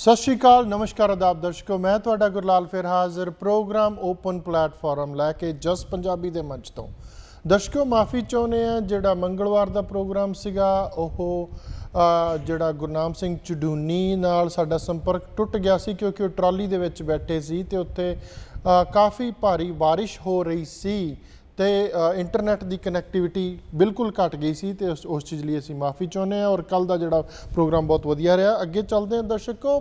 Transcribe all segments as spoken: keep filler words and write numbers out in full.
सत श्री अकाल, नमस्कार, आदाब दर्शकों। मैं तुहाडा गुरलाल फिर हाजिर प्रोग्राम ओपन प्लेटफॉर्म लैके जस पंजाबी दे मंच तो। दर्शकों माफ़ी चाहुंदे आ, जिहड़ा मंगलवार दा प्रोग्राम सीगा ओह जिहड़ा गुरनाम सिंह चडूनी नाल साडा संपर्क टुट गया सी, क्योंकि वो ट्रॉली दे विच बैठे सी ते उत्थे काफ़ी भारी बारिश हो रही सी तो इंटरनेट की कनैक्टिविटी बिल्कुल घट गई सी ते उस उस चीज़ लिए असीं माफ़ी चाहुंदे हैं। और कल का जिहड़ा प्रोग्राम बहुत वधिया रहा। अगे चलते हैं दर्शकों,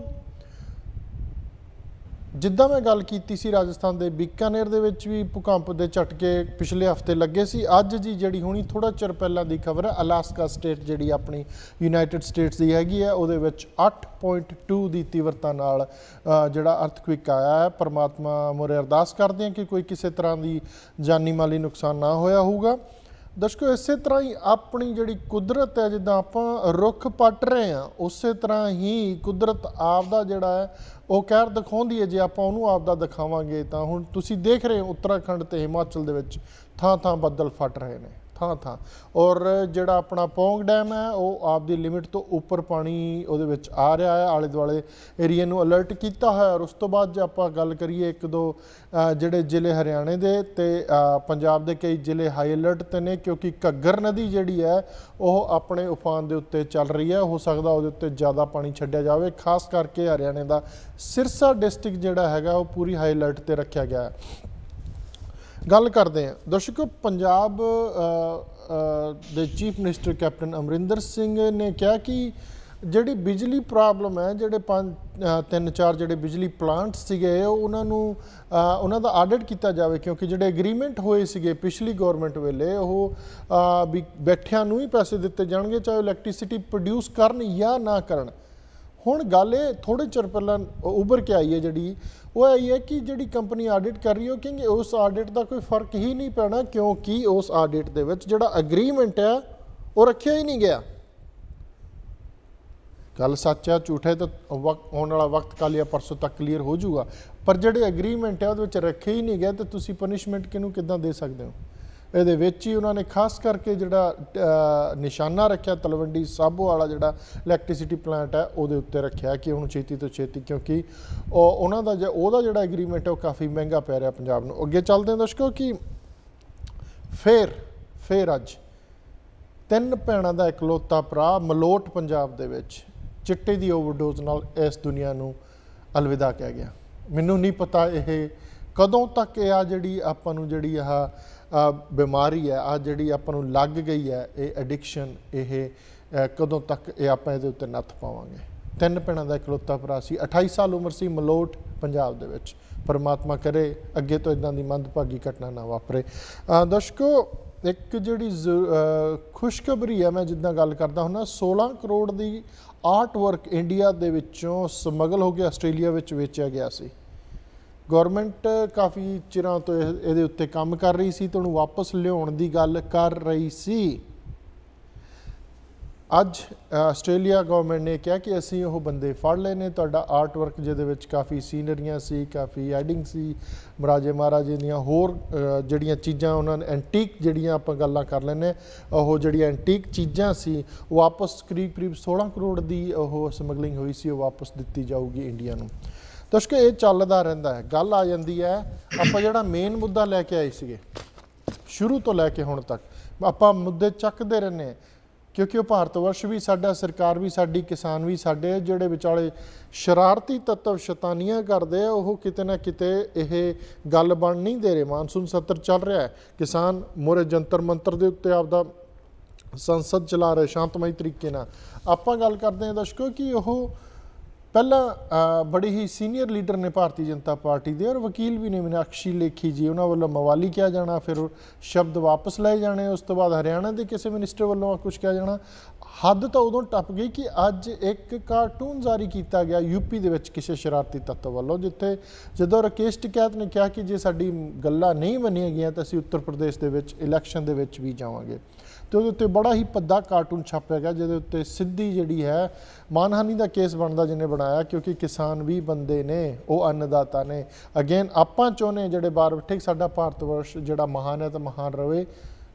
जिद्दां मैं गल कीती सी राजस्थान के बीकानेर दे विच भी भूकंप के झटके पिछले हफ्ते लगे सी। अज जी जिहड़ी हुणी थोड़ा चिर पहलां दी खबर है, अलास्का स्टेट जिहड़ी अपनी यूनाइटेड स्टेट्स की हैगी है, उहदे विच अठ पॉइंट टू की तीव्रता नाल जिहड़ा अर्थक्विक आया है। परमात्मा मुरे अरदास करते हैं कि कोई किसी तरह की जानी माली नुकसान ना होया होगा। दर्शकों इस तरह ही अपनी जिहड़ी कुदरत है, जिद्दां आपां रुख पट रहे हैं उस तरह ही कुदरत आपदा जिहड़ा है वो कहर दिखाउंदी है। जे आपां उहनूं आपदा दिखावांगे तां हुण तुसीं देख रहे हो उत्तराखंड ते हिमाचल दे विच थां थां बदल फट रहे हैं, थां थां। और जिहड़ा अपना पौंग डैम है वो आपदी लिमिट तो उपर पानी उहदे विच आ रहा है। आले दुआले एरिए नूं अलर्ट किया है। और उस तो बाद जे आपां गल करिए एक दो जिहड़े जिले हरियाणे दे ते पंजाब दे कई जिले हाई अलर्ट ते ने, क्योंकि घग्गर नदी जिहड़ी है वह अपने उफान दे उत्ते चल रही है। हो सकदा उहदे उत्ते ज़्यादा पानी छड्डिया जावे। खास करके हरियाणे का सिरसा डिस्ट्रिक्ट जिहड़ा हैगा वो पूरी हाई अलर्ट ते रखा गया है। गल करते हैं दर्शकों, पंजाब दे chief minister captain Amarinder Singh ने कहा कि जिहड़ी बिजली प्रॉब्लम है, जिहड़े पांच तीन चार जिहड़े बिजली प्लांट सीगे उन्होंने उन्हों दा आडिट किया जाए, क्योंकि जिहड़े एग्रीमेंट होए सीगे पिछली गौरमेंट वेले वो भी बैठियां नूं ही पैसे दिते जाणगे, चाहे इलैक्ट्रिसिटी प्रोड्यूस करन या ना करन। हुण गल ये थोड़े चिर पहलां उभर के आई है, जिहड़ी वो आई है कि जिहड़ी कंपनी आडिट कर रही है कि उस आडिट का कोई फर्क ही नहीं पैना, क्योंकि उस आडिट दे विच जिहड़ा अग्रीमेंट है वो रखिया ही नहीं गया। गल सच है झूठ है तो वक्त आने वाला वक्त कल या परसों तक क्लीयर हो जाऊगा, पर जिहड़े अग्रीमेंट है उहदे विच रखे ही नहीं गए तो तुसीं पनिशमेंट किहनूं किदां दे सकदे हो। ਇਹਦੇ ਵਿੱਚ ही उन्होंने खास करके ਜਿਹੜਾ निशाना रखा तलवंडी साबो वाला ਜਿਹੜਾ इलैक्ट्रिसिटी प्लांट है ਉਹਦੇ ਉੱਤੇ ਰੱਖਿਆ ਕਿ ਉਹਨੂੰ ਛੇਤੀ ਤੋਂ ਛੇਤੀ, क्योंकि ਉਹਨਾਂ ਦਾ ਉਹਦਾ ਜਿਹੜਾ एग्रीमेंट है वो काफ़ी महंगा पै ਰਿਹਾ पंजाब ਨੂੰ। ਅੱਗੇ ਚੱਲਦੇ ਹਾਂ ਦਰਸ਼ਕੋ कि फिर फिर ਅੱਜ ਤਿੰਨ ਭੈਣਾਂ ਦਾ ਇਕਲੌਤਾ ਭਰਾ ਮਲੋਟ ਪੰਜਾਬ ਦੇ ਵਿੱਚ ਚਿੱਟੇ ਦੀ ਓਵਰਡੋਜ਼ ਨਾਲ ਇਸ ਦੁਨੀਆ ਨੂੰ ਅਲਵਿਦਾ ਕਹਿ ਗਿਆ। ਮੈਨੂੰ ਨਹੀਂ ਪਤਾ ਇਹ ਕਦੋਂ ਤੱਕ ਇਹ ਆ ਜਿਹੜੀ ਆਪਾਂ ਨੂੰ ਜਿਹੜੀ ਆਹ बीमारी है आ जी आपां नूं लग गई है ये एडिक्शन, ये कदों तक ये आपां इहदे उत्ते नत्थ पावांगे। तीन भैणां दा इकलौता भरा सी, अठाई साल उम्र सी, मलोट पंजाब दे विच। परमात्मा करे अगे तो इदां दी मंदभागी घटना ना वापरे। दर्शकों एक जिहड़ी खुशखबरी है, मैं जिद्दां गल करदा हुंदा, सोलह करोड़ की आर्ट वर्क इंडिया दे विचों समगल हो के आस्ट्रेलिया विच वेचिया गया सी। गौरमेंट काफ़ी चिरां तो ये उत्ते काम कर रही सी तो उन्हें वापस लियाउण दी गल कर रही सी। अज आस्ट्रेलिया गौरमेंट ने कहा कि असीं वो बंदे फड़ लए ने, तुहाडा आर्ट वर्क जिहदे विच काफ़ी सीनरियां सी, काफ़ी एडिंग सी, महाराजे महाराजे दियां होर जिहड़ियां चीज़ां उन्होंने एंटीक जिहड़ियां आपां गल्लां कर लैने, वो जिहड़ियां एंटीक चीज़ां सी वापस करीब करीब सोलह करोड़ की वो समगलिंग हुई सी, वो वापस दित्ती जाऊगी इंडिया नूं। दर्शकों ये चलदा रहिंदा है। गल आ जाती है आपां जिहड़ा मेन मुद्दा लैके आए सीगे शुरू तो लैके हुण तक आपां मुद्दे चकदे रहने, क्योंकि वो भारत वर्ष भी साडा, सरकार भी साडी, किसान भी साडे, जिहड़े विचाले शरारती तत्व शैतानियां करदे आ वो किते ना किते यह गल बन नहीं दे रहे। मानसून सत्र चल रहा है, किसान मोरे जंतर मंतर दे उत्ते आपदा संसद चला रहे शांतमई तरीके नाल। आपां गल करदे हां दर्शकों कि वो पहला बड़े ही सीनियर लीडर ने भारतीय जनता पार्टी के, और वकील भी ने मीनाक्षी लेखी जी, उन्होंने वालों मवाली किया जाना, फिर शब्द वापस लाए जाने, उस तो बाद हरियाणा के किसी मिनिस्टर वालों कुछ किया जाना। हद तो उदों टप गई कि अज एक कार्टून जारी किया गया यूपी के किसी शरारती तत्व वालों, जिथे जो राकेश टिकैत ने कहा कि जे साडी गल्लां नहीं मनिया गई तो असीं उत्तर प्रदेश के इलैक्शन के भी जावांगे। तो उत्ते बड़ा ही भद्दा कार्टून छापया गया, जिहदे उत्ते सीधी जिहड़ी है मानहानि का केस बनता जिन्हें बनाया, क्योंकि किसान भी बंदे ने, वो अन्नदाता ने। अगेन आपां चाहुंदे जिहड़े बाहर बैठे साडा भारत वर्ष जिहड़ा महान है तो महान रहे,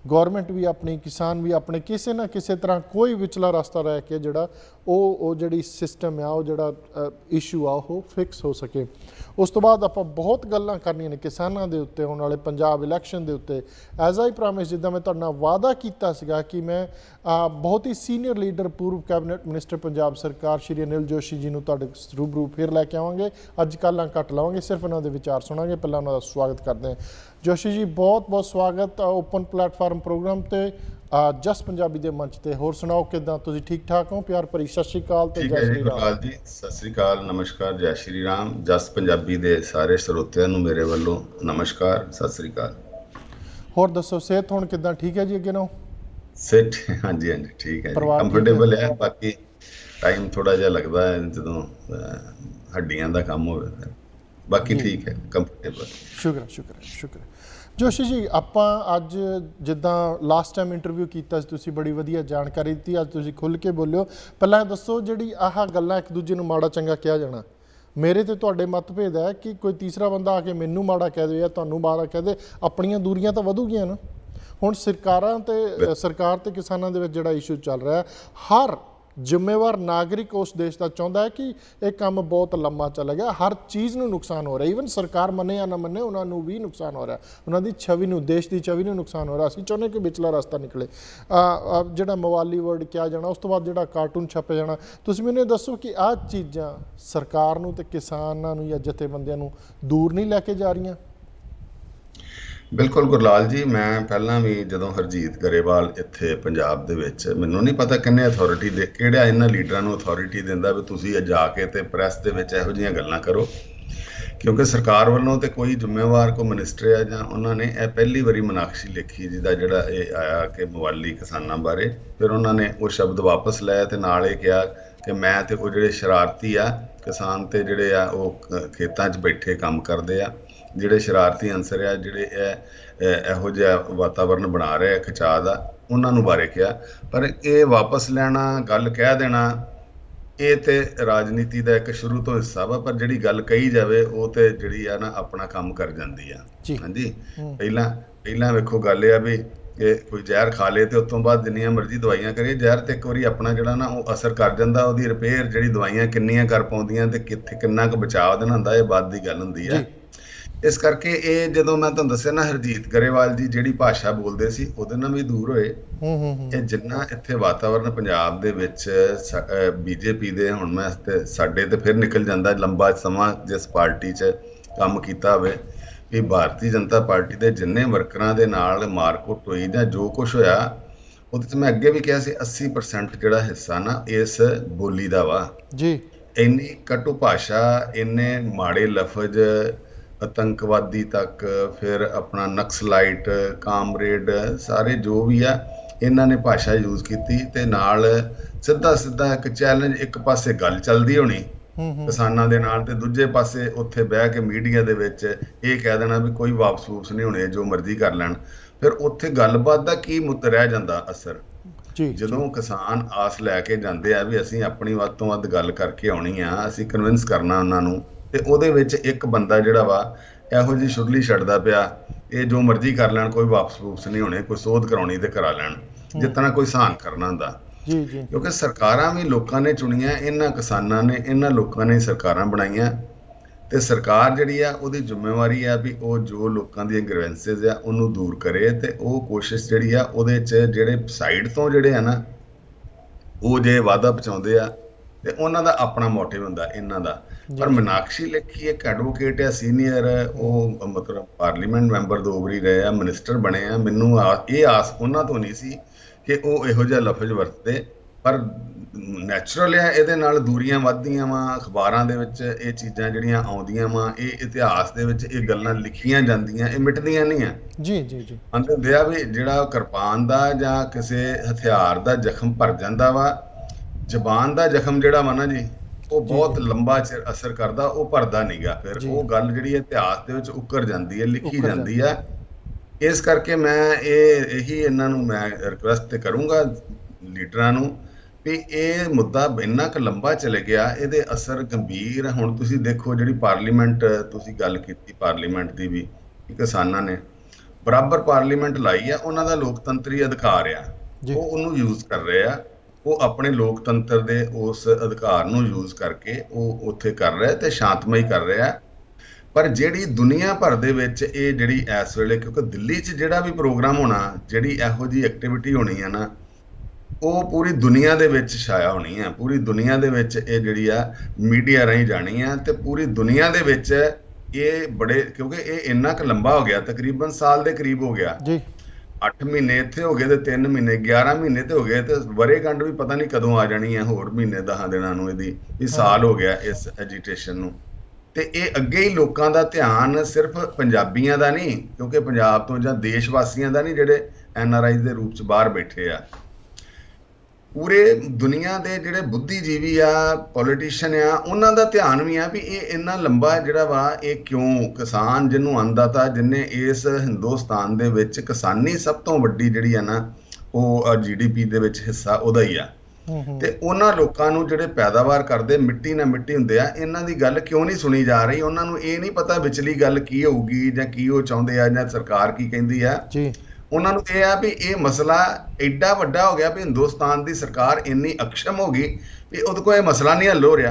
ਗੌਰਮੈਂਟ ਵੀ ਆਪਣੀ, ਕਿਸਾਨ ਵੀ ਆਪਣੇ, ਕਿਸੇ ਨਾ ਕਿਸੇ ਤਰ੍ਹਾਂ ਕੋਈ ਵਿਚਲਾ ਰਸਤਾ ਰਹਿ ਕੇ ਜਿਹੜਾ ਉਹ ਉਹ ਜਿਹੜੀ ਸਿਸਟਮ ਆ, ਉਹ ਜਿਹੜਾ ਇਸ਼ੂ ਆ ਉਹ ਫਿਕਸ ਹੋ ਸਕੇ। ਉਸ ਤੋਂ ਬਾਅਦ ਆਪਾਂ ਬਹੁਤ ਗੱਲਾਂ ਕਰਨੀਆਂ ਨੇ ਕਿਸਾਨਾਂ ਦੇ ਉੱਤੇ, ਹੋਣ ਵਾਲੇ ਪੰਜਾਬ ਇਲੈਕਸ਼ਨ ਦੇ ਉੱਤੇ। ਐਜ਼ ਆਈ ਪ੍ਰੋਮਿਸ, ਜਿੱਦਾਂ ਮੈਂ ਤੁਹਾਡੇ ਨਾਲ ਵਾਅਦਾ ਕੀਤਾ ਸੀਗਾ ਕਿ ਮੈਂ ਬਹੁਤ ਹੀ ਸੀਨੀਅਰ ਲੀਡਰ, ਪੂਰਵ ਕੈਬਨਿਟ ਮਿਨਿਸਟਰ ਪੰਜਾਬ ਸਰਕਾਰ ਸ਼੍ਰੀ ਅਨਿਲ ਜੋਸ਼ੀ ਜੀ ਨੂੰ ਤੁਹਾਡੇ ਰੂਬਰੂ ਫਿਰ ਲੈ ਕੇ ਆਵਾਂਗੇ। ਅੱਜ ਕੱਲ੍ਹ ਘੱਟ ਲਵਾਂਗੇ, ਸਿਰਫ ਉਹਨਾਂ ਦੇ ਵਿਚਾਰ ਸੁਣਾਂਗੇ। ਪਹਿਲਾਂ ਉਹਨਾਂ ਦਾ ਸਵਾਗਤ ਕਰਦੇ ਹਾਂ। ਜੋਸ਼ੀ ਜੀ, ਬਹੁਤ ਬਹੁਤ ਸਵਾਗਤ ਓਪਨ ਪਲੇਟਫਾਰਮ ਪ੍ਰੋਗਰਾਮ ਤੇ, ਜਸ ਪੰਜਾਬੀ ਦੇ ਮੰਚ ਤੇ। ਹੋਰ ਸੁਣਾਓ, ਕਿੱਦਾਂ ਤੁਸੀਂ? ਠੀਕ ਠਾਕ ਹੋ? ਪਿਆਰ ਭਰੀ ਸਤਿ ਸ਼੍ਰੀ ਅਕਾਲ ਤੇ ਜੈ ਸ਼੍ਰੀ ਰਾਮ ਜੀ। ਸਤਿ ਸ਼੍ਰੀ ਅਕਾਲ, ਨਮਸਕਾਰ, ਜੈ ਸ਼੍ਰੀ ਰਾਮ। ਜਸ ਪੰਜਾਬੀ ਦੇ ਸਾਰੇ ਸਰੋਤਿਆਂ ਨੂੰ ਮੇਰੇ ਵੱਲੋਂ ਨਮਸਕਾਰ, ਸਤਿ ਸ਼੍ਰੀ ਅਕਾਲ। ਹੋਰ ਦੱਸੋ, ਸਿਹਤ ਹੁਣ ਕਿੱਦਾਂ? ਠੀਕ ਹੈ ਜੀ ਅੱਗੇ ਨਾਲੋਂ? ਸਿਹਤ ਹਾਂਜੀ ਹਾਂਜੀ ਠੀਕ ਹੈ, ਕੰਫਰਟੇਬਲ ਹੈ। ਬਾਕੀ ਟਾਈਮ ਥੋੜਾ ਜਿਹਾ ਲੱਗਦਾ ਹੈ ਜਦੋਂ ਹੱਡੀਆਂ ਦਾ ਕੰਮ ਹੋਵੇ, ਬਾਕੀ ਠੀਕ ਹੈ, ਕੰਫਰਟੇਬਲ। ਸ਼ੁਕਰ ਸ਼ੁਕਰ ਸ਼ੁਕਰ। ਜੋਸ਼ੀ ਜੀ, ਆਪਾਂ ਅੱਜ ਜਿੱਦਾਂ ਲਾਸਟ ਟਾਈਮ ਇੰਟਰਵਿਊ ਕੀਤਾ ਸੀ, ਤੁਸੀਂ ਬੜੀ ਵਧੀਆ ਜਾਣਕਾਰੀ ਦਿੱਤੀ। ਅੱਜ ਤੁਸੀਂ ਖੁੱਲ੍ਹ ਕੇ ਬੋਲਿਓ। ਪਹਿਲਾਂ ਦੱਸੋ, ਜਿਹੜੀ ਆਹ ਗੱਲਾਂ ਇੱਕ ਦੂਜੇ ਨੂੰ ਮਾੜਾ ਚੰਗਾ ਕਿਹਾ ਜਾਣਾ, ਮੇਰੇ ਤੇ ਤੁਹਾਡੇ ਮਤਭੇਦ ਹੈ ਕਿ ਕੋਈ ਤੀਸਰਾ ਬੰਦਾ ਆ ਕੇ ਮੈਨੂੰ ਮਾੜਾ ਕਹਿ ਦੇ ਜਾਂ ਤੁਹਾਨੂੰ ਮਾੜਾ ਕਹਿ ਦੇ, ਆਪਣੀਆਂ ਦੂਰੀਆਂ ਤਾਂ ਵਧੂਗੀਆਂ ਨਾ। ਹੁਣ ਸਰਕਾਰਾਂ ਤੇ ਸਰਕਾਰ ਤੇ ਕਿਸਾਨਾਂ ਦੇ ਵਿੱਚ ਜਿਹੜਾ ਇਸ਼ੂ ਚੱਲ ਰਿਹਾ, ਹਰ ਜ਼ਿੰਮੇਵਾਰ ਨਾਗਰਿਕ ਉਸ ਦੇਸ਼ ਦਾ ਚਾਹੁੰਦਾ ਹੈ ਕਿ ਇਹ ਕੰਮ ਬਹੁਤ ਲੰਮਾ ਚੱਲ ਗਿਆ, ਹਰ ਚੀਜ਼ ਨੂੰ ਨੁਕਸਾਨ ਹੋ ਰਿਹਾ। ਈਵਨ ਸਰਕਾਰ ਮੰਨੇ ਜਾਂ ਨਾ ਮੰਨੇ, ਉਹਨਾਂ ਨੂੰ ਵੀ ਨੁਕਸਾਨ ਹੋ ਰਿਹਾ, ਉਹਨਾਂ ਦੀ ਛਵੀ ਨੂੰ, ਦੇਸ਼ ਦੀ ਛਵੀ ਨੂੰ ਨੁਕਸਾਨ ਹੋ ਰਿਹਾ। ਅਸੀਂ ਚਾਹੁੰਦੇ ਕਿ ਵਿਚਲਾ ਰਸਤਾ ਨਿਕਲੇ। ਜਿਹੜਾ ਮਵਾਲੀ ਵਰਡ ਕਿਹਾ ਜਾਣਾ, ਉਸ ਤੋਂ ਬਾਅਦ ਜਿਹੜਾ ਕਾਰਟੂਨ ਛਪੇ ਜਾਣਾ, ਤੁਸੀਂ ਮੈਨੂੰ ਇਹ ਦੱਸੋ ਕਿ ਆਹ ਚੀਜ਼ਾਂ ਸਰਕਾਰ ਨੂੰ ਤੇ ਕਿਸਾਨਾਂ ਨੂੰ ਜਾਂ ਜਥੇਬੰਦੀਆਂ ਨੂੰ ਦੂਰ ਨਹੀਂ ਲੈ ਕੇ ਜਾ ਰਹੀਆਂ? ਬਿਲਕੁਲ ਗੁਰਲਾਲ ਜੀ, ਮੈਂ ਪਹਿਲਾਂ ਵੀ ਜਦੋਂ ਹਰਜੀਤ ਗਰੇਵਾਲ ਇੱਥੇ ਪੰਜਾਬ ਦੇ ਵਿੱਚ, ਮੈਨੂੰ ਨਹੀਂ ਪਤਾ ਕਿੰਨੇ ਅਥਾਰਟੀ ਦੇ, ਕਿਹੜਾ ਇਹਨਾਂ ਲੀਡਰਾਂ ਨੂੰ ਅਥਾਰਟੀ ਦਿੰਦਾ ਵੀ ਤੁਸੀਂ ਜਾ ਕੇ ਤੇ ਪ੍ਰੈਸ ਦੇ ਵਿੱਚ ਇਹੋ ਜਿਹੀਆਂ ਗੱਲਾਂ ਕਰੋ, ਕਿਉਂਕਿ ਸਰਕਾਰ ਵੱਲੋਂ ਤੇ ਕੋਈ ਜ਼ਿੰਮੇਵਾਰ ਕੋਈ ਮਿਨਿਸਟਰ ਆ ਜਾਂ ਉਹਨਾਂ ਨੇ ਇਹ ਪਹਿਲੀ ਵਾਰੀ ਮਨਾਖਸ਼ੀ ਲਿਖੀ ਜਿਹਦਾ ਜਿਹੜਾ ਇਹ ਆਇਆ ਕਿ ਮਵਾਲੀ ਕਿਸਾਨਾਂ ਬਾਰੇ। ਫਿਰ ਉਹਨਾਂ ਨੇ ਉਹ ਸ਼ਬਦ ਵਾਪਸ ਲਿਆ ਤੇ ਨਾਲ ਇਹ ਕਿਹਾ ਕਿ ਮੈਂ ਤੇ ਉਹ ਜਿਹੜੇ ਸ਼ਰਾਰਤੀ ਆ ਕਿਸਾਨ ਤੇ ਜਿਹੜੇ ਆ ਉਹ ਖੇਤਾਂ 'ਚ ਬੈਠੇ ਕੰਮ ਕਰਦੇ ਆ, ਜਿਹੜੇ ਸ਼ਰਾਰਤੀ ਅਨਸਰ ਆ, ਜਿਹੜੇ ਇਹ ਇਹੋ ਜਿਹਾ ਵਾਤਾਵਰਨ ਬਣਾ ਰਹੇ ਖਿਚਾਅ ਦਾ, ਉਹਨਾਂ ਨੂੰ ਬਾਰੇ ਕਿਹਾ। ਪਰ ਇਹ ਵਾਪਸ ਲੈਣਾ, ਗੱਲ ਕਹਿ ਦੇਣਾ, ਇਹ ਤੇ ਰਾਜਨੀਤੀ ਦਾ ਇੱਕ ਸ਼ੁਰੂ ਤੋਂ ਹਿੱਸਾ ਵਾ। ਪਰ ਜਿਹੜੀ ਗੱਲ ਕਹੀ ਜਾਵੇ ਉਹ ਤੇ ਜਿਹੜੀ ਆ ਨਾ ਆਪਣਾ ਕੰਮ ਕਰ ਜਾਂਦੀ ਆ। ਹਾਂਜੀ, ਪਹਿਲਾਂ ਪਹਿਲਾਂ ਵੇਖੋ ਗੱਲ ਇਹ ਆ ਵੀ ਕਿ ਕੋਈ ਜ਼ਹਿਰ ਖਾ ਲੇ ਤੇ ਉਸ ਤੋਂ ਬਾਅਦ ਜਿੰਨੀਆਂ ਮਰਜ਼ੀ ਦਵਾਈਆਂ ਕਰੀਏ, ਜ਼ਹਿਰ ਤੇ ਇੱਕ ਵਾਰੀ ਆਪਣਾ ਜਿਹੜਾ ਨਾ ਉਹ ਅਸਰ ਕਰ ਜਾਂਦਾ। ਉਹਦੀ ਰਿਪੇਅਰ ਜਿਹੜੀ ਦਵਾਈਆਂ ਕਿੰਨੀਆਂ ਕਰ ਪਾਉਂਦੀਆਂ ਤੇ ਕਿੱਥੇ ਕਿੰਨਾ ਕੁ ਬਚਾਅ ਉਹਦੇ ਨਾਲ ਹੁੰਦਾ, ਇਹ ਬਾਅਦ ਦੀ ਗੱਲ ਹੁੰਦੀ ਆ। ਇਸ ਕਰਕੇ ਇਹ ਜਦੋਂ ਮੈਂ ਤੁਹਾਨੂੰ ਦੱਸਿਆ ਨਾ, ਹਰਜੀਤ ਗਰੇਵਾਲ ਜੀ ਜਿਹੜੀ ਭਾਸ਼ਾ ਬੋਲਦੇ ਸੀ ਉਹਦੇ ਨਾਲ ਵੀ ਦੂਰ ਹੋਏ। ਇਹ ਜਿੰਨਾ ਇੱਥੇ ਵਾਤਾਵਰਨ ਪੰਜਾਬ ਦੇ ਵਿੱਚ ਬੀਜੇਪੀ ਦੇ, ਹੁਣ ਮੈਂ ਸਾਡੇ ਤੇ ਫਿਰ ਨਿਕਲ ਜਾਂਦਾ ਲੰਬਾ ਸਮਾਂ ਜਿਸ ਪਾਰਟੀ 'ਚ ਕੰਮ ਕੀਤਾ ਹੋਵੇ, ਕਿ ਭਾਰਤੀ ਜਨਤਾ ਪਾਰਟੀ ਦੇ ਜਿੰਨੇ ਵਰਕਰਾਂ ਦੇ ਨਾਲ ਮਾਰਕੁੱਟ ਹੋਈ ਜਾਂ ਜੋ ਕੁਛ ਹੋਇਆ, ਉਹਦੇ 'ਚ ਮੈਂ ਅੱਗੇ ਵੀ ਕਿਹਾ ਸੀ ਅੱਸੀ ਪਰਸੈਂਟ ਜਿਹੜਾ ਹਿੱਸਾ ਨਾ ਇਸ ਬੋਲੀ ਦਾ ਵਾ ਜੀ। ਇੰਨੀ ਕਟੂ ਭਾਸ਼ਾ, ਇੰਨੇ ਮਾੜੇ ਲਫ਼ਜ਼, ਆਤੰਕਵਾਦੀ ਤੱਕ, ਫਿਰ ਆਪਣਾ ਨਕਸਲਾਈਟ, ਕਾਮਰੇਡ, ਸਾਰੇ ਜੋ ਵੀ ਆ ਇਹਨਾਂ ਨੇ ਭਾਸ਼ਾ ਯੂਜ਼ ਕੀਤੀ। ਤੇ ਨਾਲ ਸਿੱਧਾ ਸਿੱਧਾ ਇੱਕ ਚੈਲੰਜ, ਇੱਕ ਪਾਸੇ ਗੱਲ ਚੱਲਦੀ ਹੋਣੀ ਕਿਸਾਨਾਂ ਦੇ ਨਾਲ ਤੇ ਦੂਜੇ ਪਾਸੇ ਉੱਥੇ ਬਹਿ ਕੇ ਮੀਡੀਆ ਦੇ ਵਿੱਚ ਇਹ ਕਹਿ ਦੇਣਾ ਵੀ ਕੋਈ ਵਾਪਸ ਵੂਪਸ ਨਹੀਂ ਹੋਣੇ, ਜੋ ਮਰਜ਼ੀ ਕਰ ਲੈਣ। ਫਿਰ ਉੱਥੇ ਗੱਲਬਾਤ ਦਾ ਕੀ ਮੁੱਦ ਰਹਿ ਜਾਂਦਾ ਅਸਰ? ਜਦੋਂ ਕਿਸਾਨ ਆਸ ਲੈ ਕੇ ਜਾਂਦੇ ਆ ਵੀ ਅਸੀਂ ਆਪਣੀ ਵੱਧ ਤੋਂ ਵੱਧ ਗੱਲ ਕਰਕੇ ਆਉਣੀ ਆ, ਅਸੀਂ ਕਨਵਿੰਸ ਕਰਨਾ ਉਹਨਾਂ ਨੂੰ, ਤੇ ਉਹਦੇ ਵਿੱਚ ਇੱਕ ਬੰਦਾ ਜਿਹੜਾ ਵਾ ਇਹੋ ਜਿਹੀ ਸ਼ੁਰਲੀ ਛੱਡਦਾ ਪਿਆ, ਇਹ ਜੋ ਮਰਜ਼ੀ ਕਰ ਲੈਣ, ਕੋਈ ਵਾਪਸ ਵੂਪਸ ਨਹੀਂ ਹੋਣੇ, ਕੋਈ ਸੋਧ ਕਰਾਉਣੀ ਤੇ ਕਰਾ ਲੈਣ, ਜਿਸ ਤਰ੍ਹਾਂ ਕੋਈ ਸਹਾਨ ਕਰਨਾ ਹੁੰਦਾ। ਕਿਉਂਕਿ ਸਰਕਾਰਾਂ ਵੀ ਲੋਕਾਂ ਨੇ ਚੁਣੀਆਂ, ਇਹਨਾਂ ਕਿਸਾਨਾਂ ਨੇ, ਇਹਨਾਂ ਲੋਕਾਂ ਨੇ ਸਰਕਾਰਾਂ ਬਣਾਈਆਂ। ਤੇ ਸਰਕਾਰ ਜਿਹੜੀ ਆ ਉਹਦੀ ਜ਼ਿੰਮੇਵਾਰੀ ਆ ਵੀ ਉਹ ਜੋ ਲੋਕਾਂ ਦੀਆਂ ਗ੍ਰੀਵੈਂਸਿਸ ਆ ਉਹਨੂੰ ਦੂਰ ਕਰੇ, ਤੇ ਉਹ ਕੋਸ਼ਿਸ਼ ਜਿਹੜੀ ਆ ਉਹਦੇ 'ਚ ਜਿਹੜੇ ਸਾਈਡ ਤੋਂ ਜਿਹੜੇ ਆ ਨਾ ਉਹ ਜੇ ਵਾਅਦਾ ਪਹੁੰਚਾਉਂਦੇ ਆ, ਤੇ ਉਹਨਾਂ ਦਾ ਆਪਣਾ ਮੋਟਿਵ ਹੁੰਦਾ ਇਹਨਾਂ ਦਾ। ਪਰ ਮਨਾਕਸ਼ੀ ਲਿਖੀ ਇੱਕ ਐਡਵੋਕੇਟ ਆ ਸੀਨੀਅਰ, ਉਹ ਮਤਲਬ ਪਾਰਲੀਮੈਂਟ ਮੈਂਬਰ ਦੋ ਵਾਰੀ ਰਹੇ ਆ, ਮਿਨਿਸਟਰ ਬਣੇ ਆ। ਮੈਨੂੰ ਇਹ ਆਸ ਉਹਨਾਂ ਤੋਂ ਨਹੀਂ ਸੀ ਕਿ ਉਹ ਇਹੋ ਜਿਹਾ ਲਫ਼ਜ਼ ਵਰਤਦੇ, ਪਰ ਨੈਚੁਰਲ ਆ, ਇਹਦੇ ਨਾਲ ਦੂਰੀਆਂ ਵੱਧਦੀਆਂ ਵਾ। ਅਖਬਾਰਾਂ ਦੇ ਵਿੱਚ ਇਹ ਚੀਜ਼ਾਂ ਜਿਹੜੀਆਂ ਆਉਂਦੀਆਂ ਵਾ, ਇਹ ਇਤਿਹਾਸ ਦੇ ਵਿੱਚ ਇਹ ਗੱਲਾਂ ਲਿਖੀਆਂ ਜਾਂਦੀਆਂ, ਇਹ ਮਿਟਦੀਆਂ ਨਹੀਂ ਆ। ਜੀ ਜੀ ਜੀ ਅੰਦਰ ਹੁੰਦੇ ਆ ਵੀ ਜਿਹੜਾ ਕਿਰਪਾਨ ਦਾ ਜਾਂ ਕਿਸੇ ਹਥਿਆਰ ਦਾ ਜ਼ਖਮ ਭਰ ਜਾਂਦਾ ਵਾ, ਜ਼ਬਾਨ ਦਾ ਜ਼ਖਮ ਜਿਹੜਾ ਵਾ ਨਾ ਜੀ, ਉਹ ਬਹੁਤ ਲੰਬਾ ਚਿਰ ਅਸਰ ਕਰਦਾ, ਉਹ ਭਰਦਾ ਨੀਗਾ। ਫਿਰ ਉਹ ਗੱਲ ਜਿਹੜੀ ਇਤਿਹਾਸ ਦੇ ਵਿੱਚ ਉੱਕਰ ਜਾਂਦੀ ਹੈ, ਲਿਖੀ ਜਾਂਦੀ ਹੈ। ਇਸ ਕਰਕੇ ਮੈਂ ਇਹ ਇਹੀ ਇਹਨਾਂ ਨੂੰ ਮੈਂ ਰਿਕੁਐਸਟ ਤੇ ਕਰੂੰਗਾ ਲੀਡਰਾਂ ਨੂੰ ਵੀ ਇਹ ਮੁੱਦਾ ਇੰਨਾ ਕੁ ਲੰਬਾ ਚਲੇ ਗਿਆ, ਇਹਦੇ ਅਸਰ ਗੰਭੀਰ। ਹੁਣ ਤੁਸੀਂ ਦੇਖੋ ਜਿਹੜੀ ਪਾਰਲੀਮੈਂਟ, ਤੁਸੀਂ ਗੱਲ ਕੀਤੀ ਪਾਰਲੀਮੈਂਟ ਦੀ ਵੀ, ਕਿਸਾਨਾਂ ਨੇ ਬਰਾਬਰ ਪਾਰਲੀਮੈਂਟ ਲਾਈ ਆ, ਉਹਨਾਂ ਦਾ ਲੋਕਤੰਤਰੀ ਅਧਿਕਾਰ ਆ, ਉਹ ਉਹਨੂੰ ਯੂਜ਼ ਕਰ ਰਹੇ ਆ। ਉਹ ਆਪਣੇ ਲੋਕਤੰਤਰ ਦੇ ਉਸ ਅਧਿਕਾਰ ਨੂੰ ਯੂਜ਼ ਕਰਕੇ ਉਹ ਉੱਥੇ ਕਰ ਰਿਹਾ ਤੇ ਸ਼ਾਂਤਮਈ ਕਰ ਰਿਹਾ। ਪਰ ਜਿਹੜੀ ਦੁਨੀਆ ਭਰ ਦੇ ਵਿੱਚ ਇਹ ਜਿਹੜੀ ਇਸ ਵੇਲੇ, ਕਿਉਂਕਿ ਦਿੱਲੀ 'ਚ ਜਿਹੜਾ ਵੀ ਪ੍ਰੋਗਰਾਮ ਹੋਣਾ, ਜਿਹੜੀ ਇਹੋ ਜਿਹੀ ਐਕਟੀਵਿਟੀ ਹੋਣੀ ਆ ਨਾ, ਉਹ ਪੂਰੀ ਦੁਨੀਆ ਦੇ ਵਿੱਚ ਛਾਇਆ ਹੋਣੀ ਆ। ਪੂਰੀ ਦੁਨੀਆ ਦੇ ਵਿੱਚ ਇਹ ਜਿਹੜੀ ਆ ਮੀਡੀਆ ਰਾਹੀਂ ਜਾਣੀ ਆ ਤੇ ਪੂਰੀ ਦੁਨੀਆ ਦੇ ਵਿੱਚ ਇਹ ਬੜੇ, ਕਿਉਂਕਿ ਇਹ ਇੰਨਾ ਕੁ ਲੰਬਾ ਹੋ ਗਿਆ, ਤਕਰੀਬਨ ਸਾਲ ਦੇ ਕਰੀਬ ਹੋ ਗਿਆ ਜੀ। ਅੱਠ ਮਹੀਨੇ ਇੱਥੇ ਹੋ ਗਏ ਤੇ ਤਿੰਨ ਮਹੀਨੇ ਗਿਆਰਾਂ ਮਹੀਨੇ ਤੇ ਹੋ ਗਏ, ਤੇ ਵਰੇਗੰਢ ਵੀ ਪਤਾ ਨਹੀਂ ਕਦੋਂ ਆ ਜਾਣੀ ਹੈ, ਹੋਰ ਮਹੀਨੇ ਦਸਾਂ ਦਿਨਾਂ ਨੂੰ ਇਹਦੀ ਵੀ ਸਾਲ ਹੋ ਗਿਆ ਇਸ ਐਜੀਟੇਸ਼ਨ ਨੂੰ। ਤੇ ਇਹ ਅੱਗੇ ਹੀ ਲੋਕਾਂ ਦਾ ਧਿਆਨ ਸਿਰਫ ਪੰਜਾਬੀਆਂ ਦਾ ਨਹੀਂ, ਕਿਉਂਕਿ ਪੰਜਾਬ ਤੋਂ ਜਾਂ ਦੇਸ਼ ਵਾਸੀਆਂ ਦਾ ਨਹੀਂ ਜਿਹੜੇ ਐਨ ਆਰ ਆਈ ਦੇ ਰੂਪ 'ਚ ਬਾਹਰ ਬੈਠੇ ਆ, ਪੂਰੇ ਦੁਨੀਆ ਦੇ ਜਿਹੜੇ ਬੁੱਧੀਜੀਵੀ ਆ, ਪੋਲੀਟੀਸ਼ੀਅਨ ਆ, ਉਹਨਾਂ ਦਾ ਧਿਆਨ ਵੀ ਆ ਵੀ ਇਹ ਇੰਨਾ ਲੰਬਾ ਜਿਹੜਾ ਵਾ ਇਹ ਕਿਉਂ। ਕਿਸਾਨ ਜਿਹਨੂੰ ਅੰਨਦਾਤਾ, ਜਿਹਨੇ ਇਸ ਹਿੰਦੁਸਤਾਨ ਦੇ ਵਿੱਚ ਕਿਸਾਨੀ ਸਭ ਤੋਂ ਵੱਡੀ ਜਿਹੜੀ ਆ ਨਾ ਉਹ ਜੀ ਡੀ ਪੀ ਦੇ ਵਿੱਚ ਹਿੱਸਾ ਉਹਦਾ ਹੀ ਆ। ਤੇ ਉਹਨਾਂ ਲੋਕਾਂ ਨੂੰ ਜਿਹੜੇ ਪੈਦਾਵਾਰ ਕਰਦੇ, ਮਿੱਟੀ ਨਾਲ ਮਿੱਟੀ ਹੁੰਦੇ ਆ, ਇਹਨਾਂ ਦੀ ਗੱਲ ਕਿਉਂ ਨਹੀਂ ਸੁਣੀ ਜਾ ਰਹੀ? ਉਹਨਾਂ ਨੂੰ ਇਹ ਨਹੀਂ ਪਤਾ ਵਿਚਲੀ ਗੱਲ ਕੀ ਹੋਊਗੀ ਜਾਂ ਕੀ ਉਹ ਚਾਹੁੰਦੇ ਆ ਜਾਂ ਸਰਕਾਰ ਕੀ ਕਹਿੰਦੀ ਆ ਜੀ। ਉਹਨਾਂ ਨੂੰ ਇਹ ਆ ਵੀ ਇਹ ਮਸਲਾ ਐਡਾ ਵੱਡਾ ਹੋ ਗਿਆ ਵੀ ਹਿੰਦੁਸਤਾਨ ਦੀ ਸਰਕਾਰ ਇੰਨੀ ਅਕਸ਼ਮ ਹੋ ਗਈ ਵੀ ਉਹਦੇ ਕੋਲ ਇਹ ਮਸਲਾ ਨਹੀਂ ਹੱਲ ਹੋ ਰਿਹਾ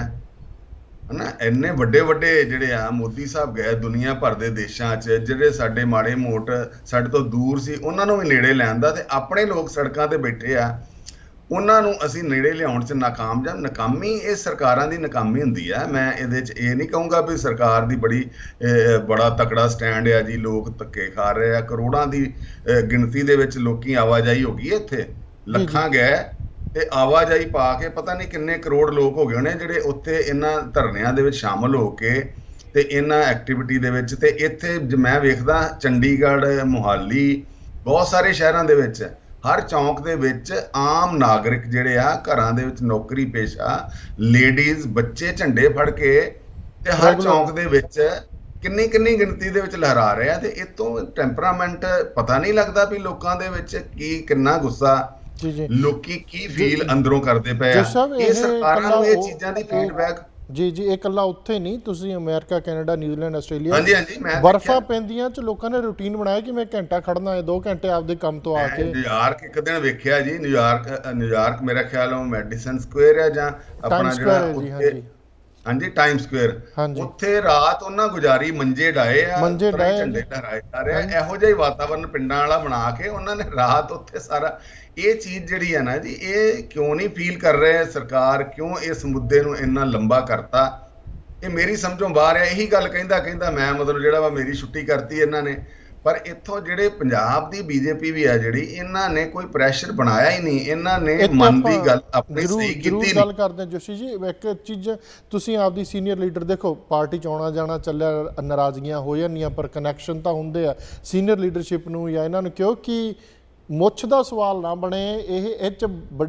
ਹੈ ਨਾ। ਇੰਨੇ ਵੱਡੇ ਵੱਡੇ ਜਿਹੜੇ ਆ ਮੋਦੀ ਸਾਹਿਬ ਗਏ ਦੁਨੀਆ ਭਰ ਦੇ ਦੇਸ਼ਾਂ 'ਚ, ਜਿਹੜੇ ਸਾਡੇ ਮਾੜੇ ਮੋਟ ਸਾਡੇ ਤੋਂ ਦੂਰ ਸੀ ਉਹਨਾਂ ਨੂੰ ਵੀ ਨੇੜੇ ਲੈਣ ਦਾ, ਤੇ ਆਪਣੇ ਲੋਕ ਸੜਕਾਂ ਤੇ ਬੈਠੇ ਆ, ਉਹਨਾਂ ਨੂੰ ਅਸੀਂ ਨੇੜੇ ਲਿਆਉਣ 'ਚ ਨਾਕਾਮ। ਜਾਂ ਨਾਕਾਮੀ ਇਹ ਸਰਕਾਰਾਂ ਦੀ ਨਾਕਾਮੀ ਹੁੰਦੀ ਆ। ਮੈਂ ਇਹਦੇ 'ਚ ਇਹ ਨਹੀਂ ਕਹੂੰਗਾ ਵੀ ਸਰਕਾਰ ਦੀ ਬੜੀ ਬੜਾ ਤਕੜਾ ਸਟੈਂਡ ਆ ਜੀ, ਲੋਕ ਧੱਕੇ ਖਾ ਰਹੇ ਆ, ਕਰੋੜਾਂ ਦੀ ਗਿਣਤੀ ਦੇ ਵਿੱਚ ਲੋਕੀ ਆਵਾਜਾਈ ਹੋ ਗਈ ਇੱਥੇ, ਲੱਖਾਂ ਗਏ ਤੇ ਆਵਾਜਾਈ ਪਾ ਕੇ ਪਤਾ ਨਹੀਂ ਕਿੰਨੇ ਕਰੋੜ ਲੋਕ ਹੋ ਗਏ ਹੋਣੇ ਜਿਹੜੇ ਉੱਥੇ ਇਹਨਾਂ ਧਰਨਿਆਂ ਦੇ ਵਿੱਚ ਸ਼ਾਮਲ ਹੋ ਕੇ ਤੇ ਇਹਨਾਂ ਐਕਟੀਵਿਟੀ ਦੇ ਵਿੱਚ। ਤੇ ਇੱਥੇ ਮੈਂ ਵੇਖਦਾ ਚੰਡੀਗੜ੍ਹ, ਮੁਹਾਲੀ, ਬਹੁਤ ਸਾਰੇ ਸ਼ਹਿਰਾਂ ਦੇ ਵਿੱਚ ਹਰ ਚੌਂਕ ਦੇ ਵਿੱਚ ਆਮ ਨਾਗਰਿਕ ਜਿਹੜੇ ਆ, ਘਰਾਂ ਦੇ ਵਿੱਚ ਨੌਕਰੀ ਪੇਸ਼ਾ ਲੇਡੀਜ਼, ਬੱਚੇ ਝੰਡੇ ਫੜ ਕੇ ਤੇ ਹਰ ਚੌਂਕ ਦੇ ਵਿੱਚ ਕਿੰਨੀ ਕਿੰਨੀ ਗਿਣਤੀ ਦੇ ਵਿੱਚ ਲਹਿਰਾ ਰਹੇ ਆ। ਤੇ ਇਹ ਤੋਂ ਟੈਂਪਰਾਮੈਂਟ ਪਤਾ ਨਹੀਂ ਲੱਗਦਾ ਵੀ ਲੋਕਾਂ ਦੇ ਵਿੱਚ ਕੀ ਕਿੰਨਾ ਗੁੱਸਾ, ਲੋਕੀ ਕੀ ਫੀਲ ਅੰਦਰੋਂ ਕਰਦੇ ਪਏ ਆ। ਇਹ ਸਰਕਾਰਾਂ ਨੂੰ ਇਹ ਚੀਜ਼ਾਂ ਦੀ ਫੀਡਬੈਕ ਜੀ ਜੀ ਇਹ ਇਕੱਲਾ ਉੱਥੇ ਨਹੀਂ, ਤੁਸੀਂ ਅਮਰੀਕਾ, ਕੈਨੇਡਾ, ਨਿਊਜ਼ੀਲੈਂਡ, ਆਸਟ੍ਰੇਲੀਆ, ਬਰਫਾਂ ਪੈਂਦੀਆਂ 'ਚ ਲੋਕਾਂ ਨੇ ਰੂਟੀਨ ਬਣਾਇਆ ਕਿ ਮੈਂ ਘੰਟਾ ਖੜਨਾ ਹੈ, ਦੋ ਘੰਟੇ ਆਪਦੇ ਕੰਮ ਤੋਂ ਆ ਕੇ। ਨਿਊਯਾਰਕ ਇੱਕ ਦਿਨ ਵੇਖਿਆ ਜੀ, ਨਿਊਯਾਰਕ ਨਿਊਯਾਰਕ ਮੇਰਾ ਖਿਆਲ ਉਹ ਮੈਡੀਸਨ ਸਕੁਏਅਰ ਹੈ ਜਾਂ ਆਪਣਾ ਜਿਹੜਾ ਹਾਂਜੀ ਟਾਈਮ ਸਕੁਏਅਰ, ਉੱਥੇ ਰਾਤ ਉਹਨਾਂ ਗੁਜ਼ਾਰੀ, ਮੰਜੇ ਡਾਏ ਆ, ਮੰਜੇ ਡਾਏ, ਝੰਡੇ ਲਹਿਰਾਏ ਜਾ ਰਹੇ ਆ। ਇਹੋ ਜਿਹਾ ਹੀ ਵਾਤਾਵਰਨ ਪਿੰਡਾਂ ਵਾਲਾ ਬਣਾ ਕੇ ਉਹਨਾਂ ਨੇ ਰਾਤ ਉੱਥੇ ਸਾਰਾ ਇਹ ਚੀਜ਼ ਜਿਹੜੀ ਹੈ ਨਾ ਜੀ, ਇਹ ਕਿਉਂ ਨਹੀਂ ਫੀਲ ਕਰ ਰਹੇ ਸਰਕਾਰ? ਕਿਉਂ ਇਸ ਮੁੱਦੇ ਨੂੰ ਇੰਨਾ ਲੰਬਾ ਕਰਤਾ? ਇਹ ਮੇਰੀ ਸਮਝੋਂ ਬਾਹਰ ਹੈ। ਇਹੀ ਗੱਲ ਕਹਿੰਦਾ ਕਹਿੰਦਾ ਮੈਂ ਮਤਲਬ ਜਿਹੜਾ ਵਾ ਮੇਰੀ ਛੁੱਟੀ ਕਰਤੀ ਇਹਨਾਂ ਨੇ। ਪਰ ਇੱਥੋਂ ਜਿਹੜੇ ਪੰਜਾਬ ਦੀ ਬੀਜੇਪੀ ਵੀ ਆ ਜਿਹੜੀ, ਇਹਨਾਂ ਨੇ ਕੋਈ ਪ੍ਰੈਸ਼ਰ ਬਣਾਇਆ ਹੀ ਨਹੀਂ, ਇਹਨਾਂ ਨੇ ਮਨ ਦੀ ਗੱਲ ਆਪਣੀ ਸਹੀ ਕੀਤੀ ਨਹੀਂ। ਗੱਲ ਕਰਦੇ ਜੋਸ਼ੀ ਜੀ, ਇੱਕ ਚੀਜ਼ ਤੁਸੀਂ ਆਪਦੀ ਸੀਨੀਅਰ ਲੀਡਰ ਦੇਖੋ, ਪਾਰਟੀ 'ਚ ਆਉਣਾ ਜਾਣਾ ਚੱਲਿਆ, ਨਾਰਾਜ਼ਗੀਆਂ ਹੋ ਜਾਂਦੀਆਂ, ਪਰ ਕਨੈਕਸ਼ਨ ਤਾਂ ਹੁੰਦੇ ਆ ਸੀਨੀਅਰ ਲੀਡਰਸ਼ਿਪ ਨੂੰ ਜਾਂ ਇਹਨਾਂ ਨੂੰ, ਕਿਉਂਕਿ ਮੁੱਛ ਦਾ ਸਵਾਲ ਨਾ ਬਣੇ ਇਹ ਇਹ 'ਚ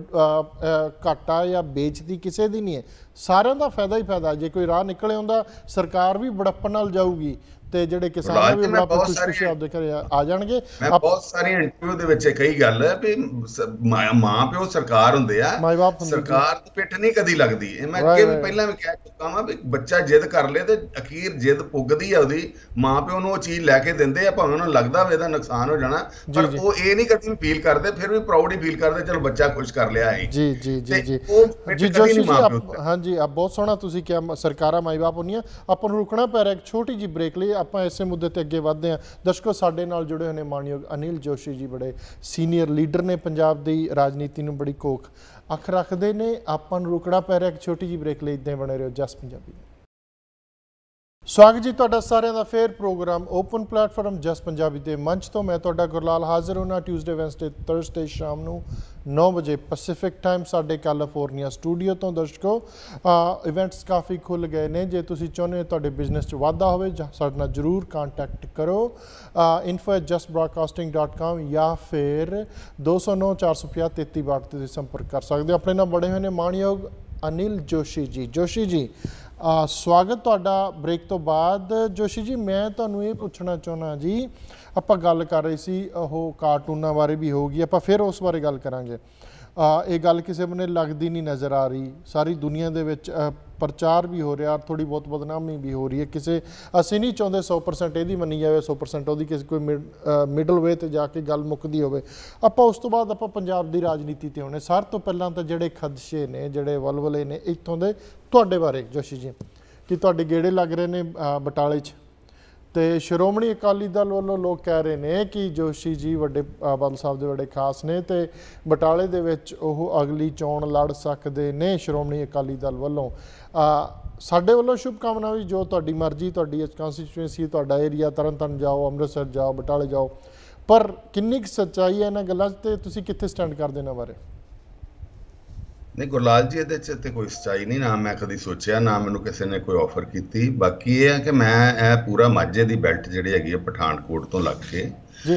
ਘਾਟਾ ਜਾਂ ਬੇਇੱਜ਼ਤੀ ਕਿਸੇ ਦੀ ਨਹੀਂ ਹੈ, ਸਾਰਿਆਂ ਦਾ ਫਾਇਦਾ ਹੀ ਫਾਇਦਾ। ਜੇ ਕੋਈ ਰਾਹ ਨਿਕਲੇ ਹੁੰਦਾ ਸਰਕਾਰ ਵੀ ਬੜੱਪਣ ਨਾਲ ਜਾਊਗੀ ਤੇ ਜਿਹੜੇ ਕਿਸਾਨ ਵੀ ਬੜਾ ਖੁਸ਼ਖੁਸ਼ੀ ਆਪਦੇ ਘਰੇ ਆ ਜਾਣਗੇ। ਮੈਂ ਬਹੁਤ ਸਾਰੀਆਂ ਇੰਟਰਵਿਊ ਦੇ ਵਿੱਚ ਕਈ ਗੱਲ ਹੈ ਵੀ ਮਾਂ ਪਿਓ ਸਰਕਾਰ ਹੁੰਦੇ ਆ, ਸਰਕਾਰ ਦੀ ਪਿੱਠ ਨਹੀਂ ਕਦੀ ਲੱਗਦੀ। ਇਹ ਮੈਂ ਅੱਗੇ ਵੀ ਪਹਿਲਾਂ ਵੀ ਕਹਿ ਚੁੱਕਾ ਵਾਂ ਵੀ ਬੱਚਾ ਜਿੱਦ ਕਰ ਲੇ ਤੇ ਅਖੀਰ ਜਿੱਦ ਪੁੱਗਦੀ ਆ ਉਹਦੀ, ਮਾਂ ਪਿਓ ਨੂੰ ਉਹ ਚੀਜ਼ ਲੈ ਕੇ ਦਿੰਦੇ ਆ, ਭਾਵੇਂ ਉਹਨਾਂ ਨੂੰ ਲੱਗਦਾ ਵੀ ਇਹਦਾ ਨੁਕਸਾਨ ਹੋ ਜਾਣਾ, ਪਰ ਉਹ ਇਹ ਨਹੀਂ ਕਦੀ ਵੀ ਫੀਲ ਕਰਦੇ, ਫਿਰ ਵੀ ਪ੍ਰਾਊਡ ਹੀ ਫੀਲ ਕਰਦੇ ਚਲੋ ਬੱਚਾ ਖੁਸ਼ ਕਰ ਲਿਆ ਹੈ ਜੀ ਜੀ ਜੀ ਜੀ ਜੀ ਜੋਸ਼ੀ ਜੀ। ਹਾਂਜੀ ਆ ਬਹੁਤ ਸੋਹਣਾ ਤੁਸੀਂ ਕਿਹਾ ਸਰਕਾਰਾਂ ਮਾਈ ਬਾਪ ਹੁੰਦੀਆਂ। ਆਪਾਂ ਨੂੰ ਰੁਕਣਾ ਪੈ ਰਿਹਾ ਇੱਕ ਛੋਟੀ ਜਿਹੀ ਬ੍ਰੇਕ ਲਈ, ਆਪਾਂ ਇਸੇ ਮੁੱਦੇ ਤੇ ਅੱਗੇ ਵਧਦੇ ਹਾਂ। ਦਰਸ਼ਕੋ ਸਾਡੇ ਨਾਲ ਜੁੜੇ ਹੋਏ ਨੇ ਮਾਨਯੋਗ ਅਨਿਲ ਜੋਸ਼ੀ ਜੀ, ਬੜੇ ਸੀਨੀਅਰ ਲੀਡਰ ਨੇ, ਪੰਜਾਬ ਦੀ ਰਾਜਨੀਤੀ ਨੂੰ ਬੜੀ ਕੋਖ ਅੱਖ ਰੱਖਦੇ ਨੇ। ਆਪਾਂ ਨੂੰ ਰੁਕਣਾ ਪੈ ਰਿਹਾ ਇੱਕ ਛੋਟੀ ਜਿਹੀ ਬ੍ਰੇਕ ਲਈ, ਇੱਦਾਂ ਬਣੇ ਰਹੋ ਜਸ ਪੰਜਾਬੀ। ਸਵਾਗਤ ਜੀ ਤੁਹਾਡਾ ਸਾਰਿਆਂ ਦਾ ਫੇਰ program open platform Jus Punjabi ਦੇ ਮੰਚ ਤੋਂ। ਮੈਂ ਤੁਹਾਡਾ ਗੁਰਲਾਲ ਹਾਜ਼ਰ ਹੋਣਾ ਟਿਊਜ਼ਡੇ, ਵੈਨਸਡੇ, ਥਰਸਡੇ ਸ਼ਾਮ ਨੂੰ ਨੌ ਵਜੇ ਪੈਸੀਫਿਕ ਟਾਈਮ ਸਾਡੇ ਕੈਲੀਫੋਰਨੀਆ ਸਟੂਡੀਓ ਤੋਂ। ਦਰਸ਼ਕੋ ਇਵੈਂਟਸ ਕਾਫੀ ਖੁੱਲ੍ਹ ਗਏ ਨੇ, ਜੇ ਤੁਸੀਂ ਚਾਹੁੰਦੇ ਹੋ ਤੁਹਾਡੇ ਬਿਜ਼ਨਸ 'ਚ ਵਾਧਾ ਹੋਵੇ ਸਾਡੇ ਨਾਲ ਜ਼ਰੂਰ ਕੰਟੈਕਟ ਕਰੋ, info at just broadcasting dot com ਜਾਂ ਫਿਰ ਦੋ ਸੌ ਨੌ ਚਾਰ ਸੌ ਪੰਜਾਹ ਤੇਤੀ ਬਾਟ 'ਤੇ ਤੁਸੀਂ ਸੰਪਰਕ ਕਰ ਸਕਦੇ ਹੋ। ਆਪਣੇ ਨਾਲ ਬੜੇ ਹੋਏ ਨੇ ਮਾਨਯੋਗ ਅਨਿਲ ਜੋਸ਼ੀ ਜੀ। ਜੋਸ਼ੀ ਜੀ ਸਵਾਗਤ ਤੁਹਾਡਾ ਬ੍ਰੇਕ ਤੋਂ ਬਾਅਦ। ਜੋਸ਼ੀ ਜੀ ਮੈਂ ਤੁਹਾਨੂੰ ਇਹ ਪੁੱਛਣਾ ਚਾਹੁੰਦਾ ਜੀ, ਆਪਾਂ ਗੱਲ ਕਰ ਰਹੇ ਸੀ ਉਹ ਕਾਰਟੂਨਾਂ ਬਾਰੇ ਵੀ ਹੋਊਗੀ, ਆਪਾਂ ਫਿਰ ਉਸ ਬਾਰੇ ਗੱਲ ਕਰਾਂਗੇ। ਇਹ ਗੱਲ ਕਿਸੇ ਬੰਨੇ ਲੱਗਦੀ ਨਹੀਂ ਨਜ਼ਰ ਆ ਰਹੀ। ਸਾਰੀ ਦੁਨੀਆ ਦੇ ਵਿੱਚ ਪ੍ਰਚਾਰ ਵੀ ਹੋ ਰਿਹਾ, ਥੋੜ੍ਹੀ ਬਹੁਤ ਬਦਨਾਮੀ ਵੀ ਹੋ ਰਹੀ ਹੈ। ਕਿਸੇ ਅਸੀਂ ਨਹੀਂ ਚਾਹੁੰਦੇ ਸੌ ਪਰਸੈਂਟ ਇਹਦੀ ਮੰਨੀ ਜਾਵੇ, ਸੌ ਪਰਸੈਂਟ ਉਹਦੀ, ਕਿਸੇ ਕੋਈ ਮਿਡਲ ਵੇ 'ਤੇ ਜਾ ਕੇ ਗੱਲ ਮੁੱਕਦੀ ਹੋਵੇ। ਆਪਾਂ ਉਸ ਤੋਂ ਬਾਅਦ ਆਪਾਂ ਪੰਜਾਬ ਦੀ ਰਾਜਨੀਤੀ 'ਤੇ ਆਉਣੇ। ਸਾਰਿਆਂ ਤੋਂ ਪਹਿਲਾਂ ਤਾਂ ਜਿਹੜੇ ਖਦਸ਼ੇ ਨੇ, ਜਿਹੜੇ ਵਲਵਲੇ ਨੇ ਇੱਥੋਂ ਦੇ, ਤੁਹਾਡੇ ਬਾਰੇ ਜੋਸ਼ੀ ਜੀ, ਕਿ ਤੁਹਾਡੇ ਗੇੜੇ ਲੱਗ ਰਹੇ ਨੇ ਬਟਾਲੇ 'ਚ, ਤੇ ਸ਼੍ਰੋਮਣੀ ਅਕਾਲੀ ਦਲ ਵੱਲੋਂ ਲੋਕ ਕਹਿ ਰਹੇ ਨੇ ਕਿ ਜੋਸ਼ੀ ਜੀ ਵੱਡੇ ਬਾਦਲ ਸਾਹਿਬ ਦੇ ਬੜੇ ਖਾਸ ਨੇ ਤੇ ਬਟਾਲੇ ਦੇ ਵਿੱਚ ਉਹ ਅਗਲੀ ਚੋਣ ਲੜ ਸਕਦੇ ਨੇ ਸ਼੍ਰੋਮਣੀ ਅਕਾਲੀ ਦਲ ਵੱਲੋਂ। ਸਾਡੇ ਵੱਲੋਂ ਸ਼ੁਭ ਕਾਮਨਾ ਵੀ, ਜੋ ਤੁਹਾਡੀ ਮਰਜ਼ੀ, ਤੁਹਾਡੀ ਕੰਸਟੀਚੁਐਂਸੀ, ਤੁਹਾਡਾ ਏਰੀਆ, ਤਰਨ ਤਾਰਨ ਜਾਓ, ਅੰਮ੍ਰਿਤਸਰ ਜਾਓ, ਬਟਾਲੇ ਜਾਓ, ਪਰ ਕਿੰਨੀ ਕੁ ਸੱਚਾਈ ਹੈ ਇਹਨਾਂ ਗੱਲਾਂ 'ਚ ਤੇ ਤੁਸੀਂ ਕਿੱਥੇ ਸਟੈਂਡ ਕਰਦੇ ਇਹਨਾਂ ਬਾਰੇ? ਨਹੀਂ ਗੁਰਲਾਲ ਜੀ, ਇਹਦੇ 'ਚ ਤੇ ਕੋਈ ਸੱਚਾਈ ਨਹੀਂ, ਨਾ ਮੈਂ ਕਦੀ ਸੋਚਿਆ, ਨਾ ਮੈਨੂੰ ਕਿਸੇ ਨੇ ਕੋਈ ਆਫਰ ਕੀਤੀ। ਬਾਕੀ ਇਹ ਹੈ ਕਿ ਮੈਂ ਇਹ ਪੂਰਾ ਮਾਝੇ ਦੀ ਬੈਲਟ ਜਿਹੜੀ ਹੈਗੀ ਹੈ ਪਠਾਨਕੋਟ ਤੋਂ ਲੱਗ ਕੇ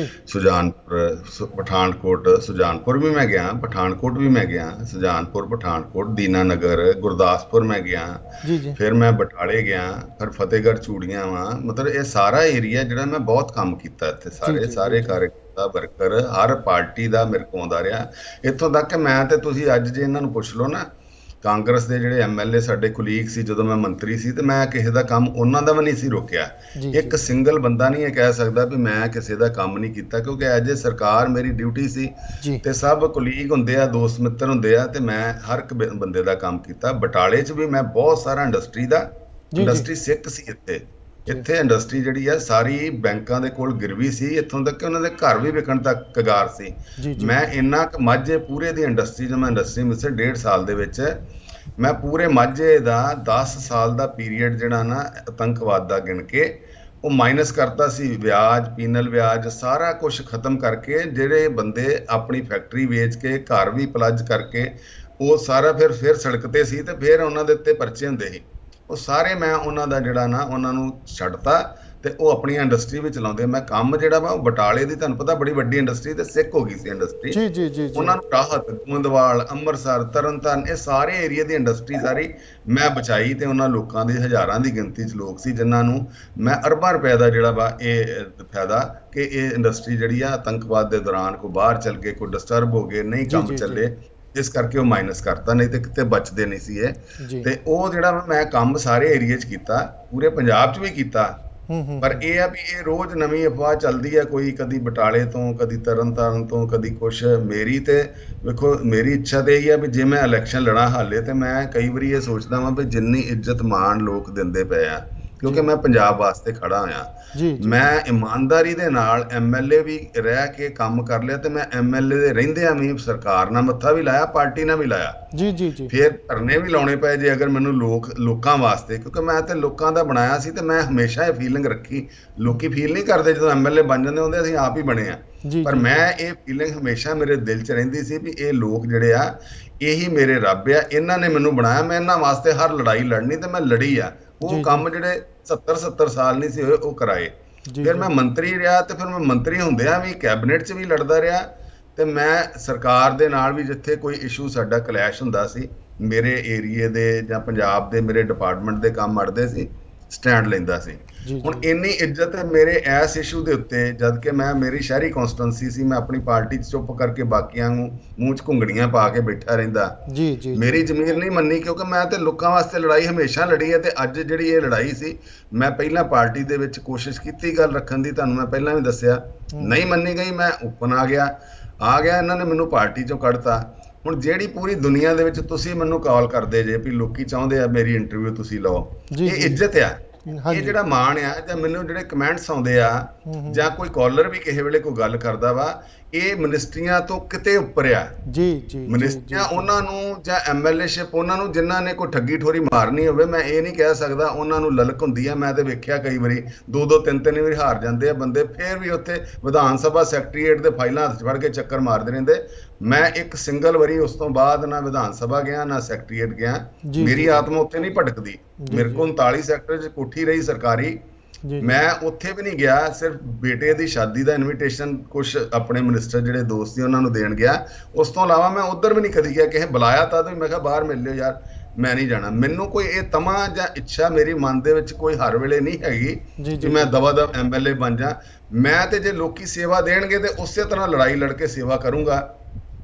ਸੁਜਾਨਪੁਰ, ਪਠਾਨਕੋਟ, ਸੁਜਾਨਪੁਰ ਵੀ ਮੈਂ ਗਿਆ, ਪਠਾਨਕੋਟ ਵੀ ਮੈਂ ਗਿਆ, ਸੁਜਾਨਪੁਰ, ਪਠਾਨਕੋਟ, ਦੀਨਾਨਗਰ, ਗੁਰਦਾਸਪੁਰ ਮੈਂ ਗਿਆ, ਫਿਰ ਮੈਂ ਬਟਾਲੇ ਗਿਆ, ਫਿਰ ਫਤਿਹਗੜ੍ਹ ਚੂੜੀਆਂ ਵਾ। ਮਤਲਬ ਇਹ ਸਾਰਾ ਏਰੀਆ ਜਿਹੜਾ ਮੈਂ ਬਹੁਤ ਕੰਮ ਕੀਤਾ ਇੱਥੇ, ਸਾਰੇ ਸਾਰੇ ਕਾਰਜਕਰਤਾ ਵਰਕਰ ਹਰ ਪਾਰਟੀ ਦਾ ਮੇਰੇ ਕੋਲ ਆਉਂਦਾ ਰਿਹਾ। ਇੱਥੋਂ ਤੱਕ ਕਿ ਮੈਂ ਤੇ ਤੁਸੀਂ ਅੱਜ ਜੇ ਇਹਨਾਂ ਨੂੰ ਪੁੱਛ ਲਓ ਨਾ, ਕਾਂਗਰਸ ਦੇ ਜਿਹੜੇ ਐਮ ਐਲ ਏ ਸਾਡੇ ਕੁਲੀਗ ਸੀ, ਜਦੋਂ ਮੈਂ ਮੰਤਰੀ ਸੀ, ਤੇ ਮੈਂ ਕਿਸੇ ਦਾ ਕੰਮ ਉਹਨਾਂ ਦਾ ਵੀ ਨਹੀਂ ਸੀ ਰੋਕਿਆ। ਇੱਕ ਸਿੰਗਲ ਬੰਦਾ ਨਹੀਂ ਇਹ ਕਹਿ ਸਕਦਾ ਵੀ ਮੈਂ ਕਿਸੇ ਦਾ ਕੰਮ ਨਹੀਂ ਕੀਤਾ, ਕਿਉਂਕਿ ਐਜ ਏ ਸਰਕਾਰ ਮੇਰੀ ਡਿਊਟੀ ਸੀ ਤੇ ਸਭ ਕੁਲੀਗ ਹੁੰਦੇ ਆ, ਦੋਸਤ ਮਿੱਤਰ ਹੁੰਦੇ ਆ, ਤੇ ਮੈਂ ਹਰ ਇੱਕ ਬੰਦੇ ਦਾ ਕੰਮ ਕੀਤਾ। ਬਟਾਲੇ 'ਚ ਵੀ ਮੈਂ ਬਹੁਤ ਸਾਰਾ ਇੰਡਸਟਰੀ ਦਾ, ਇੰਡਸਟਰੀ ਸਿੱਖ ਸੀ ਇੱਥੇ, ਇੱਥੇ ਇੰਡਸਟਰੀ ਜਿਹੜੀ ਆ ਸਾਰੀ ਬੈਂਕਾਂ ਦੇ ਕੋਲ ਗਿਰਵੀ ਸੀ, ਇੱਥੋਂ ਤੱਕ ਕਿ ਉਹਨਾਂ ਦੇ ਘਰ ਵੀ ਵਿਕਣ ਤੱਕ ਕਗਾਰ ਸੀ। ਮੈਂ ਇੰਨਾ ਕੁ ਮਾਝੇ ਪੂਰੇ ਦੀ ਇੰਡਸਟਰੀ, ਜੋ ਮੈਂ ਇੰਡਸਟਰੀ ਮਿਸਟਰ ਡੇਢ ਸਾਲ ਦੇ ਵਿੱਚ ਮੈਂ ਪੂਰੇ ਮਾਝੇ ਦਾ ਦਸ ਸਾਲ ਦਾ ਪੀਰੀਅਡ ਜਿਹੜਾ ਨਾ ਆਤੰਕਵਾਦ ਦਾ ਗਿਣ ਕੇ ਉਹ ਮਾਈਨਸ ਕਰਤਾ ਸੀ। ਵਿਆਜ, ਪੀਨਲ ਵਿਆਜ, ਸਾਰਾ ਕੁਝ ਖਤਮ ਕਰਕੇ ਜਿਹੜੇ ਬੰਦੇ ਆਪਣੀ ਫੈਕਟਰੀ ਵੇਚ ਕੇ ਘਰ ਵੀ ਪਲੱਜ ਕਰਕੇ ਉਹ ਸਾਰਾ ਫਿਰ ਫਿਰ ਸੜਕ 'ਤੇ ਸੀ ਤੇ ਫਿਰ ਉਹਨਾਂ ਦੇ ਉੱਤੇ ਪਰਚੇ ਹੁੰਦੇ ਸੀ, ਉਹ ਸਾਰੇ ਮੈਂ ਉਹਨਾਂ ਦਾ ਜਿਹੜਾ ਨਾ ਉਹਨਾਂ ਨੂੰ ਛੱਡਤਾ ਤੇ ਉਹ ਆਪਣੀ ਇੰਡਸਟਰੀ ਵੀ ਚਲਾਉਂਦੇ। ਮੈਂ ਕੰਮ ਜਿਹੜਾ ਵਾ ਉਹ ਬਟਾਲੇ ਦੀ, ਤੁਹਾਨੂੰ ਪਤਾ ਬੜੀ ਵੱਡੀ ਇੰਡਸਟਰੀ ਤੇ ਸਿੱਖ ਹੋ ਗਈ ਸੀ ਇੰਡਸਟਰੀ, ਜੀ ਜੀ ਜੀ ਉਹਨਾਂ ਨੂੰ ਰਾਹਤ, ਗੋਂਦਵਾਲ, ਅੰਮ੍ਰਿਤਸਰ, ਤਰਨਤਾਰਨ, ਇਹ ਸਾਰੇ ਏਰੀਆ ਦੀ ਇੰਡਸਟਰੀ ਸਾਰੀ ਮੈਂ ਬਚਾਈ ਤੇ ਉਹਨਾਂ ਲੋਕਾਂ ਦੀ ਹਜ਼ਾਰਾਂ ਦੀ ਗਿਣਤੀ 'ਚ ਲੋਕ ਸੀ ਜਿਨ੍ਹਾਂ ਨੂੰ ਮੈਂ ਅਰਬਾਂ ਰੁਪਏ ਦਾ ਜਿਹੜਾ ਵਾ ਇਹ ਫਾਇਦਾ ਕਿ ਇਹ ਇੰਡਸਟਰੀ ਜਿਹੜੀ ਆ ਆਤੰਕਵਾਦ ਦੇ ਦੌਰਾਨ ਕੋਈ ਬਾਹਰ ਚੱਲ ਗਏ, ਕੋਈ ਡਿਸਟਰਬ ਹੋ ਗਏ, ਨਹੀਂ ਕੰਮ ਚੱਲੇ, ਇਸ ਕਰਕੇ ਉਹ ਮਾਈਨਸ ਕਰਤਾ, ਨਹੀਂ ਤੇ ਕਿਤੇ ਬਚਦੇ ਨਹੀਂ ਸੀ ਇਹ। ਤੇ ਉਹ ਜਿਹੜਾ ਮੈਂ ਕੰਮ ਸਾਰੇ ਏਰੀਏ 'ਚ ਕੀਤਾ, ਪੂਰੇ ਪੰਜਾਬ 'ਚ ਵੀ ਕੀਤਾ। ਪਰ ਇਹ ਆ ਵੀ ਇਹ ਰੋਜ਼ ਨਵੀਂ ਅਫਵਾਹ ਚੱਲਦੀ ਹੈ, ਕੋਈ ਕਦੀ ਬਟਾਲੇ ਤੋਂ, ਕਦੀ ਤਰਨਤਾਰਨ ਤੋਂ, ਕਦੀ ਕੁਛ। ਮੇਰੀ ਤੇ ਵੇਖੋ, ਮੇਰੀ ਇੱਛਾ ਤੇ ਇਹੀ ਆ ਵੀ ਜੇ ਮੈਂ ਇਲੈਕਸ਼ਨ ਲੜਾਂ ਹਾਲੇ, ਤੇ ਮੈਂ ਕਈ ਵਾਰੀ ਇਹ ਸੋਚਦਾ ਵਾਂ ਵੀ ਜਿੰਨੀ ਇੱਜ਼ਤ ਮਾਣ ਲੋਕ ਦਿੰਦੇ ਪਏ ਆ, ਕਿਉਂਕਿ ਮੈਂ ਪੰਜਾਬ ਵਾਸਤੇ ਖੜਾ ਹੋਇਆ, ਮੈਂ ਇਮਾਨਦਾਰੀ ਦੇ ਨਾਲ ਐਮ ਐਲ ਏ ਵੀ ਰਹਿ ਕੇ ਕੰਮ ਕਰ ਲਿਆ, ਤੇ ਮੈਂ ਐਮ ਐਲ ਏ ਦੇ ਰਹਿੰਦਿਆਂ ਵੀ ਸਰਕਾਰ ਨਾਲ ਮੱਥਾ ਵੀ ਲਾਇਆ, ਪਾਰਟੀ ਨਾਲ ਵੀ ਲਾਇਆ, ਜੀ ਜੀ ਜੀ ਫਿਰ ਧਰਨੇ ਵੀ ਲਾਉਣੇ ਪਏ ਜੇ ਅਗਰ ਮੈਨੂੰ ਲੋਕ ਲੋਕਾਂ ਵਾਸਤੇ, ਕਿਉਂਕਿ ਮੈਂ ਤੇ ਲੋਕਾਂ ਦਾ ਬਣਾਇਆ ਸੀ। ਤੇ ਮੈਂ ਹਮੇਸ਼ਾ ਇਹ ਫੀਲਿੰਗ ਰੱਖੀ, ਲੋਕੀ ਫੀਲ ਨਹੀਂ ਕਰਦੇ ਜਦੋਂ ਐਮ ਐਲ ਏ ਬਣ ਜਾਂਦੇ ਹੁੰਦੇ, ਅਸੀਂ ਆਪ ਹੀ ਬਣੇ ਆ, ਪਰ ਮੈਂ ਇਹ ਫੀਲਿੰਗ ਹਮੇਸ਼ਾ ਮੇਰੇ ਦਿਲ 'ਚ ਰਹਿੰਦੀ ਸੀ ਵੀ ਇਹ ਲੋਕ ਜਿਹੜੇ ਆ ਇਹੀ ਮੇਰੇ ਰੱਬ ਆ, ਇਹਨਾਂ ਨੇ ਮੈਨੂੰ ਬਣਾਇਆ, ਮੈਂ ਇਹਨਾਂ ਵਾਸਤੇ ਹਰ ਲੜਾਈ ਲੜਨੀ, ਤੇ ਮੈਂ ਲੜੀ ਆ। ਉਹ ਕੰਮ ਜਿਹੜੇ ਸੱਤਰ ਸੱਤਰ ਸਾਲ ਨਹੀਂ ਸੀ ਹੋਏ ਉਹ ਕਰਾਏ। ਫਿਰ ਮੈਂ ਮੰਤਰੀ ਰਿਹਾ, ਤੇ ਫਿਰ ਮੈਂ ਮੰਤਰੀ ਹੁੰਦਿਆਂ ਵੀ ਕੈਬਨਿਟ 'ਚ ਵੀ ਲੜਦਾ ਰਿਹਾ, ਤੇ ਮੈਂ ਸਰਕਾਰ ਦੇ ਨਾਲ ਵੀ ਜਿੱਥੇ ਕੋਈ ਇਸ਼ੂ ਸਾਡਾ ਕਲੈਸ਼ ਹੁੰਦਾ ਸੀ, ਮੇਰੇ ਏਰੀਏ ਦੇ ਜਾਂ ਪੰਜਾਬ ਦੇ ਮੇਰੇ ਡਿਪਾਰਟਮੈਂਟ ਦੇ ਕੰਮ ਅੜਦੇ ਸੀ, ਸਟੈਂਡ ਲੈਂਦਾ ਸੀ। ਹੁਣ ਇੰਨੀ ਇੱਜ਼ਤ ਮੇਰੇ ਇਸ ਇਸ਼ੂ ਦੇ ਉੱਤੇ, ਜਦ ਕਿ ਮੈਂ ਮੇਰੀ ਸ਼ਹਿਰੀ ਕੌਂਸਟੀਟੂਐਂਸੀ ਸੀ, ਮੈਂ ਆਪਣੀ ਪਾਰਟੀ 'ਚ ਚੁੱਪ ਕਰਕੇ ਬਾਕੀਆਂ ਨੂੰ ਮੂੰਹ 'ਚ ਘੁੰਗੜੀਆਂ ਪਾ ਕੇ ਬੈਠਾ ਰਹਿੰਦਾ, ਜੀ ਜੀ ਮੇਰੀ ਜ਼ਮੀਰ ਨਹੀਂ ਮੰਨੀ, ਕਿਉਂਕਿ ਮੈਂ ਤੇ ਲੋਕਾਂ ਵਾਸਤੇ ਲੜਾਈ ਹਮੇਸ਼ਾ ਲੜੀ ਹੈ। ਤੇ ਅੱਜ ਜਿਹੜੀ ਇਹ ਲੜਾਈ ਸੀ, ਮੈਂ ਪਹਿਲਾਂ ਪਾਰਟੀ ਦੇ ਵਿੱਚ ਕੋਸ਼ਿਸ਼ ਕੀਤੀ ਗੱਲ ਰੱਖਣ ਦੀ, ਤੁਹਾਨੂੰ ਮੈਂ ਪਹਿਲਾਂ ਵੀ ਦੱਸਿਆ, ਨਹੀਂ ਮੰਨੀ ਗਈ, ਮੈਂ ਓਪਨ ਆ ਗਿਆ ਆ ਗਿਆ ਇਹਨਾਂ ਨੇ ਮੈਨੂੰ ਪਾਰਟੀ 'ਚੋਂ ਕੱਢਤਾ। ਹੁਣ ਜਿਹੜੀ ਪੂਰੀ ਦੁਨੀਆ ਦੇ ਵਿੱਚ ਤੁਸੀਂ ਮੈਨੂੰ ਕਾਲ ਕਰਦੇ ਜੇ ਵੀ ਲੋਕੀ ਚਾਹੁੰਦੇ ਆ ਮੇਰੀ ਇੰਟਰਵਿਊ ਤੁਸੀਂ ਲਓ, ਇਹ ਇੱਜ਼ਤ ਆ, ਇਹ ਜਿਹੜਾ ਮਾਣ ਆ, ਜਾਂ ਮੈਨੂੰ ਜਿਹੜੇ ਕਮੈਂਟਸ ਆਉਂਦੇ ਆ, ਜਾਂ ਕੋਈ ਕਾਲਰ ਵੀ ਕਿਸੇ ਵੇਲੇ ਕੋਈ ਗੱਲ ਕਰਦਾ ਵਾ, ਇਹ ਮਿਨਿਸਟਰੀਆਂ ਤੋਂ ਕਿਤੇ ਉੱਪਰ ਆ, ਜੀ ਜੀ ਮਿਨਿਸਟਰੀਆਂ ਉਹਨਾਂ ਨੂੰ ਜਾਂ ਐਮਐਲਏਸ਼ਿਪ ਉਹਨਾਂ ਨੂੰ ਜਿਨ੍ਹਾਂ ਨੇ ਕੋਈ ਠੱਗੀ ਠੋਰੀ ਮਾਰਨੀ ਹੋਵੇ, ਮੈਂ ਇਹ ਨਹੀਂ ਕਹਿ ਸਕਦਾ, ਉਹਨਾਂ ਨੂੰ ਲਲਕ ਹੁੰਦੀ ਆ। ਮੈਂ ਤੇ ਵੇਖਿਆ ਕਈ ਵਾਰੀ ਦੋ ਦੋ ਤਿੰਨ ਤਿੰਨ ਵਾਰੀ ਹਾਰ ਜਾਂਦੇ ਆ ਬੰਦੇ, ਫਿਰ ਵੀ ਉੱਥੇ ਵਿਧਾਨ ਸਭਾ ਸੈਕਟਰੀਏਟ ਦੇ ਫਾਈਲਾਂ ਹੱਥ 'ਚ ਫੜ ਕੇ ਚੱਕਰ ਮਾਰਦੇ ਰਹਿੰਦੇ। ਮੈਂ ਇੱਕ ਸਿੰਗਲ ਵਾਰੀ ਉਸ ਤੋਂ ਬਾਅਦ ਨਾ ਵਿਧਾਨ ਸਭਾ ਗਿਆ, ਨਾ ਸੈਕਟਰੀਏਟ ਗਿਆ, ਮੇਰੀ ਆਤਮਾ ਉੱਥੇ ਨਹੀਂ ਭਟਕਦੀ। ਮੇਰੇ ਕੋਲ ਉਨਤਾਲੀ ਸੈਕਟਰ 'ਚ ਕੋਠੀ ਰਹੀ ਸਰਕਾਰੀ, ਮੈਂ ਉੱਥੇ ਵੀ ਨਹੀਂ ਗਿਆ, ਸਿਰਫ ਬੇਟੇ ਦੀ ਸ਼ਾਦੀ ਦਾ ਇਨਵੀਟੇਸ਼ਨ ਕੁਛ ਆਪਣੇ ਮਿਨਿਸਟਰ ਜਿਹੜੇ ਦੋਸਤ ਸੀ ਉਹਨਾਂ ਨੂੰ ਦੇਣ ਗਿਆ, ਉਸ ਤੋਂ ਇਲਾਵਾ ਮੈਂ ਉੱਧਰ ਵੀ ਨਹੀਂ ਕਦੀ ਗਿਆ। ਕਿਸੇ ਬੁਲਾਇਆ ਤਾਂ ਵੀ ਮੈਂ ਕਿਹਾ ਬਾਹਰ ਮਿਲ ਲਿਓ ਯਾਰ, ਮੈਂ ਨਹੀਂ ਜਾਣਾ। ਮੈਨੂੰ ਕੋਈ ਇਹ ਤਮਾ ਜਾਂ ਇੱਛਾ ਮੇਰੀ ਮਨ ਦੇ ਵਿੱਚ ਕੋਈ ਹਰ ਵੇਲੇ ਨਹੀਂ ਹੈਗੀ ਕਿ ਮੈਂ ਦਵਾ ਦਵ ਐਮ ਐਲ ਏ ਬਣ ਜਾ। ਮੈਂ ਤੇ ਜੇ ਲੋਕੀ ਸੇਵਾ ਦੇਣਗੇ ਤੇ ਉਸੇ ਤਰ੍ਹਾਂ ਲੜਾਈ ਲੜ ਕੇ ਸੇਵਾ ਕਰੂੰਗਾ।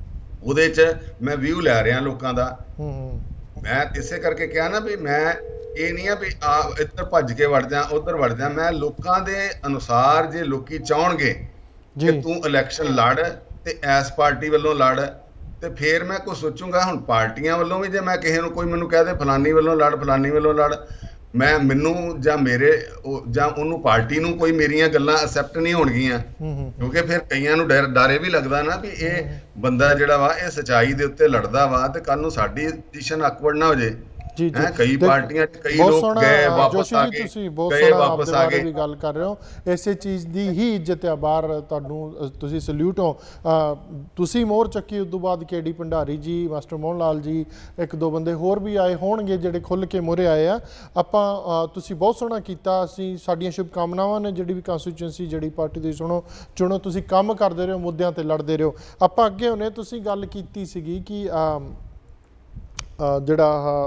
ਉਹਦੇ 'ਚ ਮੈਂ ਵਿਊ ਲੈ ਰਿਹਾ ਲੋਕਾਂ ਦਾ। ਹੂੰ ਮੈਂ ਇਸੇ ਕਰਕੇ ਕਿਹਾ ਨਾ ਵੀ ਮੈਂ ਇਹ ਨਹੀਂ ਆ ਵੀ ਆ ਇੱਧਰ ਭੱਜ ਕੇ ਵੜ ਜਾ ਉੱਧਰ ਵੜ ਜਾ, ਮੈਂ ਲੋਕਾਂ ਦੇ ਅਨੁਸਾਰ ਜੇ ਲੋਕੀ ਚਾਹਣਗੇ ਕਿ ਤੂੰ ਇਲੈਕਸ਼ਨ ਲੜ ਤੇ ਐਸ ਪਾਰਟੀ ਵੱਲੋਂ ਲੜ ਤੇ ਫਿਰ ਮੈਂ ਕੁਝ ਸੋਚੂੰਗਾ। ਹੁਣ ਪਾਰਟੀਆਂ ਵੱਲੋਂ ਵੀ ਜੇ ਮੈਂ ਕਿਸੇ ਨੂੰ ਕੋਈ ਮੈਨੂੰ ਕਹਿ ਦੇ ਫਲਾਨੀ ਵੱਲੋਂ ਲੜ ਫਲਾਨੀ ਵੱਲੋਂ ਲੜ, ਮੈਂ ਮੈਨੂੰ ਜਾਂ ਮੇਰੇ ਜਾਂ ਉਹਨੂੰ ਪਾਰਟੀ ਨੂੰ ਕੋਈ ਮੇਰੀਆਂ ਗੱਲਾਂ ਐਕਸੈਪਟ ਨਹੀਂ ਹੋਣਗੀਆਂ, ਕਿਉਂਕਿ ਫਿਰ ਕਈਆਂ ਨੂੰ ਡਰ ਡਰੇ ਵੀ ਲੱਗਦਾ ਨਾ ਵੀ ਇਹ ਬੰਦਾ ਜਿਹੜਾ ਵਾ ਇਹ ਸੱਚਾਈ ਦੇ ਉੱਤੇ ਲੜਦਾ ਵਾ ਤੇ ਕੱਲ ਨੂੰ ਸਾਡੀ ਪੋਜੀਸ਼ਨ ਆਕਵਰਡ ਨਾ ਹੋ ਜੇ। ਜੀ ਜੀ ਕਈ ਪਾਰਟੀਆਂ ਚ ਕਈ ਲੋਕ ਗਏ ਵਾਪਸ ਆ ਗਏ, ਤੁਸੀਂ ਬਹੁਤ ਸੋਹਣਾ ਵਾਪਸ ਆ ਗਏ ਵੀ ਗੱਲ ਕਰ ਰਹੇ ਹੋ। ਇਸੇ ਚੀਜ਼ ਦੀ ਹੀ ਇੱਜ਼ਤ ਆ ਬਾਹਰ, ਤੁਹਾਨੂੰ ਤੁਸੀਂ ਸਲੂਟ ਹੋ। ਤੁਸੀਂ ਮੋਹਰ ਚੱਕੀ, ਉਸ ਤੋਂ ਬਾਅਦ ਕੇ ਡੀ ਭੰਡਾਰੀ ਜੀ, ਮਾਸਟਰ ਮੋਹਨ ਲਾਲ ਜੀ, ਇੱਕ ਦੋ ਬੰਦੇ ਹੋਰ ਵੀ ਆਏ ਹੋਣਗੇ ਜਿਹੜੇ ਖੁੱਲ੍ਹ ਕੇ ਮੋਹਰੇ ਆਏ ਆ। ਆਪਾਂ ਤੁਸੀਂ ਬਹੁਤ ਸੋਹਣਾ ਕੀਤਾ, ਅਸੀਂ ਸਾਡੀਆਂ ਸ਼ੁਭ ਕਾਮਨਾਵਾਂ ਨੇ ਜਿਹੜੀ ਵੀ ਕੰਸਟੀਚੁਐਂਸੀ ਜਿਹੜੀ ਪਾਰਟੀ ਦੀ ਸੁਣੋ ਚੁਣੋ, ਤੁਸੀਂ ਕੰਮ ਕਰਦੇ ਰਹੋ, ਮੁੱਦਿਆਂ ਤੇ ਲੜਦੇ ਰਹੋ। ਆਪਾਂ ਅੱਗੇ ਹੁਣੇ ਤੁਸੀਂ ਗੱਲ ਕੀਤੀ ਸੀਗੀ ਕਿ ਜਿਹੜਾ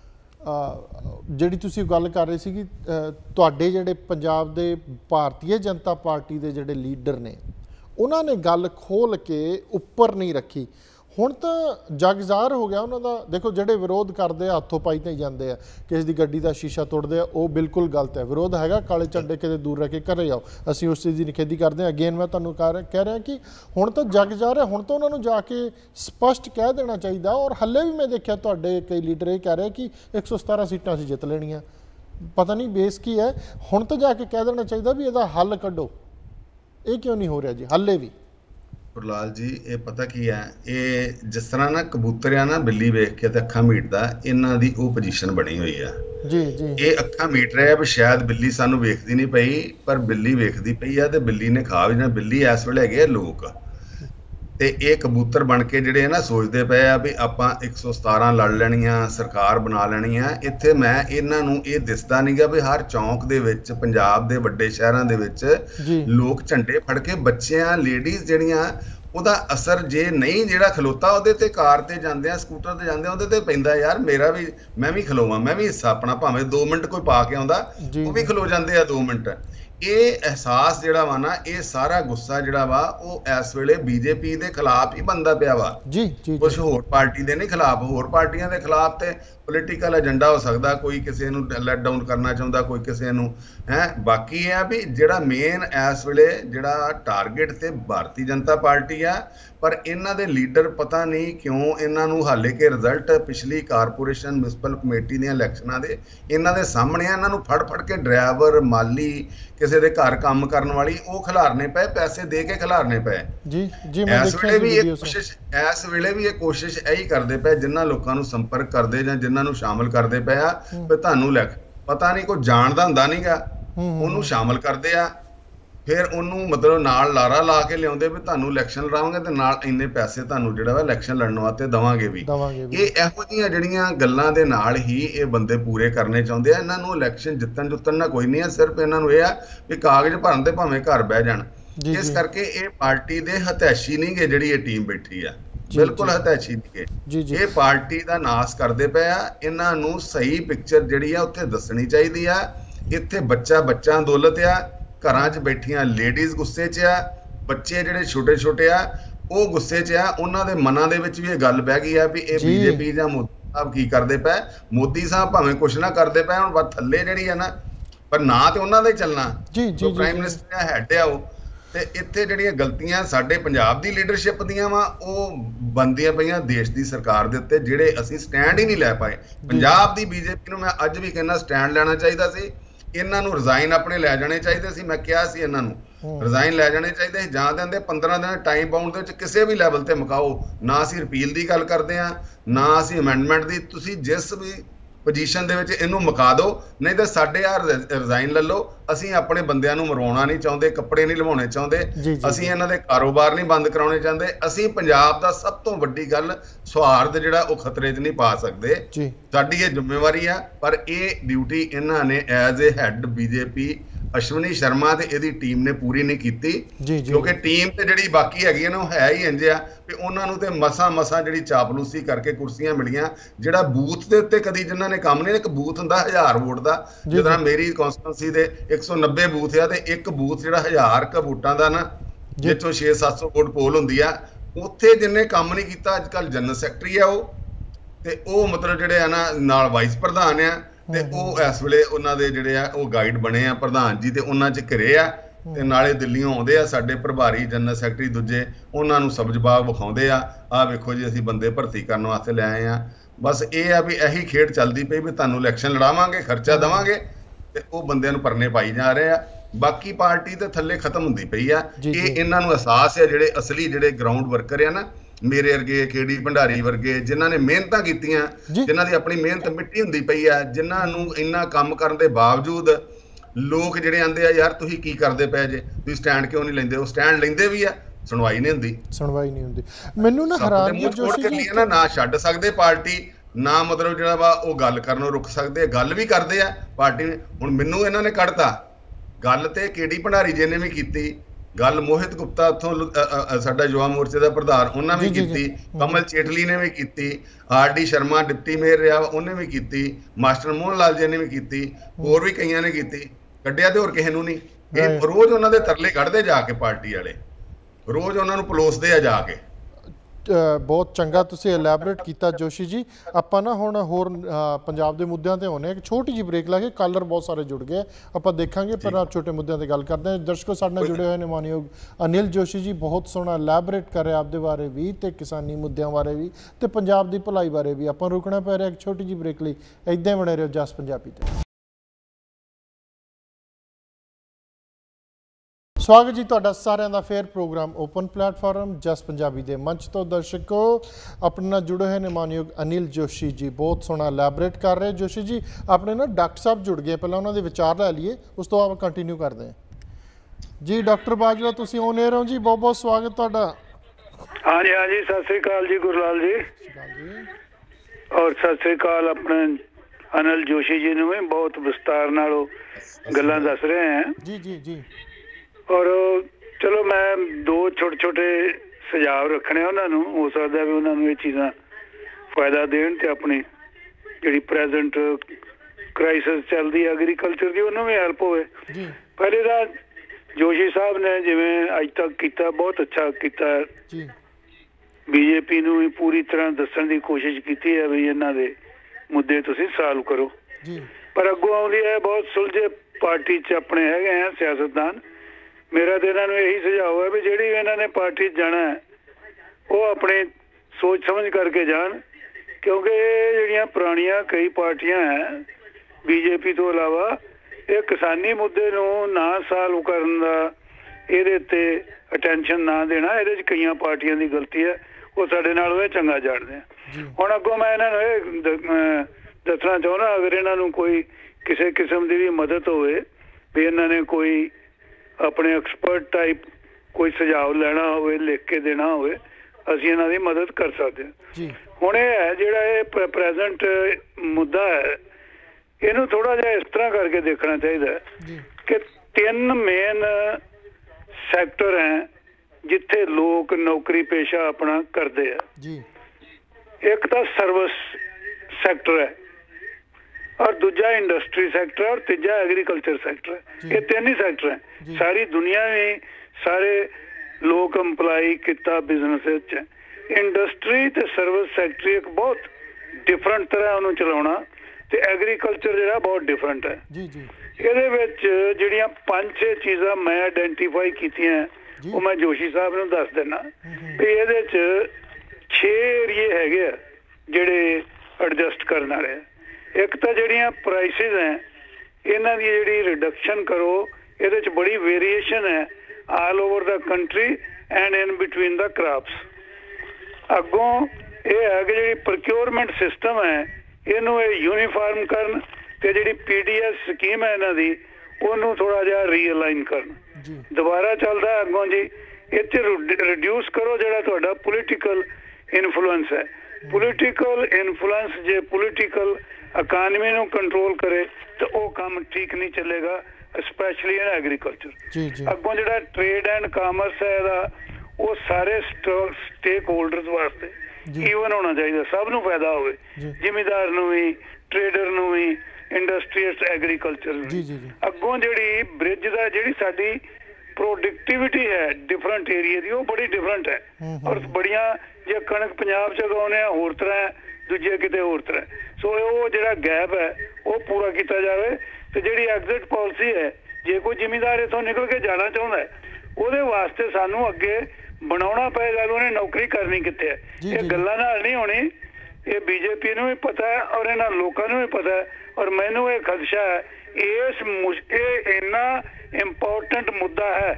ਜਿਹੜੀ ਤੁਸੀਂ ਗੱਲ ਕਰ ਰਹੇ ਸੀ ਕਿ ਤੁਹਾਡੇ ਜਿਹੜੇ ਪੰਜਾਬ ਦੇ ਭਾਰਤੀ ਜਨਤਾ ਪਾਰਟੀ ਦੇ ਜਿਹੜੇ ਲੀਡਰ ਨੇ ਉਹਨਾਂ ਨੇ ਗੱਲ ਖੋਲ੍ਹ ਕੇ ਉੱਪਰ ਨਹੀਂ ਰੱਖੀ। ਹੁਣ ਤਾਂ ਜਗ ਜ਼ਾਹਰ ਹੋ ਗਿਆ ਉਹਨਾਂ ਦਾ। ਦੇਖੋ ਜਿਹੜੇ ਵਿਰੋਧ ਕਰਦੇ ਆ ਹੱਥੋਂ ਪਾਈ ਤੇ ਜਾਂਦੇ ਆ, ਕਿਸੇ ਦੀ ਗੱਡੀ ਦਾ ਸ਼ੀਸ਼ਾ ਤੋੜਦੇ ਆ, ਉਹ ਬਿਲਕੁਲ ਗਲਤ ਹੈ। ਵਿਰੋਧ ਹੈਗਾ, ਕਾਲੇ ਝੰਡੇ ਕਿਤੇ ਦੂਰ ਰਹਿ ਕੇ ਘਰੇ ਜਾਓ, ਅਸੀਂ ਉਸ ਚੀਜ਼ ਦੀ ਨਿਖੇਧੀ ਕਰਦੇ ਹਾਂ। ਅਗੇਨ ਮੈਂ ਤੁਹਾਨੂੰ ਕਹਿ ਰਿਹਾ ਕਿ ਹੁਣ ਤਾਂ ਜਗ ਜ਼ਾਹਰ ਹੈ, ਹੁਣ ਤਾਂ ਉਹਨਾਂ ਨੂੰ ਜਾ ਕੇ ਸਪਸ਼ਟ ਕਹਿ ਦੇਣਾ ਚਾਹੀਦਾ। ਔਰ ਹੱਲੇ ਵੀ ਮੈਂ ਦੇਖਿਆ ਤੁਹਾਡੇ ਕਈ ਲੀਡਰ ਇਹ ਕਹਿ ਰਹੇ ਕਿ ਇੱਕ ਸੌ ਸਤਾਰਾਂ ਸੀਟਾਂ ਅਸੀਂ ਜਿੱਤ ਲੈਣੀਆਂ, ਪਤਾ ਨਹੀਂ ਬੇਸ ਕੀ ਹੈ। ਹੁਣ ਤਾਂ ਜਾ ਕੇ ਕਹਿ ਦੇਣਾ ਚਾਹੀਦਾ ਵੀ ਇਹਦਾ ਹੱਲ ਕੱਢੋ। ਇਹ ਕਿਉਂ ਨਹੀਂ ਹੋ ਰਿਹਾ ਜੀ ਹੱਲੇ ਵੀ? ਗੁਰਲਾਲ ਜੀ ਇਹ ਪਤਾ ਕੀ ਹੈ, ਇਹ ਜਿਸ ਤਰ੍ਹਾਂ ਨਾ ਕਬੂਤਰ ਆ ਨਾ ਬਿੱਲੀ ਵੇਖ ਕੇ ਤੇ ਅੱਖਾਂ ਮੀਟਦਾ, ਇਹਨਾਂ ਦੀ ਉਹ ਪੋਜੀਸ਼ਨ ਬਣੀ ਹੋਈ ਆ। ਜੀ ਜੀ ਇਹ ਅੱਖਾਂ ਮੀਟ ਰਿਹਾ ਵੀ ਸ਼ਾਇਦ ਬਿੱਲੀ ਸਾਨੂੰ ਵੇਖਦੀ ਨਹੀਂ ਪਈ, ਪਰ ਬਿੱਲੀ ਵੇਖਦੀ ਪਈ ਆ ਤੇ ਬਿੱਲੀ ਨੇ ਖਾ ਵੀ ਜਾਣਾ। ਬਿੱਲੀ ਇਸ ਵੇਲੇ ਹੈਗੇ ਆ ਲੋਕ, ਤੇ ਇਹ ਕਬੂਤਰ ਬਣ ਕੇ ਜਿਹੜੇ ਨਾ ਸੋਚਦੇ ਪਏ ਆ ਵੀ ਆਪਾਂ ਇੱਕ ਸੌ ਸਤਾਰਾਂ ਲੜ ਲੈਣੀਆਂ, ਸਰਕਾਰ ਬਣਾ ਲੈਣੀ ਆ। ਇੱਥੇ ਮੈਂ ਇਹਨਾਂ ਨੂੰ ਇਹ ਦਿਸਦਾ ਨਹੀਂ ਗਾ ਵੀ ਹਰ ਚੌਂਕ ਦੇ ਵਿੱਚ ਪੰਜਾਬ ਦੇ ਵੱਡੇ ਸ਼ਹਿਰਾਂ ਦੇ ਵਿੱਚ ਲੋਕ ਝੰਡੇ ਫੜ ਕੇ ਬੱਚਿਆਂ ਲੇਡੀਜ਼ ਜਿਹੜੀਆਂ ਉਹਦਾ ਅਸਰ ਜੇ ਨਹੀਂ ਜਿਹੜਾ ਖਲੋਤਾ ਉਹਦੇ ਤੇ ਕਾਰ ਤੇ ਜਾਂਦੇ ਆ, ਸਕੂਟਰ ਤੇ ਜਾਂਦੇ ਆ, ਉਹਦੇ ਤੇ ਪੈਂਦਾ। ਯਾਰ ਮੇਰਾ ਵੀ, ਮੈਂ ਵੀ ਖਲੋਵਾਂ, ਮੈਂ ਵੀ ਹਿੱਸਾ ਆਪਣਾ, ਭਾਵੇਂ ਦੋ ਮਿੰਟ ਕੋਈ ਪਾ ਕੇ ਆਉਂਦਾ ਉਹ ਵੀ ਖਲੋ ਜਾਂਦੇ ਆ ਦੋ ਮਿੰਟ। ਇਹ ਅਹਿਸਾਸ ਜਿਹੜਾ ਵਾ ਨਾ, ਇਹ ਸਾਰਾ ਗੁੱਸਾ ਜਿਹੜਾ ਵਾ ਉਹ ਇਸ ਵੇਲੇ ਬੀਜੇਪੀ ਦੇ ਖਿਲਾਫ ਹੀ ਬਣਦਾ ਪਿਆ ਵਾ। ਜੀ ਕੁਝ ਹੋਰ ਪਾਰਟੀ ਦੇ ਨਹੀਂ ਖਿਲਾਫ, ਹੋਰ ਪਾਰਟੀਆਂ ਦੇ ਖਿਲਾਫ ਤੇ ਪੋਲੀਟੀਕਲ ਏਜੰਡਾ ਹੋ ਸਕਦਾ, ਕੋਈ ਕਿਸੇ ਨੂੰ ਲੈਟ ਡਾਊਨ ਕਰਨਾ ਚਾਹੁੰਦਾ, ਕੋਈ ਕਿਸੇ ਨੂੰ ਹੈ। ਬਾਕੀ ਇਹ ਆ ਵੀ ਜਿਹੜਾ ਮੇਨ ਇਸ ਵੇਲੇ ਜਿਹੜਾ ਟਾਰਗੇਟ ਤੇ ਭਾਰਤੀ ਜਨਤਾ ਪਾਰਟੀ ਆ, ਪਰ ਇਹਨਾਂ ਦੇ ਲੀਡਰ ਪਤਾ ਨਹੀਂ ਕਿਉਂ ਇਹਨਾਂ ਨੂੰ ਹਾਲੇ ਕਿ ਰਿਜ਼ਲਟ ਪਿਛਲੀ ਕਾਰਪੋਰੇਸ਼ਨ ਮਿਊਨਿਸਪਲ ਕਮੇਟੀ ਦੀਆਂ ਇਲੈਕਸ਼ਨਾਂ ਦੇ ਇਹਨਾਂ ਦੇ ਸਾਹਮਣੇ ਆ, ਇਹਨਾਂ ਨੂੰ ਫੜ ਫੜ ਕੇ ਡਰਾਈਵਰ, ਮਾਲੀ, ਕਿਸੇ ਦੇ ਘਰ ਕੰਮ ਕਰਨ ਵਾਲੀ ਉਹ ਖਿਲਾਰਨੇ ਪਏ, ਪੈਸੇ ਦੇ ਕੇ ਖਿਲਾਰਨੇ ਪਏ। ਜੀ ਜੀ ਮੈਂ ਇਸ ਵੇਲੇ ਵੀ ਇਹ ਕੋਸ਼ਿਸ਼ ਇਸ ਵੇਲੇ ਵੀ ਇਹ ਕੋਸ਼ਿਸ਼ ਇਹੀ ਕਰਦੇ ਪਏ, ਜਿਨ੍ਹਾਂ ਲੋਕਾਂ ਨੂੰ ਸੰਪਰਕ ਕਰਦੇ ਜਾਂ ਜਿਨ੍ਹਾਂ ਨੂੰ ਸ਼ਾਮਲ ਕਰਦੇ ਪਏ ਆ ਵੀ ਤੁਹਾਨੂੰ ਲੈ ਪਤਾ ਨਹੀਂ ਕੋਈ ਜਾਣਦਾ ਹੁੰਦਾ ਨਹੀਂਗਾ, ਉਹਨੂੰ ਸ਼ਾਮਲ ਕਰਦੇ ਆ, ਫਿਰ ਉਹਨੂੰ ਮਤਲਬ ਨਾਲ ਲਾਰਾ ਲਾ ਕੇ ਲਿਆਉਂਦੇ ਵੀ ਤੁਹਾਨੂੰ ਇਲੈਕਸ਼ਨ ਲੜਾਵਾਂਗੇ ਤੇ ਨਾਲ ਇੰਨੇ ਪੈਸੇ ਤੁਹਾਨੂੰ ਜਿਹੜਾ ਵਾ ਇਲੈਕਸ਼ਨ ਲੜਨ ਵਾਸਤੇ ਦੇਵਾਂਗੇ ਵੀ। ਇਹ ਇਹੋ ਜਿਹੀਆਂ ਜਿਹੜੀਆਂ ਗੱਲਾਂ ਦੇ ਨਾਲ ਹੀ ਇਹ ਬੰਦੇ ਪੂਰੇ ਕਰਨੇ ਚਾਹੁੰਦੇ ਆ। ਇਹਨਾਂ ਨੂੰ ਇਲੈਕਸ਼ਨ ਜਿੱਤਣ ਜੁੱਤਣ ਨਾ ਕੋਈ ਨਹੀਂ ਆ, ਸਿਰਫ ਇਹਨਾਂ ਨੂੰ ਇਹ ਆ ਵੀ ਕਾਗਜ਼ ਭਰਨ ਤੇ ਭਾਵੇਂ ਘਰ ਬਹਿ ਜਾਣ। ਇਸ ਕਰਕੇ ਇਹ ਪਾਰਟੀ ਦੇ ਹਤੈਸ਼ੀ ਨਹੀਂ ਗੇ ਜਿਹੜੀ ਇਹ ਟੀਮ ਬੈਠੀ ਆ, ਬਿਲਕੁਲ ਹਤੈਸ਼ੀ ਨਹੀਂ ਗੇ। ਇਹ ਪਾਰਟੀ ਦਾ ਨਾਸ ਕਰਦੇ ਪਏ ਆ। ਇਹਨਾਂ ਨੂੰ ਸਹੀ ਪਿਕਚਰ ਜਿਹੜੀ ਆ ਉੱਥੇ ਦੱਸਣੀ ਚਾਹੀਦੀ ਆ। ਇੱਥੇ ਬੱਚਾ ਬੱਚਾ ਅੰਦੋਲਤ ਆ, ਘਰਾਂ 'ਚ ਬੈਠੀਆਂ ਲੇਡੀਜ਼ ਗੁੱਸੇ 'ਚ ਆ, ਬੱਚੇ ਜਿਹੜੇ ਛੋਟੇ ਛੋਟੇ ਆ ਉਹ ਗੁੱਸੇ 'ਚ ਆ। ਉਹਨਾਂ ਦੇ ਮਨਾਂ ਦੇ ਵਿੱਚ ਵੀ ਇਹ ਗੱਲ ਬਹਿ ਗਈ ਆ ਵੀ ਇਹ ਬੀਜੇਪੀ ਜਾਂ ਮੋਦੀ ਸਾਹਿਬ ਕੀ ਕਰਦੇ ਪਏ। ਮੋਦੀ ਸਾਹਿਬ ਭਾਵੇਂ ਕੁਛ ਨਾ ਕਰਦੇ ਪਏ, ਹੁਣ ਬਸ ਥੱਲੇ ਜਿਹੜੀ ਆ ਨਾ, ਪਰ ਨਾ ਤੇ ਉਹਨਾਂ ਦਾ ਹੀ ਚੱਲਣਾ, ਜੋ ਪ੍ਰਾਈਮ ਮਿਨਿਸਟਰ ਹੈਡ ਆ ਉਹ। ਤੇ ਇੱਥੇ ਜਿਹੜੀਆਂ ਗਲਤੀਆਂ ਸਾਡੇ ਪੰਜਾਬ ਦੀ ਲੀਡਰਸ਼ਿਪ ਦੀਆਂ ਵਾ ਉਹ ਬਣਦੀਆਂ ਪਈਆਂ ਦੇਸ਼ ਦੀ ਸਰਕਾਰ ਦੇ ਉੱਤੇ, ਜਿਹੜੇ ਅਸੀਂ ਸਟੈਂਡ ਹੀ ਨਹੀਂ ਲੈ ਪਾਏ। ਪੰਜਾਬ ਦੀ ਬੀਜੇਪੀ ਨੂੰ ਮੈਂ ਅੱਜ ਵੀ ਕਹਿੰਦਾ ਸਟੈਂਡ ਲੈਣਾ ਚਾਹੀਦਾ ਸੀ। ਇਹਨਾਂ ਨੂੰ ਰਿਜ਼ਾਈਨ ਆਪਣੇ ਲੈ ਜਾਣੇ ਚਾਹੀਦੇ ਸੀ। ਮੈਂ ਕਿਹਾ ਸੀ ਇਹਨਾਂ ਨੂੰ ਰਿਜ਼ਾਈਨ ਲੈ ਜਾਣੇ ਚਾਹੀਦੇ ਸੀ। ਜਾਂ ਦਿੰਦੇ ਪੰਦਰਾਂ ਦਿਨ ਟਾਈਮ ਬਾਉਂਡ ਦੇ ਵਿੱਚ ਕਿਸੇ ਵੀ ਲੈਵਲ ਤੇ ਮੁਕਾਓ। ਨਾ ਅਸੀਂ ਰਿਪੀਲ ਦੀ ਗੱਲ ਕਰਦੇ ਆ, ਨਾ ਅਸੀਂ ਅਮੈਂਡਮੈਂਟ ਦੀ। ਤੁਸੀਂ ਜਿਸ ਵੀ ਪੋਜੀਸ਼ਨ ਦੇ ਵਿੱਚ ਇਹਨੂੰ ਮੁਕਾ ਦਿਓ, ਨਹੀਂ ਤਾਂ ਸਾਡੇ ਆ ਰਿਜ਼ਾਈਨ ਲੈ ਲਓ। ਅਸੀਂ ਆਪਣੇ ਬੰਦਿਆਂ ਨੂੰ ਮਰਵਾਉਣਾ ਨਹੀਂ ਚਾਹੁੰਦੇ, ਕੱਪੜੇ ਨਹੀਂ ਲਵਾਉਣੇ ਚਾਹੁੰਦੇ, ਅਸੀਂ ਇਹਨਾਂ ਦੇ ਕਾਰੋਬਾਰ ਨਹੀਂ ਬੰਦ ਕਰਾਉਣੇ ਚਾਹੁੰਦੇ। ਅਸੀਂ ਪੰਜਾਬ ਦਾ ਸਭ ਤੋਂ ਵੱਡੀ ਗੱਲ ਸੁਹਾਰਦ ਜਿਹੜਾ ਉਹ ਖਤਰੇ 'ਚ ਨਹੀਂ ਪਾ ਸਕਦੇ। ਸਾਡੀ ਇਹ ਜ਼ਿੰਮੇਵਾਰੀ ਆ, ਪਰ ਇਹ ਡਿਊਟੀ ਇਹਨਾਂ ਨੇ as a head BJP Ashwani Sharma ਤੇ ਇਹਦੀ ਟੀਮ ਨੇ ਪੂਰੀ ਨਹੀਂ ਕੀਤੀ। ਕਿਉਂਕਿ ਟੀਮ ਤੇ ਜਿਹੜੀ ਬਾਕੀ ਹੈਗੀ ਨਾ ਉਹ ਹੈ ਹੀ ਇੰਜ ਆ ਵੀ ਉਹਨਾਂ ਨੂੰ ਤੇ ਮਸਾਂ ਮਸਾਂ ਜਿਹੜੀ ਚਾਪਲੂਸੀ ਕਰਕੇ ਕੁਰਸੀਆਂ ਮਿਲੀਆਂ। ਜਿਹੜਾ ਬੂਥ ਦੇ ਉੱਤੇ ਕਦੀ ਜਿਨ੍ਹਾਂ ਨੇ ਕੰਮ ਨਹੀਂ, ਇੱਕ ਬੂਥ ਹੁੰਦਾ ਹਜ਼ਾਰ ਵੋਟ ਦਾ, ਜਿੱਦਾਂ ਮੇਰੀ ਕੌਂਸਟੀਟੂਐਂਸੀ ਦੇ ਇੱਕ ਸੌ ਨੱਬੇ ਬੂਥ ਆ ਤੇ ਇੱਕ ਬੂਥ ਜਿਹੜਾ ਹਜ਼ਾਰ ਕ ਵੋਟਾਂ ਦਾ ਨਾ, ਜਿੱਥੋਂ ਛੇ ਸੱਤ ਸੌ ਵੋਟ ਪੋਲ ਹੁੰਦੀ ਆ, ਉੱਥੇ ਜਿੰਨੇ ਕੰਮ ਨਹੀਂ ਕੀਤਾ ਅੱਜ ਕੱਲ ਜਨਰਲ ਸੈਕਟਰੀ ਆ ਉਹ, ਤੇ ਉਹ ਮਤਲਬ ਜਿਹੜੇ ਆ ਨਾ ਨਾਲ ਵਾਈਸ ਪ੍ਰਧਾਨ ਆ, ਤੇ ਉਹ ਇਸ ਵੇਲੇ ਉਹਨਾਂ ਦੇ ਜਿਹੜੇ ਆ ਉਹ ਗਾਈਡ ਬਣੇ ਆ ਪ੍ਰਧਾਨ ਜੀ, ਤੇ ਉਹਨਾਂ 'ਚ ਘਿਰੇ ਆ, ਤੇ ਨਾਲੇ ਦਿੱਲੀੋਂ ਆਉਂਦੇ ਆ ਸਾਡੇ ਪ੍ਰਭਾਰੀ ਜਨਰਲ ਸੈਕਟਰੀ ਦੂਜੇ, ਉਹਨਾਂ ਨੂੰ ਸਬਜ਼ ਬਾਗ ਵਿਖਾਉਂਦੇ ਆ, ਆਹ ਵੇਖੋ ਜੀ ਅਸੀਂ ਬੰਦੇ ਭਰਤੀ ਕਰਨ ਵਾਸਤੇ ਲੈ ਆਏ ਆ। ਬਸ ਇਹ ਆ ਵੀ ਇਹੀ ਖੇਡ ਚੱਲਦੀ ਪਈ ਵੀ ਤੁਹਾਨੂੰ ਇਲੈਕਸ਼ਨ ਲੜਾਵਾਂਗੇ, ਖਰਚਾ ਦੇਵਾਂਗੇ, ਤੇ ਉਹ ਬੰਦਿਆਂ ਨੂੰ ਪਰਨੇ ਪਾਈ ਜਾ ਰਹੇ ਆ। ਬਾਕੀ ਪਾਰਟੀ ਤੇ ਥੱਲੇ ਖਤਮ ਹੁੰਦੀ ਪਈ ਆ। ਇਹ ਇਹਨਾਂ ਨੂੰ ਅਹਿਸਾਸ ਹੈ, ਜਿਹੜੇ ਅਸਲੀ ਜਿਹੜੇ ਗਰਾਊਂਡ ਵਰਕਰ ਆ ਨਾ, ਮੇਰੇ ਵਰਗੇ, ਕੇਡੀ ਭੰਡਾਰੀ ਵਰਗੇ, ਜਿਨ੍ਹਾਂ ਨੇ ਮਿਹਨਤਾਂ ਕੀਤੀਆਂ, ਜਿਨ੍ਹਾਂ ਦੀ ਆਪਣੀ ਮਿਹਨਤ ਮਿੱਟੀ ਹੁੰਦੀ ਪਈ ਆ, ਜਿਨ੍ਹਾਂ ਨੂੰ ਇੰਨਾ ਕੰਮ ਕਰਨ ਦੇ ਬਾਵਜੂਦ ਲੋਕ ਜਿਹੜੇ ਆਂਦੇ ਆ ਯਾਰ ਤੁਸੀਂ ਕੀ ਕਰਦੇ ਪਏ ਜੇ, ਤੁਸੀਂ ਸਟੈਂਡ ਕਿਉਂ ਨਹੀਂ ਲੈਂਦੇ, ਉਹ ਸਟੈਂਡ ਲੈਂਦੇ ਵੀ ਆ, ਸੁਣਵਾਈ ਨਹੀਂ ਹੁੰਦੀ, ਸੁਣਵਾਈ ਨਹੀਂ ਹੁੰਦੀ। ਮੈਨੂੰ ਨਾ ਹੈਰਾਨੀ ਜੋਸ਼ੀ ਜੀ ਨਾ ਨਾ ਛੱਡ ਸਕਦੇ ਪਾਰਟੀ, ਨਾ ਮਤਲਬ ਜਿਹੜਾ ਵਾ ਉਹ ਗੱਲ ਕਰਨੋਂ ਰੁਕ ਸਕਦੇ, ਗੱਲ ਵੀ ਕਰਦੇ ਆ ਪਾਰਟੀ ਨੇ। ਹੁਣ ਮੈਨੂੰ ਇਹਨਾਂ ਨੇ ਕੱਢਤਾ ਗੱਲ, ਤੇ ਕੇਡੀ ਭੰਡਾਰੀ ਜੀ ਨੇ ਵੀ ਕੀਤੀ ਗੱਲ, ਮੋਹਿਤ ਗੁਪਤਾ ਉੱਥੋਂ ਸਾਡਾ ਯੁਵਾ ਮੋਰਚੇ ਦਾ ਪ੍ਰਧਾਨ ਉਹਨਾਂ ਵੀ ਕੀਤੀ, ਕਮਲ ਚੇਟਲੀ ਨੇ ਵੀ ਕੀਤੀ, R D Sharma deputy mayor ਰਿਹਾ ਉਹਨੇ ਵੀ ਕੀਤੀ, ਮਾਸਟਰ ਮੋਹਨ ਲਾਲ ਜੀ ਨੇ ਵੀ ਕੀਤੀ, ਹੋਰ ਵੀ ਕਈਆਂ ਨੇ ਕੀਤੀ, ਕੱਢਿਆ ਤੇ ਹੋਰ ਕਿਸੇ ਨੂੰ ਨਹੀਂ। ਇਹ ਰੋਜ਼ ਉਹਨਾਂ ਦੇ ਤਰਲੇ ਕੱਢਦੇ ਜਾ ਕੇ ਪਾਰਟੀ ਵਾਲੇ, ਰੋਜ਼ ਉਹਨਾਂ ਨੂੰ ਪਲੋਸਦੇ ਆ ਜਾ ਕੇ। ਬਹੁਤ ਚੰਗਾ ਤੁਸੀਂ ਐਲੈਬੋਰੇਟ ਕੀਤਾ ਜੋਸ਼ੀ ਜੀ। ਆਪਾਂ ਨਾ ਹੁਣ ਹੋਰ ਪੰਜਾਬ ਦੇ ਮੁੱਦਿਆਂ ਤੇ ਆਉਂਦੇ ਹਾਂ, ਇੱਕ ਛੋਟੀ ਜਿਹੀ ਬ੍ਰੇਕ ਲਾ ਕੇ, ਕਾਲਰ ਬਹੁਤ ਸਾਰੇ ਜੁੜ ਗਏ, ਆਪਾਂ ਦੇਖਾਂਗੇ, ਪਰ ਆਪ ਛੋਟੇ ਮੁੱਦਿਆਂ ਤੇ ਗੱਲ ਕਰਦੇ ਹਾਂ। ਦਰਸ਼ਕੋ ਸਾਡੇ ਨਾਲ ਜੁੜੇ ਹੋਏ ਨੇ ਮਾਨਯੋਗ ਅਨਿਲ ਜੋਸ਼ੀ ਜੀ, ਬਹੁਤ ਸੋਹਣਾ ਐਲੈਬੋਰੇਟ ਕਰ ਰਹੇ ਆਪਦੇ ਬਾਰੇ ਵੀ, ਤੇ ਕਿਸਾਨੀ ਮੁੱਦਿਆਂ ਬਾਰੇ ਵੀ, ਤੇ ਪੰਜਾਬ ਦੀ ਭਲਾਈ ਬਾਰੇ ਵੀ। ਆਪਾਂ ਰੁਕਣਾ ਪੈ ਰਿਹਾ ਇੱਕ ਛੋਟੀ ਜਿਹੀ ਬ੍ਰੇਕ ਲਈ, ਇੱਦਾਂ ਬਣੇ ਰਹੋ ਜਸ ਪੰਜਾਬੀ ਤੇ। ਸਵਾਗਤ ਜੀ ਤੁਹਾਡਾ ਸਾਰਿਆਂ ਦਾ ਫੇਰ program open platform Jus Punjabi ਦੇ ਮੰਚ ਤੋਂ। ਦਰਸ਼ਕੋ ਆਪਣੇ ਨਾਲ ਜੁੜੇ ਹੋਏ ਨੇ ਮਾਨਯੋਗ ਅਨਿਲ ਜੋਸ਼ੀ ਜੀ, ਬਹੁਤ ਸੋਹਣਾ ਐਲੈਬੋਰੇਟ ਕਰ ਰਹੇ। ਜੋਸ਼ੀ ਜੀ ਆਪਣੇ ਨਾਲ ਡਾਕਟਰ ਸਾਹਿਬ ਜੁੜ ਗਏ, ਪਹਿਲਾਂ ਉਹਨਾਂ ਦੇ ਵਿਚਾਰ ਲੈ ਲਈਏ, ਉਸ ਤੋਂ ਬਾਅਦ ਕੰਟੀਨਿਊ ਕਰਦੇ ਹਾਂ ਜੀ। ਡਾਕਟਰ ਬਾਜਵਾ ਤੁਸੀਂ ਔਨ 에ਅਰ ਹੋ ਜੀ, ਬਹੁਤ ਬਹੁਤ ਸਵਾਗਤ ਤੁਹਾਡਾ। ਹਾਂਜੀ ਹਾਂਜੀ ਸਤਿ ਸ੍ਰੀ ਅਕਾਲ ਜੀ ਗੁਰਲਾਲ ਜੀ, ਔਰ ਸਤਿ ਸ੍ਰੀ ਅਕਾਲ ਆਪਣੇ ਅਨਿਲ ਜੋਸ਼ੀ ਜੀ ਨੂੰ ਵੀ ਬਹੁਤ ਵਿਸਤਾਰ ਨਾਲ ਗੱਲਾਂ ਦੱਸ ਰਹੇ ਹੈ ਜੀ ਜੀ ਜੀ। ਔਰ ਚਲੋ ਮੈਂ ਦੋ ਛੋਟੇ ਛੋਟੇ ਸੁਝਾਅ ਰੱਖਣੇ ਉਹਨਾਂ ਨੂੰ, ਹੋ ਸਕਦਾ ਵੀ ਉਹਨਾਂ ਨੂੰ ਇਹ ਚੀਜ਼ਾਂ ਫਾਇਦਾ ਦੇਣ, ਤੇ ਆਪਣੀ ਜਿਹੜੀ ਪ੍ਰੈਜ਼ੈਂਟ ਕ੍ਰਾਈਸਿਸ ਚੱਲਦੀ ਹੈ ਐਗਰੀਕਲਚਰ ਦੀ ਉਹਨੂੰ ਵੀ ਹੈਲਪ ਹੋਵੇ। ਪਹਿਲੇ ਤਾਂ ਜੋਸ਼ੀ ਸਾਹਿਬ ਨੇ ਜਿਵੇਂ ਅੱਜ ਤੱਕ ਕੀਤਾ ਬਹੁਤ ਅੱਛਾ ਕੀਤਾ, ਬੀਜੇਪੀ ਨੂੰ ਵੀ ਪੂਰੀ ਤਰ੍ਹਾਂ ਦੱਸਣ ਦੀ ਕੋਸ਼ਿਸ਼ ਕੀਤੀ ਹੈ ਵੀ ਇਹਨਾਂ ਦੇ ਮੁੱਦੇ ਤੁਸੀਂ ਸਾਲਵ ਕਰੋ, ਪਰ ਅੱਗੋਂ ਆਉਂਦੀ ਹੈ ਬਹੁਤ ਸੁਲਝੇ ਪਾਰਟੀ 'ਚ ਆਪਣੇ ਹੈਗੇ ਆ ਸਿਆਸਤਦਾਨ। ਮੇਰਾ ਤਾਂ ਇਹਨਾਂ ਨੂੰ ਇਹੀ ਸੁਝਾਅ ਹੈ ਵੀ ਜਿਹੜੀ ਇਹਨਾਂ ਨੇ ਪਾਰਟੀ 'ਚ ਜਾਣਾ ਹੈ ਉਹ ਆਪਣੇ ਸੋਚ ਸਮਝ ਕਰਕੇ ਜਾਣ, ਕਿਉਂਕਿ ਇਹ ਜਿਹੜੀਆਂ ਪੁਰਾਣੀਆਂ ਕਈ ਪਾਰਟੀਆਂ ਹੈ ਬੀਜੇਪੀ ਤੋਂ ਇਲਾਵਾ, ਇਹ ਕਿਸਾਨੀ ਮੁੱਦੇ ਨੂੰ ਨਾ ਸਾਲਵ ਕਰਨ ਦਾ, ਇਹਦੇ 'ਤੇ ਅਟੈਂਸ਼ਨ ਨਾ ਦੇਣਾ, ਇਹਦੇ 'ਚ ਕਈਆਂ ਪਾਰਟੀਆਂ ਦੀ ਗਲਤੀ ਹੈ, ਉਹ ਸਾਡੇ ਨਾਲ ਇਹ ਚੰਗਾ ਜਾਣਦੇ ਆ। ਹੁਣ ਅੱਗੋਂ ਮੈਂ ਇਹਨਾਂ ਨੂੰ ਇਹ ਦੱਸਣਾ ਚਾਹੁੰਦਾ, ਅਗਰ ਇਹਨਾਂ ਨੂੰ ਕੋਈ ਕਿਸੇ ਕਿਸਮ ਦੀ ਵੀ ਮਦਦ ਹੋਵੇ ਵੀ ਇਹਨਾਂ ਨੇ ਕੋਈ ਆਪਣੇ ਐਕਸਪਰਟ ਟਾਈਪ ਕੋਈ ਸੁਝਾਅ ਲੈਣਾ ਹੋਵੇ, ਲਿਖ ਕੇ ਦੇਣਾ ਹੋਵੇ, ਅਸੀਂ ਇਹਨਾਂ ਦੀ ਮਦਦ ਕਰ ਸਕਦੇ ਹਾਂ। ਹੁਣ ਇਹ ਹੈ ਜਿਹੜਾ ਇਹ ਪ੍ਰੈਜ਼ੈਂਟ ਮੁੱਦਾ ਹੈ, ਇਹਨੂੰ ਥੋੜਾ ਜਿਹਾ ਇਸ ਤਰ੍ਹਾਂ ਕਰਕੇ ਦੇਖਣਾ ਚਾਹੀਦਾ ਕਿ ਤਿੰਨ ਮੇਨ ਸੈਕਟਰ ਹੈ ਜਿੱਥੇ ਲੋਕ ਨੌਕਰੀ ਪੇਸ਼ਾ ਆਪਣਾ ਕਰਦੇ ਆ। ਇੱਕ ਤਾਂ ਸਰਵਿਸ ਸੈਕਟਰ ਹੈ, ਔਰ ਦੂਜਾ ਇੰਡਸਟਰੀ ਸੈਕਟਰ, ਔਰ ਤੀਜਾ ਐਗਰੀਕਲਚਰ ਸੈਕਟਰ ਹੈ। ਇਹ ਤਿੰਨ ਹੀ ਸੈਕਟਰ ਹੈ। ਸਾਰੀ ਦੁਨੀਆ ਵੀ ਸਾਰੇ ਲੋਕ ਇੰਪਲਾਈ ਕੀਤਾ ਬਿਜ਼ਨਸ ਵਿੱਚ। ਇੰਡਸਟਰੀ ਤੇ ਸਰਵਿਸ ਸੈਕਟਰ ਇੱਕ ਬਹੁਤ ਡਿਫਰੈਂਟ ਤਰ੍ਹਾਂ ਉਹਨੂੰ ਚਲਾਉਣਾ, ਤੇ ਐਗਰੀਕਲਚਰ ਜਿਹੜਾ ਬਹੁਤ ਡਿਫਰੈਂਟ ਹੈ। ਇਹਦੇ ਵਿੱਚ ਜਿਹੜੀਆਂ ਪੰਜ ਛੇ ਚੀਜ਼ਾਂ ਮੈਂ ਆਇਡੈਂਟੀਫਾਈ ਕੀਤੀਆਂ ਉਹ ਮੈਂ ਜੋਸ਼ੀ ਸਾਹਿਬ ਨੂੰ ਦੱਸ ਦਿੰਦਾ ਵੀ ਇਹਦੇ 'ਚ ਛੇ ਏਰੀਏ ਹੈਗੇ ਆ ਜਿਹੜੇ ਐਡਜਸਟ ਕਰਨ ਵਾਲੇ ਆ। ਇੱਕ ਤਾਂ ਜਿਹੜੀਆਂ ਪ੍ਰਾਈਸਿਸ ਹੈ ਇਹਨਾਂ ਦੀ ਜਿਹੜੀ ਰਿਡਕਸ਼ਨ ਕਰੋ, ਇਹਦੇ 'ਚ ਬੜੀ ਵੇਰੀਏਸ਼ਨ ਹੈ all over the country and in between the crops. ਅੱਗੋਂ ਇਹ ਹੈ ਕਿ ਜਿਹੜੀ ਪ੍ਰੋਕਿਉਰਮੈਂਟ ਸਿਸਟਮ ਹੈ ਇਹਨੂੰ ਇਹ ਯੂਨੀਫਾਰਮ ਕਰਨ, ਤੇ ਜਿਹੜੀ ਪੀ ਡੀ ਐਸ ਸਕੀਮ ਹੈ ਇਹਨਾਂ ਦੀ ਉਹਨੂੰ ਥੋੜਾ ਜਿਹਾ ਰੀਅਲਾਈਨ ਕਰਨ। ਦੁਬਾਰਾ ਚੱਲਦਾ ਅੱਗੋਂ ਜੀ ਇਹ 'ਚ ਰਿਡਿਊਸ ਕਰੋ ਜਿਹੜਾ ਤੁਹਾਡਾ ਪੋਲੀਟੀਕਲ ਇਨਫਲੂਐਂਸ ਹੈ। ਪੋਲੀਟੀਕਲ ਇਨਫਲੂਐਂਸ ਜੇ ਪੋਲੀਟੀਕਲ ਇਕਾਨਮੀ ਨੂੰ ਕੰਟਰੋਲ ਕਰੇ ਤਾਂ ਉਹ ਕੰਮ ਠੀਕ ਨਹੀਂ ਚੱਲੇਗਾ, ਸਪੈਸ਼ਲੀ ਇਨ ਐਗਰੀਕਲਚਰ। ਅੱਗੋਂ ਜਿਹੜਾ ਟ੍ਰੇਡ ਐਂਡ ਕਾਮਰਸ ਹੈ ਇਹਦਾ, ਉਹ ਸਾਰੇ ਸਟੇਕ ਹੋਲਡਰਸ ਵਾਸਤੇ ਈਵਨ ਹੋਣਾ ਚਾਹੀਦਾ, ਸਭ ਨੂੰ ਫਾਇਦਾ ਹੋਵੇ, ਜ਼ਿਮੀਦਾਰ ਨੂੰ ਵੀ, ਟ੍ਰੇਡਰ ਨੂੰ ਵੀ, ਇੰਡਸਟਰੀਅਲਿਸਟ, ਐਗਰੀਕਲਚਰ ਨੂੰ। ਅੱਗੋਂ ਜਿਹੜੀ ਬ੍ਰਿਜ ਦਾ ਜਿਹੜੀ ਸਾਡੀ प्रोडक्टिविटी है डिफरेंट एरिया की, वो बड़ी डिफरेंट है। और बड़िया जे कणक पंजाब च उगाने होर तरह है, दूजे किते होर तरह। सो वो जिहड़ा गैप है वो पूरा किया जाए। तो जिहड़ी एग्जिट पॉलिसी है, जे कोई जिमीदार इथों निकल के जाना चाहुंदा है, ਉਹਦੇ ਵਾਸਤੇ ਸਾਨੂੰ ਅੱਗੇ ਬਣਾਉਣਾ ਪਏਗਾ ਵੀ ਉਹਨੇ ਨੌਕਰੀ ਕਰਨੀ ਕਿੱਥੇ ਹੈ। ਇਹ ਗੱਲਾਂ ਨਾਲ ਨਹੀਂ ਹੋਣੀ, ਇਹ ਬੀਜੇਪੀ ਨੂੰ ਵੀ ਪਤਾ ਹੈ ਔਰ ਇਹਨਾਂ ਲੋਕਾਂ ਨੂੰ ਵੀ ਪਤਾ ਹੈ। ਔਰ ਮੈਨੂੰ ਇਹ ਖਦਸ਼ਾ ਹੈ ਇਸ ਮੁਸ਼ਕਿਲ ਇੰਨਾ ਇੰਪੋਰਟੈਂਟ ਮੁੱਦਾ ਹੈ,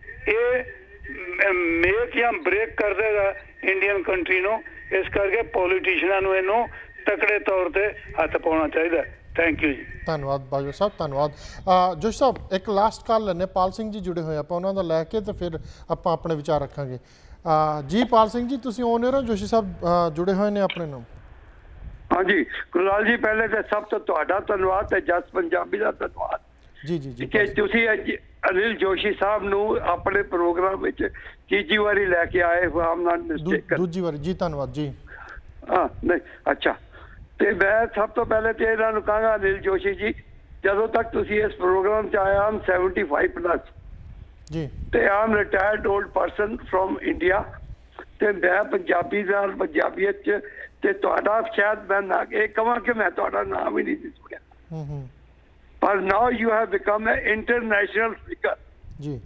ਇਹ ਮੇਕ ਜਾਂ ਬ੍ਰੇਕ ਕਰ ਦੇਗਾ ਇੰਡੀਅਨ ਕੰਟਰੀ ਨੂੰ। ਇਸ ਕਰਕੇ ਪੋਲੀਟੀਸ਼ੀਅਨਾਂ ਨੂੰ ਇਹਨੂੰ ਤਕੜੇ ਤੌਰ ਤੇ ਹੱਥ ਪਾਉਣਾ ਚਾਹੀਦਾ। थैंक यू जी। धन्यवाद बाजवा साहब, धन्यवाद। जोशी साहब एक लास्ट कॉल लेने, पाल सिंह जी जुड़े हुए, आप उन्होंने लैके तो फिर आप अपने विचार रखांगे। जी पाल सिंह जी, तुसीं ऑन एयर हो, जोशी साहब जुड़े हुए ने अपने नाम। हाँ जी गुरलाल जी, पहले तो सब तो तुहाडा धन्यवाद ते जस पंजाबी दा धन्यवाद जी जी जी कि तुसीं अनिल जोशी साहब नूं अपने प्रोग्राम विच तीजी वारी लैके आए हो। आम नाल मिस्टेक दूजी वारी जी, धन्यवाद जी। हाँ नहीं अच्छा, ਤੇ ਮੈਂ ਸਭ ਤੋਂ ਪਹਿਲੇ ਤੇ ਇਹਨਾਂ ਨੂੰ ਕਹਾਂਗਾ ਅਨਿਲ ਜੋਸ਼ੀ ਜੀ, ਜਦੋਂ ਤੱਕ ਤੁਸੀਂ ਇਸ ਪ੍ਰੋਗਰਾਮ 'ਚ ਆਏ, ਆਮ ਸੈਵਨਟੀ ਫਾਈਵ ਪਲੱਸ ਜੀ ਤੇ I'm retired old person from India, ਤੇ ਮੈਂ ਪੰਜਾਬੀ ਨਾਲ ਪੰਜਾਬੀਅਤ 'ਚ ਤੇ ਤੁਹਾਡਾ ਸ਼ਾਇਦ ਮੈਂ ਨਾ ਇਹ ਕਹਾਂ ਕਿ ਮੈਂ ਤੁਹਾਡਾ ਨਾਮ ਹੀ ਨਹੀਂ ਸੀ ਸੁਣਿਆ, ਹੂੰ ਹੂੰ ਪਰ now you have become a international speaker ਜੀ।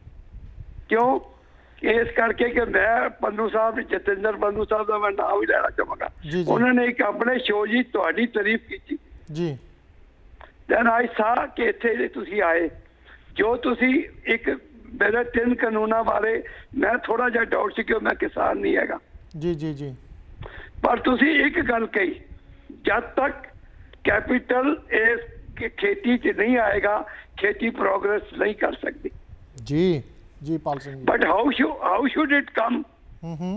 ਕਿਉਂ? ਇਸ ਕਰਕੇ ਕਿ ਮੈਂ ਪੰਨੂ ਸਾਹਿਬ, ਜਤਿੰਦਰ ਪੰਨੂ ਸਾਹਿਬ ਦਾ ਮੈਂ ਨਾਮ ਵੀ ਲੈਣਾ ਚਾਹਾਂਗਾ। ਉਹਨਾਂ ਨੇ ਇੱਕ ਆਪਣੇ ਸ਼ੋਅ ਜੀ ਤੁਹਾਡੀ ਤਾਰੀਫ ਕੀਤੀ ਜੀ। ਦੈਨ ਆਈ ਸਾ ਕਿ ਇੱਥੇ ਤੁਸੀਂ ਆਏ, ਜੋ ਤੁਸੀਂ ਇੱਕ ਮੇਰੇ ਤਿੰਨ ਕਾਨੂੰਨਾਂ ਬਾਰੇ ਮੈਂ ਥੋੜਾ ਜਿਹਾ ਡਾਊਟ ਸੀ ਕਿ ਮੈਂ ਕਿਸਾਨ ਨਹੀਂ ਹੈਗਾ ਜੀ ਜੀ ਜੀ, ਪਰ ਤੁਸੀਂ ਇੱਕ ਗੱਲ ਕਹੀ, ਜਦ ਤੱਕ ਕੈਪੀਟਲ ਇਸ ਖੇਤੀ 'ਚ ਨਹੀਂ ਆਏਗਾ ਖੇਤੀ ਪ੍ਰੋਗਰੈਸ ਨਹੀਂ ਕਰ ਸਕਦੀ ਜੀ जी Pal Singh. But how should how should it come? Hmm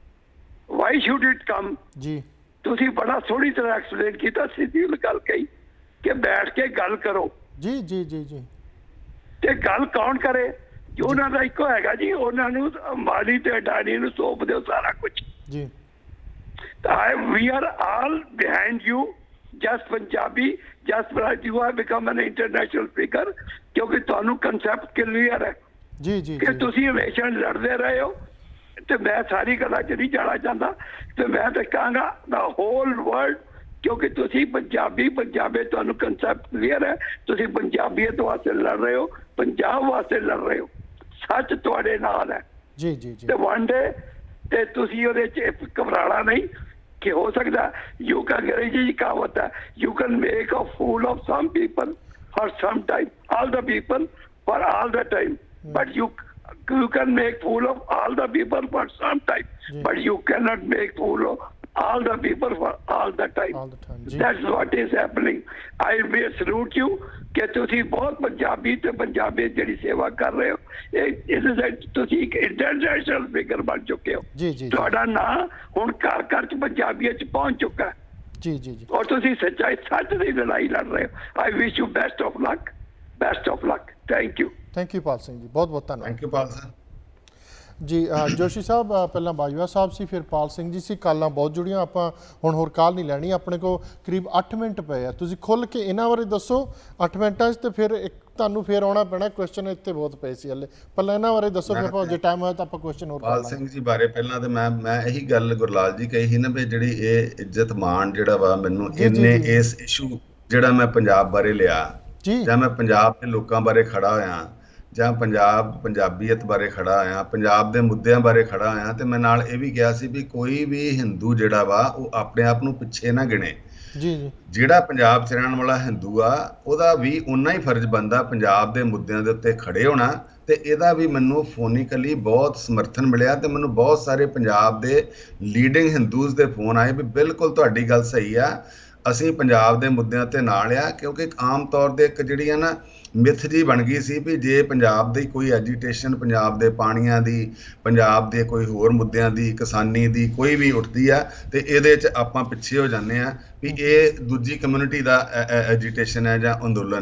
Why should it come? जी ਤੁਸੀਂ ਬੜਾ ਸੋਹਣੀ ਤਰ੍ਹਾਂ ਐਕਸਪਲੇਨ ਕੀਤਾ, ਸਿੱਧੀ ਗੱਲ ਕਹੀ ਕਿ ਬੈਠ ਕੇ ਗੱਲ ਕਰੋ। ਜੀ ਜੀ ਜੀ ਜੀ, ਤੇ ਗੱਲ ਕੌਣ ਕਰੇ? ਜੋ ਉਹਨਾਂ ਦਾ ਇੱਕੋ ਹੈਗਾ ਜੀ, ਉਹਨਾਂ ਨੂੰ ਅੰਬਾਨੀ ਤੇ ਅਡਾਨੀ ਨੂੰ ਸੌਂਪ ਦਿਓ ਸਾਰਾ ਕੁਝ ਜੀ। ਤਾਂ ਵੀ we all behind you, just Punjabi, just but you have become an international speaker, ਕਿਉਂਕਿ ਤੁਹਾਨੂੰ ਕਨਸੈਪਟ ਕਲੀਅਰ ਹੈ ਜੀ ਜੀ ਕਿ ਤੁਸੀਂ ਹਮੇਸ਼ਾ ਲੜਦੇ ਰਹੇ ਹੋ। ਤੇ ਮੈਂ ਸਾਰੀ ਗੱਲਾਂ 'ਚ ਨਹੀਂ ਜਾਣਾ ਚਾਹੁੰਦਾ, ਤੇ ਮੈਂ ਤਾਂ ਕਹਾਂਗਾ ਦਾ ਹੋਲ ਵਰਲਡ, ਕਿਉਂਕਿ ਤੁਸੀਂ ਪੰਜਾਬੀ ਪੰਜਾਬੀ ਤੁਹਾਨੂੰ ਕਨਸੈਪਟ ਕਲੀਅਰ ਹੈ, ਤੁਸੀਂ ਪੰਜਾਬੀਅਤ ਵਾਸਤੇ ਲੜ ਰਹੇ ਹੋ, ਪੰਜਾਬ ਵਾਸਤੇ ਲੜ ਰਹੇ ਹੋ, ਸੱਚ ਤੁਹਾਡੇ ਨਾਲ ਹੈ ਜੀ ਜੀ ਜੀ। ਤੇ ਵਨ ਡੇ ਤੇ ਤੁਸੀਂ ਉਹਦੇ 'ਚ ਘਬਰਾਣਾ ਨਹੀਂ ਕਿ ਹੋ ਸਕਦਾ ਯੂ ਕੈਨ, ਅੰਗਰੇਜ਼ੀ 'ਚ ਕਹਾਵਤ ਹੈ, you can make a fool of some people for some time, all the people for all the time, but you you can make fool of all the people for some time, yeah. but you cannot make fool of all the people for all the time, all the time जी. That's what is happening. I will salute you ਕਿ ਤੁਸੀਂ ਬਹੁਤ ਪੰਜਾਬੀ ਤੇ ਪੰਜਾਬੀ ਜਿਹੜੀ ਸੇਵਾ ਕਰ ਰਹੇ ਹੋ, ਇਹ ਇਸ ਦੇ ਤੁਸੀਂ ਇੱਕ ਇੰਟਰਨੈਸ਼ਨਲ ਫਿਗਰ ਬਣ ਚੁੱਕੇ ਹੋ ਜੀ ਜੀ। ਤੁਹਾਡਾ ਨਾਂ ਹੁਣ ਘਰ ਘਰ ਚ ਪੰਜਾਬੀਅਤ ਚ ਪਹੁੰਚ ਚੁੱਕਾ ਹੈ ਜੀ ਜੀ ਜੀ, ਔਰ ਤੁਸੀਂ ਸੱਚਾਈ ਸੱਚ ਦੀ ਲੜਾਈ ਲੜ ਰਹੇ ਹੋ। I wish you best of luck, best of luck. Thank you. Thank you Pal Singh ji, बहुत बहुत धन्यवाद। Thank you Pal sir ji. Joshi साहब पहला बाजवा साहब से, फिर पाल सिंह जी से। कालां बहुत जुड़ियां, आपां हुण होर काल नहीं लैनी, अपने को करीब अठ मिनट पे है। तुसीं खुल के इन्हां बारे दसो अठ मिनटां च, ते फिर एक तुहानूं फिर आउणा पैणा, क्वेश्चन इत्थे बहुत पे सी हले। पहलां इन्हां बारे दसो, फिर जे टाइम होया तां आपां क्वेश्चन होर पाल सिंह जी बारे पहलां ते मैं मैं यही गल गुरलाल जी कही ना भी जिहड़ी इह इज्जत मान जिहड़ा वा मैनूं इन्ने इस इशू जिहड़ा मैं पंजाब बारे लिया जी, जां मैं पंजाब दे लोकां बारे खड़ा होया, ਜਾਂ ਪੰਜਾਬ ਪੰਜਾਬੀਅਤ ਬਾਰੇ ਖੜਾ ਆਇਆ, ਪੰਜਾਬ ਦੇ ਮੁੱਦਿਆਂ ਬਾਰੇ ਖੜਾ ਆਇਆ, ਤੇ ਮੈਂ ਨਾਲ ਇਹ ਵੀ ਕਿਹਾ ਸੀ ਵੀ ਕੋਈ ਵੀ ਹਿੰਦੂ ਜਿਹੜਾ ਵਾ ਉਹ ਆਪਣੇ ਆਪ ਨੂੰ ਪਿੱਛੇ ਨਾ ਗਿਣੇ ਜੀ ਜੀ। ਜਿਹੜਾ ਪੰਜਾਬ 'ਚ ਰਹਿਣ ਵਾਲਾ ਹਿੰਦੂ ਆ ਉਹਦਾ ਵੀ ਉਨਾ ਹੀ ਫਰਜ਼ ਬਣਦਾ ਪੰਜਾਬ ਦੇ ਮੁੱਦਿਆਂ ਦੇ ਉੱਤੇ ਖੜੇ ਹੋਣਾ, ਤੇ ਇਹਦਾ ਵੀ ਮੈਨੂੰ ਫੋਨੀਕਲੀ ਬਹੁਤ ਸਮਰਥਨ ਮਿਲਿਆ, ਤੇ ਮੈਨੂੰ ਬਹੁਤ ਸਾਰੇ ਪੰਜਾਬ ਦੇ ਲੀਡਿੰਗ ਹਿੰਦੂਜ਼ ਦੇ ਫੋਨ ਆਏ ਵੀ ਬਿਲਕੁਲ ਤੁਹਾਡੀ ਗੱਲ ਸਹੀ ਆ, ਅਸੀਂ ਪੰਜਾਬ ਦੇ ਮੁੱਦਿਆਂ ਤੇ ਨਾਲ ਆ, ਕਿਉਂਕਿ ਆਮ ਤੌਰ ਤੇ ਇੱਕ ਜਿਹੜੀ ਆ ਨਾ ਮਿੱਥ ਜੀ ਬਣ ਗਈ ਸੀ ਵੀ ਜੇ ਪੰਜਾਬ ਦੀ ਕੋਈ ਐਜੀਟੇਸ਼ਨ, ਪੰਜਾਬ ਦੇ ਪਾਣੀਆਂ ਦੀ, ਪੰਜਾਬ ਦੇ ਕੋਈ ਹੋਰ ਮੁੱਦਿਆਂ ਦੀ, ਕਿਸਾਨੀ ਦੀ ਕੋਈ ਵੀ ਉੱਠਦੀ ਆ ਤੇ ਇਹਦੇ 'ਚ ਆਪਾਂ ਪਿੱਛੇ ਹੋ ਜਾਂਦੇ ਆ ਵੀ ਇਹ ਦੂਜੀ ਕਮਿਊਨਿਟੀ ਦਾ ਐਜੀਟੇਸ਼ਨ ਹੈ ਜਾਂ ਅੰਦੋਲਨ ਆ।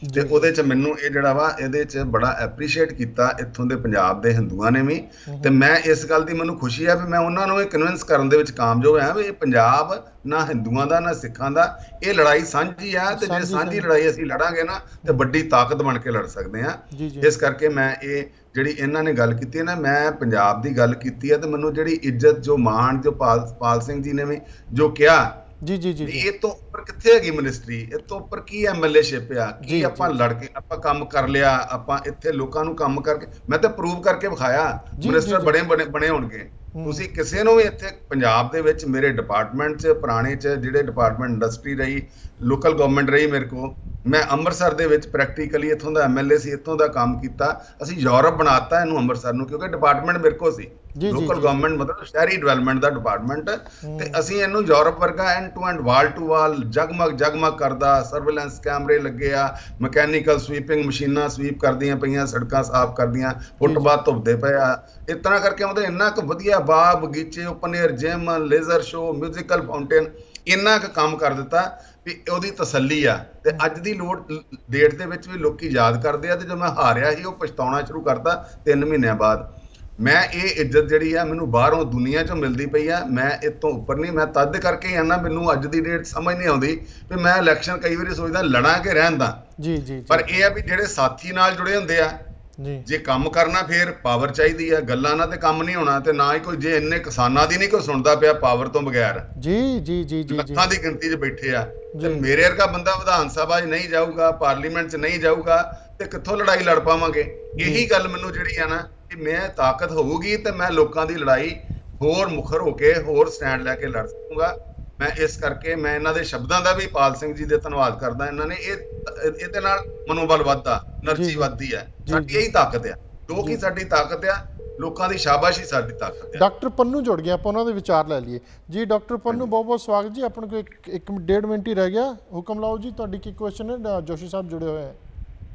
ਤੇ ਉਹਦੇ ਚ ਮੈਨੂੰ ਇਹ ਜਿਹੜਾ ਵਾ ਇਹਦੇ ਚ ਬੜਾ ਐਪਰੀਸ਼ੀਏਟ ਕੀਤਾ ਇੱਥੋਂ ਦੇ ਪੰਜਾਬ ਦੇ ਹਿੰਦੂਆਂ ਨੇ ਵੀ। ਤੇ ਮੈਂ ਇਸ ਗੱਲ ਦੀ ਮੈਨੂੰ ਖੁਸ਼ੀ ਆ ਵੀ ਮੈਂ ਉਹਨਾਂ ਨੂੰ ਇਹ ਕਨਵਿੰਸ ਕਰਨ ਦੇ ਵਿੱਚ ਕਾਮਯਾਬ ਹੋਇਆ ਵੀ ਇਹ ਪੰਜਾਬ ਨਾ ਹਿੰਦੂਆਂ ਦਾ ਨਾ ਸਿੱਖਾਂ ਦਾ, ਇਹ ਲੜਾਈ ਸਾਂਝੀ ਆ ਤੇ ਜੇ ਸਾਂਝੀ ਲੜਾਈ ਅਸੀਂ ਲੜਾਂਗੇ ਨਾ ਤੇ ਵੱਡੀ ਤਾਕਤ ਬਣ ਕੇ ਲੜ ਸਕਦੇ ਆ। ਇਸ ਕਰਕੇ ਮੈਂ ਇਹ ਜਿਹੜੀ ਇਹਨਾਂ ਨੇ ਗੱਲ ਕੀਤੀ ਹੈ ਨਾ, ਮੈਂ ਪੰਜਾਬ ਦੀ ਗੱਲ ਕੀਤੀ ਹੈ ਤੇ ਮੈਨੂੰ ਜਿਹੜੀ ਇੱਜ਼ਤ ਜੋ ਮਾਣ ਜੋ ਪਾਲ ਪਾਲ ਸਿੰਘ ਜੀ ਨੇ ਵੀ ਜੋ ਕਿਹਾ ਜੀ ਜੀ ਜੀ ਇਹ ਤੋਂ ਉੱਪਰ ਕਿੱਥੇ ਹੈਗੀ ਮਿਨਿਸਟਰੀ, ਇਹ ਤੋਂ ਉੱਪਰ ਕੀ ਐਮਐਲਏਸ਼ਿਪ ਆ, ਕੀ ਆਪਾਂ ਲੜ ਕੇ ਆਪਾਂ ਕੰਮ ਕਰ ਲਿਆ, ਆਪਾਂ ਇੱਥੇ ਲੋਕਾਂ ਨੂੰ ਕੰਮ ਕਰਕੇ ਮੈਂ ਤਾਂ ਪ੍ਰੂਵ ਕਰਕੇ ਵਿਖਾਇਆ। ਮਿਨਿਸਟਰ ਬੜੇ ਬਣੇ ਬਣੇ ਹੋਣਗੇ, ਤੁਸੀਂ ਕਿਸੇ ਨੂੰ ਵੀ ਇੱਥੇ ਪੰਜਾਬ ਦੇ ਵਿੱਚ ਮੇਰੇ ਡਿਪਾਰਟਮੈਂਟ 'ਚ ਪੁਰਾਣੇ 'ਚ ਜਿਹੜੇ ਡਿਪਾਰਟਮੈਂਟ ਇੰਡਸਟਰੀ ਰਹੀ, ਲੋਕਲ ਗਵਰਨਮੈਂਟ ਰਹੀ ਮੇਰੇ ਕੋਲ, ਮੈਂ ਅੰਮ੍ਰਿਤਸਰ ਦੇ ਵਿੱਚ ਪ੍ਰੈਕਟੀਕਲੀ ਇੱਥੋਂ ਦਾ ਐਮਐਲਏ ਸੀ, ਇੱਥੋਂ ਦਾ ਕੰਮ ਕੀਤਾ। ਅਸੀਂ ਯੂਰਪ ਬਣਾਤਾ ਇਹਨੂੰ ਅੰਮ੍ਰਿਤਸਰ ਨੂੰ, ਕਿਉਂਕਿ ਡਿਪਾਰਟਮੈਂਟ ਮੇਰੇ ਕੋਲ ਸੀ, ਲੋਕਲ ਗਵਰਨਮੈਂਟ ਮਤਲਬ ਸ਼ਹਿਰੀ ਡਿਵੈਲਪਮੈਂਟ ਦਾ ਡਿਪਾਰਟਮੈਂਟ, ਤੇ ਅਸੀਂ ਇਹਨੂੰ ਯੂਰਪ ਵਰਗਾ end to end wall to wall ਜਗਮਗ ਜਗਮਗ ਕਰਦਾ, ਸਰਵੇਲੈਂਸ ਕੈਮਰੇ ਲੱਗੇ ਆ, ਮਕੈਨੀਕਲ ਸਵੀਪਿੰਗ ਮਸ਼ੀਨਾਂ ਸਵੀਪ ਕਰਦੀਆਂ ਪਈਆਂ, ਸੜਕਾਂ ਸਾਫ਼ ਕਰਦੀਆਂ, ਫੁੱਟਬਾਥ ਧੁੱਪਦੇ ਪਏ ਆ, ਇਸ ਤਰ੍ਹਾਂ ਕਰਕੇ ਮਤਲਬ ਇੰਨਾ ਕੁ ਵਧੀਆ ਬਾਗ ਬਗੀਚੇ, open air gym, laser show, musical fountain, ਇੰਨਾ ਕੁ ਕੰਮ ਕਰ ਦਿੱਤਾ ਵੀ ਉਹਦੀ ਤਸੱਲੀ ਆ। ਤੇ ਅੱਜ ਦੀ ਲੋੜ ਡੇਟ ਦੇ ਵਿੱਚ ਵੀ ਲੋਕੀ ਯਾਦ ਕਰਦੇ ਆ, ਤੇ ਜਦੋਂ ਮੈਂ ਹਾਰਿਆ ਸੀ ਉਹ ਪਛਤਾਉਣਾ ਸ਼ੁਰੂ ਕਰਤਾ ਤਿੰਨ ਮਹੀਨਿਆਂ ਬਾਅਦ। ਮੈਂ ਇਹ ਇੱਜ਼ਤ ਜਿਹੜੀ ਆ ਮੈਨੂੰ ਬਾਹਰੋਂ ਦੁਨੀਆ 'ਚੋਂ ਮਿਲਦੀ ਪਈ ਆ, ਮੈਂ ਇਹ ਤੋਂ ਉੱਪਰ ਨਹੀਂ। ਮੈਂ ਤਦ ਕਰਕੇ ਆਣਾ, ਮੈਨੂੰ ਅੱਜ ਦੀ ਡੇਟ ਸਮਝ ਨਹੀਂ ਆਉਂਦੀ ਵੀ ਮੈਂ ਇਲੈਕਸ਼ਨ ਕਈ ਵਾਰੀ ਸੋਚਦਾ ਲੜਾਂ ਕੇ ਰਹਿਣ ਦਾ ਜੀ ਜੀ ਪਰ ਇਹ ਆ ਵੀ ਜਿਹੜੇ ਸਾਥੀ ਨਾਲ ਜੁੜੇ ਹੁੰਦੇ ਆ, ਜੇ ਕੰਮ ਕਰਨਾ ਫਿਰ ਪਾਵਰ ਚਾਹੀਦੀ ਆ, ਗੱਲਾਂ ਨਾਲ ਤੇ ਕੰਮ ਨਹੀਂ ਹੋਣਾ। ਤੇ ਨਾ ਹੀ ਕੋਈ ਜੇ ਇੰਨੇ ਕਿਸਾਨਾਂ ਦੀ ਨਹੀਂ ਕੋਈ ਸੁਣਦਾ ਪਿਆ ਪਾਵਰ ਤੋਂ ਬਗੈਰ, ਜੀ ਜੀ ਜੀ ਜੀ ਲੱਖਾਂ ਦੀ ਗਿਣਤੀ 'ਚ ਬੈਠੇ ਆ, ਤੇ ਮੇਰੇ ਵਰਗਾ ਬੰਦਾ ਵਿਧਾਨ ਸਭਾ 'ਚ ਨਹੀਂ ਜਾਊਗਾ, ਪਾਰਲੀਮੈਂਟ 'ਚ ਨਹੀਂ ਜਾਊਗਾ, ਤੇ ਕਿੱਥੋਂ ਲੜਾਈ ਲੜ ਪਾਵਾਂਗੇ। ਇਹੀ ਗੱਲ ਮੈਨੂੰ ਜਿਹੜੀ ਆ ਨਾ ਕਿ ਮੈਂ ਤਾਕਤ ਹੋਊਗੀ ਤੇ ਮੈਂ ਲੋਕਾਂ ਦੀ ਲੜਾਈ ਹੋਰ ਮੁਖਰ ਹੋ ਕੇ ਹੋਰ ਸਟੈਂਡ ਲੈ ਕੇ ਲੜ ਸਕੂੰਗਾ। ਮੈਂ ਇਸ ਕਰਕੇ ਮੈਂ ਇਹਨਾਂ ਦੇ ਸ਼ਬਦਾਂ ਦਾ ਵੀ ਪਾਲ ਸਿੰਘ ਜੀ ਦੇ ਧੰਨਵਾਦ ਕਰਦਾ। ਇਹਨਾਂ ਨੇ ਇਹ ਇਹਦੇ ਨਾਲ ਮਨੋਬਲ ਵੱਧਦਾ, એનર્ਜੀ ਵੱਧਦੀ ਹੈ, ਸਾਡੀ ਇਹੀ ਤਾਕਤ ਆ, ਲੋਕ ਹੀ ਸਾਡੀ ਤਾਕਤ ਆ, ਲੋਕਾਂ ਦੀ ਸ਼ਾਬਾਸ਼ੀ ਸਾਡੀ ਤਾਕਤ ਹੈ। ਡਾਕਟਰ ਪੰਨੂ ਜੁੜ ਗਿਆ, ਆਪਾਂ ਉਹਨਾਂ ਦੇ ਵਿਚਾਰ ਲੈ ਲਈਏ ਜੀ। ਡਾਕਟਰ ਪੰਨੂ ਬਹੁਤ ਬਹੁਤ ਸਵਾਗਤ ਜੀ, ਆਪਣੇ ਕੋਲ ਇੱਕ ਇੱਕ ਡੇਢ ਮਿੰਟ ਹੀ ਰਹਿ ਗਿਆ, ਹੁਕਮ ਲਾਓ ਜੀ। ਤੁਹਾਡੀ ਕੀ ਕੁਐਸਚਨ ਹੈ? ਜੋਸ਼ੀ ਸਾਹਿਬ ਜੁੜੇ ਹੋਏ ਹੈ।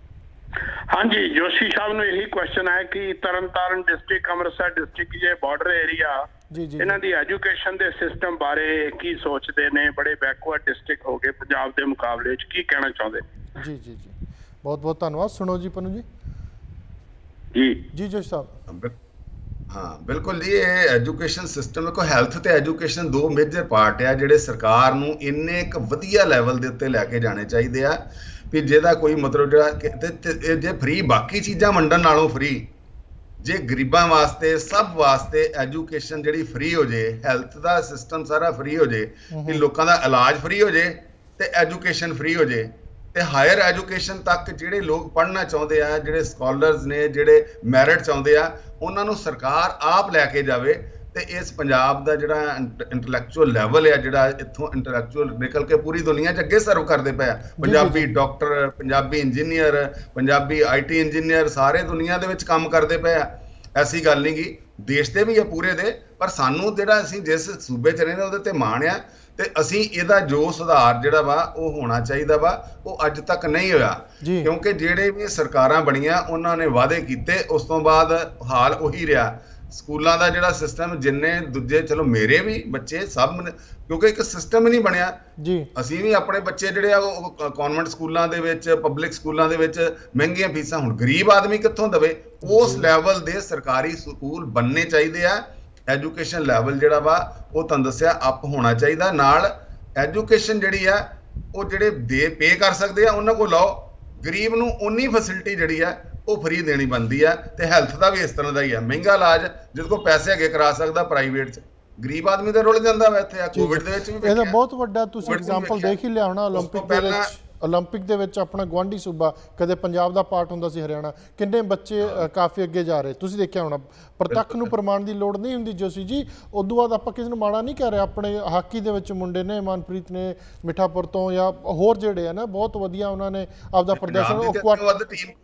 ਹਾਂਜੀ, ਜੋਸ਼ੀ ਸਾਹਿਬ ਨੂੰ ਇਹੀ ਕੁਐਸਚਨ ਹੈ ਕਿ ਤਰਨਤਾਰਨ ਡਿਸਟ੍ਰਿਕਟ, ਅੰਮ੍ਰਿਤਸਰ ਡਿਸਟ੍ਰਿਕਟ ਜੇ ਬਾਰਡਰ ਏਰੀਆ, ਇਹਨਾਂ ਦੀ ਐਜੂਕੇਸ਼ਨ ਦੇ ਸਿਸਟਮ ਬਾਰੇ ਕੀ ਸੋਚਦੇ ਨੇ? ਬੜੇ ਬੈਕਵਰਡ ਡਿਸਟ੍ਰਿਕਟ ਹੋ ਗਏ ਪੰਜਾਬ ਦੇ ਮੁਕਾਬਲੇ 'ਚ, ਕੀ ਕਹਿਣਾ ਚਾਹੁੰਦੇ? ਜੀ ਜੀ ਜੀ ਬਹੁਤ ਬਹੁਤ ਧੰਨਵਾਦ। ਸੁਣੋ ਜੀ ਪੰਨੂ ਜੀ। ਜੀ ਜੀ ਜੋਸ਼ੀ ਸਾਹਿਬ। ਹਾਂ ਬਿਲਕੁਲ ਜੀ, ਇਹ ਐਜੂਕੇਸ਼ਨ ਸਿਸਟਮ ਕੋ ਹੈਲਥ ਤੇ ਐਜੂਕੇਸ਼ਨ ਦੋ ਮੇਜਰ ਪਾਰਟ ਆ ਜਿਹੜੇ ਸਰਕਾਰ ਨੂੰ ਇੰਨੇ ਇੱਕ ਵਧੀਆ ਲੈਵਲ ਦੇ ਉੱਤੇ ਲੈ ਕੇ ਜਾਣੇ ਚਾਹੀਦੇ ਆ ਵੀ ਜਿਹਦਾ ਕੋਈ ਮਤਲਬ ਜਿਹੜਾ ਜੇ ਫ੍ਰੀ ਬਾਕੀ ਚੀਜ਼ਾਂ ਵੰਡਣ ਨਾਲੋਂ ਫ੍ਰੀ, ਜੇ ਗਰੀਬਾਂ ਵਾਸਤੇ ਸਭ ਵਾਸਤੇ ਐਜੂਕੇਸ਼ਨ ਜਿਹੜੀ ਫ੍ਰੀ ਹੋ ਜੇ, ਹੈਲਥ ਦਾ ਸਿਸਟਮ ਸਾਰਾ ਫ੍ਰੀ ਹੋ ਜੇ, ਕਿ ਲੋਕਾਂ ਦਾ ਇਲਾਜ ਫ੍ਰੀ ਹੋ ਜੇ ਤੇ ਐਜੂਕੇਸ਼ਨ ਫ੍ਰੀ ਹੋ ਜੇ, ਤੇ ਹਾਇਰ ਐਜੂਕੇਸ਼ਨ ਤੱਕ ਜਿਹੜੇ ਲੋਕ ਪੜ੍ਹਨਾ ਚਾਹੁੰਦੇ ਆ, ਜਿਹੜੇ ਸਕਾਲਰਸ ਨੇ, ਜਿਹੜੇ ਮੈਰਿਟ ਚਾਹੁੰਦੇ ਆ, ਉਹਨਾਂ ਨੂੰ ਸਰਕਾਰ ਆਪ ਲੈ ਕੇ ਜਾਵੇ। ਤੇ ਇਸ ਪੰਜਾਬ ਦਾ ਜਿਹੜਾ ਇੰਟੈਲੈਕਚੁਅਲ ਲੈਵਲ ਆ, ਜਿਹੜਾ ਇੱਥੋਂ ਇੰਟੈਲੈਕਚੁਅਲ ਨਿਕਲ ਕੇ ਪੂਰੀ ਦੁਨੀਆ 'ਚ ਅੱਗੇ ਸਰਵ ਕਰਦੇ ਪਏ ਆ, Punjabi doctor, Punjabi engineer, Punjabi I T engineer ਸਾਰੇ ਦੁਨੀਆ ਦੇ ਵਿੱਚ ਕੰਮ ਕਰਦੇ ਪਏ ਆ। ਐਸੀ ਗੱਲ ਨਹੀਂ ਗੀ, ਦੇਸ਼ ਦੇ ਵੀ ਆ ਪੂਰੇ ਦੇ, ਪਰ ਸਾਨੂੰ ਜਿਹੜਾ ਅਸੀਂ ਜਿਸ ਸੂਬੇ 'ਚ ਰਹਿੰਦੇ ਉਹਦੇ ਤੇ ਮਾਣ ਆ, ਤੇ ਅਸੀਂ ਇਹਦਾ ਜੋ ਸੁਧਾਰ ਜਿਹੜਾ ਵਾ ਉਹ ਹੋਣਾ ਚਾਹੀਦਾ ਵਾ, ਉਹ ਅੱਜ ਤੱਕ ਨਹੀਂ ਹੋਇਆ। ਕਿਉਂਕਿ ਜਿਹੜੇ ਵੀ ਸਰਕਾਰਾਂ ਬਣੀਆਂ ਉਹਨਾਂ ਨੇ ਵਾਅਦੇ ਕੀਤੇ, ਉਸ ਤੋਂ ਬਾਅਦ ਹਾਲ ਉਹੀ ਰਿਹਾ। ਸਕੂਲਾਂ ਦਾ ਜਿਹੜਾ ਸਿਸਟਮ, ਜਿੰਨੇ ਦੂਜੇ ਚਲੋ ਮੇਰੇ ਵੀ ਬੱਚੇ ਸਭ, ਕਿਉਂਕਿ ਇੱਕ ਸਿਸਟਮ ਹੀ ਨਹੀਂ ਬਣਿਆ ਜੀ। ਅਸੀਂ ਵੀ ਆਪਣੇ ਬੱਚੇ ਜਿਹੜੇ ਆ ਉਹ ਕਨਵੈਂਟ ਸਕੂਲਾਂ ਦੇ ਵਿੱਚ, ਪਬਲਿਕ ਸਕੂਲਾਂ ਦੇ ਵਿੱਚ ਮਹਿੰਗੀਆਂ ਫੀਸਾਂ, ਹੁਣ ਗਰੀਬ ਆਦਮੀ ਕਿੱਥੋਂ ਦੇਵੇ? ਉਸ ਲੈਵਲ ਦੇ ਸਰਕਾਰੀ ਸਕੂਲ ਬਣਨੇ ਚਾਹੀਦੇ ਆ। ਐਜੂਕੇਸ਼ਨ ਲੈਵਲ ਜਿਹੜਾ ਵਾ ਉਹ ਤੁਹਾਨੂੰ ਦੱਸਿਆ ਅਪ ਹੋਣਾ ਚਾਹੀਦਾ। ਨਾਲ ਐਜੂਕੇਸ਼ਨ ਜਿਹੜੀ ਆ ਉਹ ਜਿਹੜੇ ਦੇ ਪੇ ਕਰ ਸਕਦੇ ਆ ਉਹਨਾਂ ਕੋਲ ਲਾਓ, ਗਰੀਬ ਨੂੰ ਉਨੀ ਫੈਸਿਲਿਟੀ ਜਿਹੜੀ ਆ ਉਹ ਫ੍ਰੀ ਦੇਣੀ ਬਣਦੀ ਆ। ਤੇ ਹੈਲਥ ਦਾ ਵੀ ਇਸ ਤਰ੍ਹਾਂ ਦਾ ਹੀ ਆ, ਮਹਿੰਗਾ ਇਲਾਜ ਜਿਹਦੇ ਕੋਲ ਪੈਸੇ ਹੈਗੇ ਕਰਾ ਸਕਦਾ ਪ੍ਰਾਈਵੇਟ 'ਚ, ਗਰੀਬ ਆਦਮੀ ਤਾਂ ਰੁਲ ਜਾਂਦਾ ਵਾ ਇੱਥੇ। ਆ ਕੋਵਿਡ ਦੇ ਵਿੱਚ ਵੀ ਇਹਦਾ ਬਹੁਤ ਵੱਡਾ ਤੁਸੀਂ ਐਗਜ਼ਾਮਪਲ ਦੇਖ ਹੀ ਲਿਆ ਹੋਣਾ। ਓਲੰਪਿਕ ਦੇ ਵਿੱਚ ਓਲੰਪਿਕ ਦੇ ਵਿੱਚ ਆਪਣਾ ਗੁਆਂਢੀ ਸੂਬਾ, ਕਦੇ ਪੰਜਾਬ ਦਾ ਪਾਰਟ ਹੁੰਦਾ ਸੀ ਹਰਿਆਣਾ, ਕਿੰਨੇ ਬੱਚੇ ਕਾਫੀ ਅੱਗੇ ਜਾ ਰਹੇ ਤੁਸੀਂ ਦੇਖਿਆ ਹੋਣਾ। ਪ੍ਰਤੱਖ ਨੂੰ ਪ੍ਰਮਾਣ ਦੀ ਲੋੜ ਨਹੀਂ ਹੁੰਦੀ ਜੋਸ਼ੀ ਜੀ। ਉਦੋਂ ਬਾਅਦ ਆਪਾਂ ਕਿਸੇ ਨੂੰ ਮਾੜਾ ਨਹੀਂ ਕਹਿ ਰਹੇ, ਆਪਣੇ ਹਾਕੀ ਦੇ ਵਿੱਚ ਮੁੰਡੇ ਨੇ, ਮਨਪ੍ਰੀਤ ਨੇ ਮਿੱਠਾਪੁਰ ਤੋਂ, ਜਾਂ ਹੋਰ ਜਿਹੜੇ ਆ ਨਾ ਬਹੁਤ ਵਧੀਆ ਉਹਨਾਂ ਨੇ ਆਪਦਾ ਪ੍ਰਦਰਸ਼ਨ, ਹਾਂਜੀ ਕੁਆਟਰ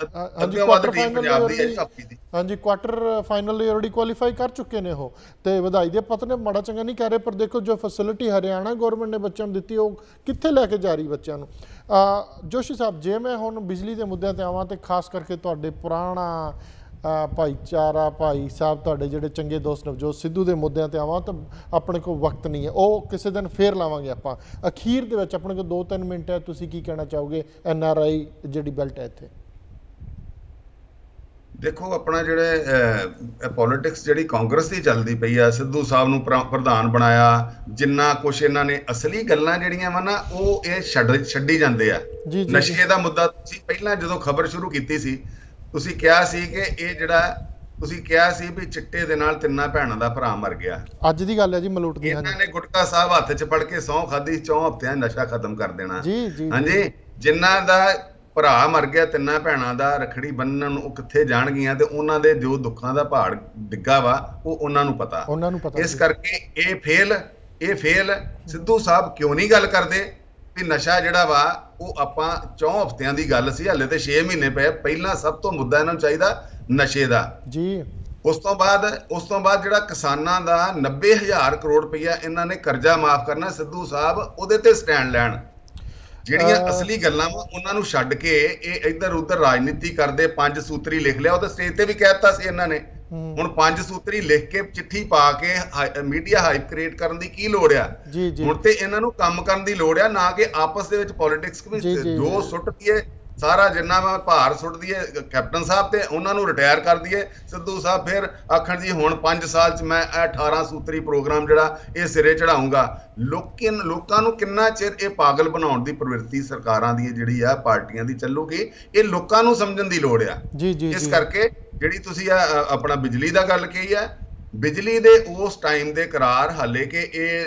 ਫਾਈਨਲ, ਹਾਂਜੀ ਕੁਆਟਰ ਫਾਈਨਲ ਲਈ ਆਲਰੇਡੀ ਕੁਆਲੀਫਾਈ ਕਰ ਚੁੱਕੇ ਨੇ ਉਹ, ਤੇ ਵਧਾਈ ਦੇ ਪੱਤਰ ਨੇ, ਮਾੜਾ ਚੰਗਾ ਨਹੀਂ ਕਹਿ ਰਹੇ। ਪਰ ਦੇਖੋ ਜੋ ਫੈਸਿਲਿਟੀ ਹਰਿਆਣਾ ਗੌਰਮੈਂਟ ਨੇ ਬੱਚਿਆਂ ਨੂੰ ਦਿੱਤੀ ਉਹ ਕਿੱਥੇ ਲੈ ਕੇ ਜਾ ਰਹੀ ਬੱਚਿਆਂ ਨੂੰ। ਜੋਸ਼ੀ ਸਾਹਿਬ, ਜੇ ਮੈਂ ਹੁਣ ਬਿਜਲੀ ਦੇ ਮੁੱਦਿਆਂ ਤੇ ਆਵਾਂ ਤੇ ਖਾਸ ਕਰਕੇ ਤੁਹਾਡੇ ਪੁਰਾਣਾ ਭਾਈਚਾਰਾ ਭਾਈ ਸਾਹਿਬ ਤੁਹਾਡੇ ਜਿਹੜੇ ਚੰਗੇ ਦੋਸਤ ਨਵਜੋਤ ਸਿੱਧੂ ਦੇ ਮੁੱਦਿਆਂ ਤੇ ਆਵਾਂ ਤਾਂ ਆਪਣੇ ਕੋਲ ਵਕਤ ਨਹੀਂ ਹੈ, ਉਹ ਕਿਸੇ ਦਿਨ ਫੇਰ ਲਾਵਾਂਗੇ ਆਪਾਂ। ਅਖੀਰ ਦੇ ਵਿੱਚ ਆਪਣੇ ਕੋਲ ਦੋ ਤਿੰਨ ਮਿੰਟ ਹੈ, ਤੁਸੀਂ ਕੀ ਕਹਿਣਾ ਚਾਹੋਗੇ ਐਨ ਆਰ ਆਈ ਜਿਹੜੀ ਬੈਲਟ ਹੈ ਇੱਥੇ? ਦੇਖੋ ਆਪਣਾ ਜਿਹੜੇ ਪੋਲਿਟਿਕਸ ਜਿਹੜੀ ਕਾਂਗਰਸ ਦੀ ਚੱਲਦੀ ਪਈ ਆ, ਸਿੱਧੂ ਸਾਹਿਬ ਨੂੰ ਪ੍ਰਧਾਨ ਬਣਾਇਆ, ਜਿੰਨਾ ਕੁਛ ਇਹਨਾਂ ਨੇ ਅਸਲੀ ਗੱਲਾਂ ਜਿਹੜੀਆਂ ਵਾ ਨਾ ਉਹ ਇਹ ਛੱਡ ਛੱਡੀ ਜਾਂਦੇ ਆ। ਨਸ਼ੇ ਦਾ ਮੁੱਦਾ ਤੁਸੀਂ ਪਹਿਲਾਂ ਜਦੋਂ ਖਬਰ ਸ਼ੁਰੂ ਕੀਤੀ ਸੀ ਤੁਸੀਂ ਕਿਹਾ ਸੀ ਕਿ ਇਹ ਜਿਹੜਾ ਤੁਸੀਂ ਕਿਹਾ ਸੀ ਵੀ ਚਿੱਟੇ ਦੇ ਨਾਲ ਤਿੰਨਾਂ ਭੈਣਾਂ ਦਾ ਭਰਾ ਮਰ ਗਿਆ। ਅੱਜ ਦੀ ਗੱਲ ਹੈ ਜੀ ਮਲੂਟ ਦੀ। ਇਹਨਾਂ ਨੇ ਗੁਟਕਾ ਸਾਹਿਬ ਹੱਥ 'ਚ ਫੜ ਕੇ ਸਹੁੰ ਖਾਧੀ, ਚੌਂ ਹਫ਼ਤਿਆਂ ਨਸ਼ਾ ਖਤਮ ਕਰ ਦੇਣਾ। ਹਾਂਜੀ, ਜਿਨ੍ਹਾਂ ਦਾ ਭਰਾ ਮਰ ਗਿਆ ਤਿੰਨਾਂ ਭੈਣਾਂ ਦਾ, ਰੱਖੜੀ ਬੰਨਣ ਨੂੰ ਉਹ ਕਿੱਥੇ ਜਾਣਗੀਆਂ ਤੇ ਉਹਨਾਂ ਦੇ ਜੋ ਦੁੱਖਾਂ ਦਾ ਪਹਾੜ ਡਿੱਗਾ ਵਾ ਉਹ ਉਹਨਾਂ ਨੂੰ ਪਤਾ। ਉਹਨਾਂ ਨੂੰ ਪਤਾ। ਇਸ ਕਰਕੇ ਇਹ ਫੇਲ ਇਹ ਫੇਲ ਸਿੱਧੂ ਸਾਹਿਬ ਕਿਉਂ ਨਹੀਂ ਗੱਲ ਕਰਦੇ ਵੀ ਨਸ਼ਾ ਜਿਹੜਾ ਵਾ ਉਹ ਆਪਾਂ ਚੌਂ ਹਫ਼ਤਿਆਂ ਦੀ ਗੱਲ ਸੀ, ਹਲੇ ਤੇ ਛੇ ਮਹੀਨੇ ਪਏ। ਪਹਿਲਾਂ ਸਭ ਤੋਂ ਮੁੱਦਾ ਇਹਨਾਂ ਨੂੰ ਚਾਹੀਦਾ ਨਸ਼ੇ ਦਾ ਜੀ। ਉਸ ਤੋਂ ਬਾਅਦ ਉਸ ਤੋਂ ਬਾਅਦ ਜਿਹੜਾ ਕਿਸਾਨਾਂ ਦਾ ਨੱਬੇ ਹਜ਼ਾਰ ਕਰੋੜ ਰੁਪਈਆ ਇਹਨਾਂ ਨੇ ਕਰਜ਼ਾ ਮਾਫ ਕਰਨਾ, ਸਿੱਧੂ ਸਾਹਿਬ ਉਹਦੇ ਤੇ ਸਟੈਂਡ ਲੈਣ। ਜਿਹੜੀਆਂ ਅਸਲੀ ਗੱਲਾਂ ਵਾ ਉਹਨਾਂ ਨੂੰ ਛੱਡ ਕੇ ਇਹ ਇੱਧਰ ਉੱਧਰ ਰਾਜਨੀਤੀ ਕਰਦੇ। ਪੰਜ ਸੂਤਰੀ ਲਿਖ ਲਿਆ, ਉਹ ਤਾਂ ਸਟੇਜ ਤੇ ਵੀ ਕਹਿ ਦਿੱਤਾ ਸੀ ਇਹਨਾਂ ਨੇ। ਹੁਣ ਪੰਜ ਸੂਤਰੀ ਲਿਖ ਕੇ ਚਿੱਠੀ ਪਾ ਕੇ ਮੀਡੀਆ ਹਾਈਪ ਕ੍ਰੀਏਟ ਕਰਨ ਦੀ ਕੀ ਲੋੜ ਆ? ਹੁਣ ਤੇ ਇਹਨਾਂ ਨੂੰ ਕੰਮ ਕਰਨ ਦੀ ਲੋੜ ਆ, ਨਾ ਕਿ ਆਪਸ ਦੇ ਵਿੱਚ ਪੋਲਿਟਿਕਸ ਵਿੱਚ ਜੋ ਸੁੱਟ ਦਈਏ ਸਾਰਾ ਜਿੰਨਾ ਮੈਂ ਭਾਰ ਸੁੱਟ ਦਈਏ ਕੈਪਟਨ ਸਾਹਿਬ ਤੇ ਉਹਨਾਂ ਨੂੰ ਰਿਟਾਇਰ ਕਰ ਦਈਏ। ਸਿੱਧੂ ਸਾਹਿਬ ਫਿਰ ਆਖਣ ਜੀ ਹੁਣ ਪੰਜ ਸਾਲ 'ਚ ਮੈਂ ਇਹ ਅਠਾਰਾਂ ਸੂਤਰੀ ਪ੍ਰੋਗਰਾਮ ਜਿਹੜਾ ਇਹ ਸਿਰੇ ਚੜਾਉਂਗਾ। ਲੋਕਾਂ ਲੋਕਾਂ ਨੂੰ ਕਿੰਨਾ ਚਿਰ ਇਹ ਪਾਗਲ ਬਣਾਉਣ ਦੀ ਪ੍ਰਵਿਰਤੀ ਸਰਕਾਰਾਂ ਦੀ ਜਿਹੜੀ ਆ ਪਾਰਟੀਆਂ ਦੀ ਚੱਲੂਗੀ, ਇਹ ਲੋਕਾਂ ਨੂੰ ਸਮਝਣ ਦੀ ਲੋੜ ਆ। ਇਸ ਕਰਕੇ ਜਿਹੜੀ ਤੁਸੀਂ ਆਪਣਾ ਬਿਜਲੀ ਦਾ ਗੱਲ ਕਹੀ ਹੈ, ਬਿਜਲੀ ਦੇ ਉਸ ਟਾਈਮ ਦੇ ਕਰਾਰ ਹਾਲੇ ਕਿ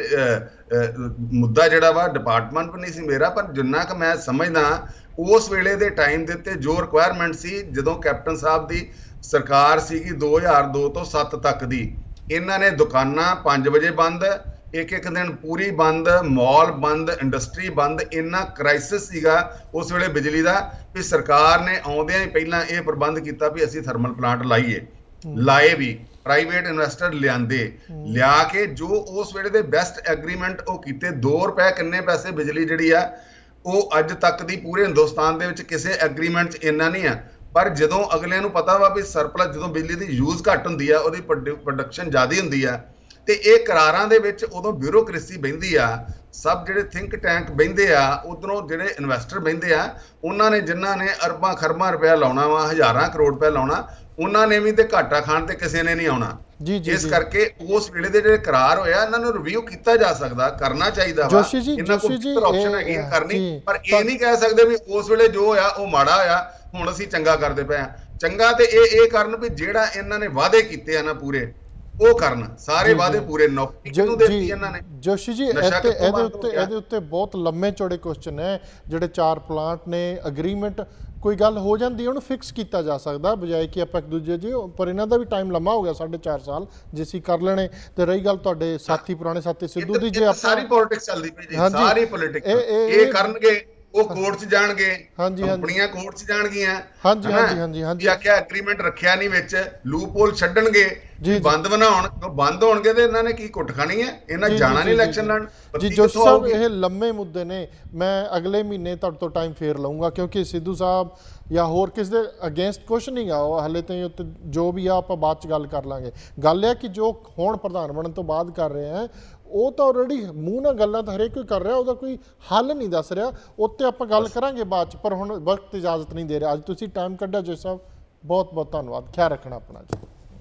ਇਹ ਮੁੱਦਾ ਜਿਹੜਾ ਵਾ ਡਿਪਾਰਟਮੈਂਟ ਵੀ ਨਹੀਂ ਸੀ ਮੇਰਾ, ਪਰ ਜਿੰਨਾ ਕਿ ਮੈਂ ਸਮਝਦਾ ਉਸ ਵੇਲੇ ਦੇ ਟਾਈਮ ਦੇ ਉੱਤੇ ਜੋ ਰਿਕੁਆਇਰਮੈਂਟ ਸੀ ਜਦੋਂ ਕੈਪਟਨ ਸਾਹਿਬ ਦੀ ਸਰਕਾਰ ਸੀਗੀ ਦੋ ਹਜ਼ਾਰ ਦੋ ਤੋਂ ਸੱਤ ਤੱਕ ਦੀ, ਇਹਨਾਂ ਨੇ ਦੁਕਾਨਾਂ ਪੰਜ ਵਜੇ ਬੰਦ, ਇੱਕ ਇੱਕ ਦਿਨ ਪੂਰੀ ਬੰਦ, ਮਾਲ ਬੰਦ, ਇੰਡਸਟਰੀ ਬੰਦ। ਇੰਨਾ ਕ੍ਰਾਈਸਿਸ ਸੀਗਾ ਉਸ ਵੇਲੇ ਬਿਜਲੀ ਦਾ ਵੀ ਸਰਕਾਰ ਨੇ ਆਉਂਦਿਆਂ ਹੀ ਪਹਿਲਾਂ ਇਹ ਪ੍ਰਬੰਧ ਕੀਤਾ ਵੀ ਅਸੀਂ ਥਰਮਲ ਪਲਾਂਟ ਲਾਈਏ। ਲਾਏ ਵੀ, ਪ੍ਰਾਈਵੇਟ ਇਨਵੈਸਟਰ ਲਿਆਂਦੇ, ਲਿਆ ਕੇ ਜੋ ਉਸ ਵੇਲੇ ਦੇ ਬੈਸਟ ਐਗਰੀਮੈਂਟ ਉਹ ਕੀਤੇ। ਦੋ ਰੁਪਏ ਕਿੰਨੇ ਪੈਸੇ ਬਿਜਲੀ ਜਿਹੜੀ ਆ ਉਹ ਅੱਜ ਤੱਕ ਦੀ ਪੂਰੇ ਹਿੰਦੁਸਤਾਨ ਦੇ ਵਿੱਚ ਕਿਸੇ ਐਗਰੀਮੈਂਟ 'ਚ ਇੰਨਾ ਨਹੀਂ ਆ। ਪਰ ਜਦੋਂ ਅਗਲਿਆਂ ਨੂੰ ਪਤਾ ਵਾ ਵੀ ਸਰਪਲਸ, ਜਦੋਂ ਬਿਜਲੀ ਦੀ ਯੂਜ਼ ਘੱਟ ਹੁੰਦੀ ਆ, ਉਹਦੀ ਪ੍ਰੋਡਕਸ਼ਨ ਜ਼ਿਆਦਾ ਹੁੰਦੀ ਆ, ਤੇ ਇਹ ਕਰਾਰਾਂ ਦੇ ਵਿੱਚ ਉਦੋਂ ਬਿਊਰੋਕ੍ਰੇਸੀ ਬਹਿੰਦੀ ਆ। ਸਭ ਜਿਹੜੇ ਥਿੰਕ ਟੈਂਕ ਬਹਿੰਦੇ ਆ, ਉਧਰੋਂ ਜਿਹੜੇ ਇਨਵੈਸਟਰ ਬਹਿੰਦੇ ਆ, ਉਹਨਾਂ ਨੇ ਜਿਨ੍ਹਾਂ ਨੇ ਅਰਬਾਂ ਖਰਬਾਂ ਰੁਪਇਆ ਲਾਉਣਾ ਵਾ, ਹਜ਼ਾਰਾਂ ਕਰੋੜ ਰੁਪਇਆ ਲਾਉਣਾ, ਉਹਨਾਂ ਨੇ ਵੀ ਤੇ ਘਾਟਾ ਖਾਣ ਤੇ ਕਿਸੇ ਨੇ ਨਹੀਂ ਆਉਣਾ। ਇਸ ਕਰਕੇ ਉਸ ਵੇਲੇ ਦੇ ਜਿਹੜੇ ਕਰਾਰ ਹੋਇਆ ਇਹਨਾਂ ਨੂੰ ਰਿਵਿਊ ਕੀਤਾ ਜਾ ਸਕਦਾ, ਕਰਨਾ ਚਾਹੀਦਾ ਵਾ। ਇਹਨਾਂ ਕੋਲ ਆਪਸ਼ਨ ਹੈਗੀ ਕਰਨੀ, ਪਰ ਇਹ ਨਹੀਂ ਕਹਿ ਸਕਦੇ ਵੀ ਉਸ ਵੇਲੇ ਜੋ ਹੋਇਆ ਉਹ ਮਾੜਾ ਹੋਇਆ, ਹੁਣ ਅਸੀਂ ਚੰਗਾ ਕਰਦੇ ਪਏ ਆ। ਚੰਗਾ ਤੇ ਇਹ ਇਹ ਕਰਨ ਵੀ ਜਿਹੜਾ ਇਹਨਾਂ ਨੇ ਵਾਅਦੇ ਕੀਤੇ ਆ ਨਾ ਪੂਰੇ ਉਹ ਕਰਨ, ਸਾਰੇ ਵਾਅਦੇ ਪੂਰੇ। ਨੌਕਰੀ ਕਿਹਨੂੰ ਦਿੱਤੀ ਇਹਨਾਂ ਨੇ? ਜੋਸ਼ੀ ਜੀ ਇਹਦੇ ਉੱਤੇ ਇਹਦੇ ਉੱਤੇ ਬਹੁਤ ਲੰਮੇ ਚੌੜੇ ਕੁਐਸਚਨ ਹੈ। ਜਿਹੜੇ ਚਾਰ ਪਲਾਂਟ ਨੇ, ਅਗਰੀਮੈਂਟ ਕੋਈ ਗੱਲ ਹੋ ਜਾਂਦੀ ਉਹਨੂੰ ਫਿਕਸ ਕੀਤਾ ਜਾ ਸਕਦਾ, ਬਜਾਏ ਕਿ ਆਪਾਂ ਇੱਕ ਦੂਜੇ ਜੀ, ਪਰ ਇਹਨਾਂ ਦਾ ਵੀ ਟਾਈਮ ਲੰਮਾ ਹੋ ਗਿਆ, ਸਾਢੇ ਚਾਰ ਸਾਲ ਜੇ ਅਸੀਂ ਕਰ ਲੈਣੇ। ਤੇ ਰਹੀ ਗੱਲ ਤੁਹਾਡੇ ਸਾਥੀ ਪੁਰਾਣੇ ਸਾਥੀ ਸਿੱਧੂ ਦੀ, ਜੇ ਆਪਾਂ ਸਾਰੀ ਪੋਲਿਟਿਕਸ ਚੱਲਦੀ ਪਈ ਜੀ, ਸਾਰੀ ਪੋਲਿਟਿਕਸ ਇਹ ਕਰਨਗੇ, ਉਹ ਕੋਰਟ 'ਚ ਜਾਣਗੇ, ਕੰਪਨੀਆਂ ਕੋਰਟ 'ਚ ਜਾਣਗੀਆਂ। ਹਾਂਜੀ ਹਾਂਜੀ ਹਾਂਜੀ ਹਾਂਜੀ ਆਖਿਆ ਐਗਰੀਮੈਂਟ ਰੱਖਿਆ ਨਹੀਂ ਵਿੱਚ, ਲੂਪ ਹੋਲ ਛੱਡਣਗੇ, ਬੰਦ ਬਣਾਉਣ, ਬੰਦ ਹੋਣਗੇ ਤੇ ਇਹਨਾਂ ਨੇ ਕੀ ਕੁੱਟ ਖਾਣੀ ਹੈ? ਇਹਨਾਂ ਜਾਣਾ ਨਹੀਂ ਇਲੈਕਸ਼ਨ ਲੜਨ। ਜੀ ਜੋਸ਼ੀ ਸਾਹਿਬ ਇਹ ਲੰਮੇ ਮੁੱਦੇ ਨੇ, ਮੈਂ ਅਗਲੇ ਮਹੀਨੇ ਤੁਹਾਡੇ ਤੋਂ ਟਾਈਮ ਫੇਰ ਲਊਂਗਾ, ਕਿਉਂਕਿ ਸਿੱਧੂ ਸਾਹਿਬ ਜਾਂ ਹੋਰ ਕਿਸੇ ਦੇ ਅਗੇਂਸਟ ਕੁਛ ਨਹੀਂ ਗਾ, ਉਹ ਹਾਲੇ ਤਾਂ ਉੱਤੇ ਜੋ ਵੀ ਆ ਆਪਾਂ ਬਾਅਦ 'ਚ ਗੱਲ ਕਰ ਲਾਂਗੇ। ਗੱਲ ਇਹ ਕਿ ਜੋ ਹੁਣ ਪ੍ਰਧਾਨ ਬਣਨ ਤੋਂ ਬਾਅਦ ਕਰ ਰਹੇ ਆ ਉਹ ਤਾਂ ਆਲਰੇਡੀ ਮੂੰਹ ਨਾਲ ਗੱਲਾਂ ਤਾਂ ਹਰੇਕ ਕੋਈ ਕਰ ਰਿਹਾ, ਉਹਦਾ ਕੋਈ ਹੱਲ ਨਹੀਂ ਦੱਸ ਰਿਹਾ। ਉੱਤੇ ਆਪਾਂ ਗੱਲ ਕਰਾਂਗੇ ਬਾਅਦ 'ਚ, ਪਰ ਹੁਣ ਵਕਤ ਇਜਾਜ਼ਤ ਨਹੀਂ ਦੇ ਰਿਹਾ। ਅੱਜ ਤੁਸੀਂ ਟਾਈਮ ਕੱਢਿਆ ਜੋਸ਼ੀ ਸਾਹਿਬ, ਬਹੁਤ ਬਹੁਤ ਧੰਨਵਾਦ। ਖਿਆਲ ਰੱਖਣਾ ਆਪਣਾ ਜੀ।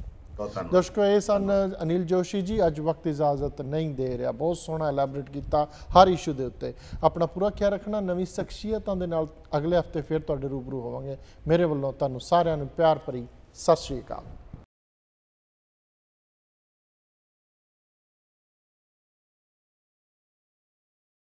ਦਰਸ਼ਕੋ ਇਹ ਸਨ ਅਨਿਲ ਜੋਸ਼ੀ ਜੀ। ਅੱਜ ਵਕਤ ਇਜਾਜ਼ਤ ਨਹੀਂ ਦੇ ਰਿਹਾ, ਬਹੁਤ ਸੋਹਣਾ ਐਲੈਬੋਰੇਟ ਕੀਤਾ ਹਰ ਇਸ਼ੂ ਦੇ ਉੱਤੇ। ਆਪਣਾ ਪੂਰਾ ਖਿਆਲ ਰੱਖਣਾ। ਨਵੀਂ ਸ਼ਖਸੀਅਤਾਂ ਦੇ ਨਾਲ ਅਗਲੇ ਹਫਤੇ ਫਿਰ ਤੁਹਾਡੇ ਰੂਬਰੂ ਹੋਵਾਂਗੇ। ਮੇਰੇ ਵੱਲੋਂ ਤੁਹਾਨੂੰ ਸਾਰਿਆਂ ਨੂੰ ਪਿਆਰ ਭਰੀ ਸਤਿ ਸ਼੍ਰੀ ਅਕਾਲ।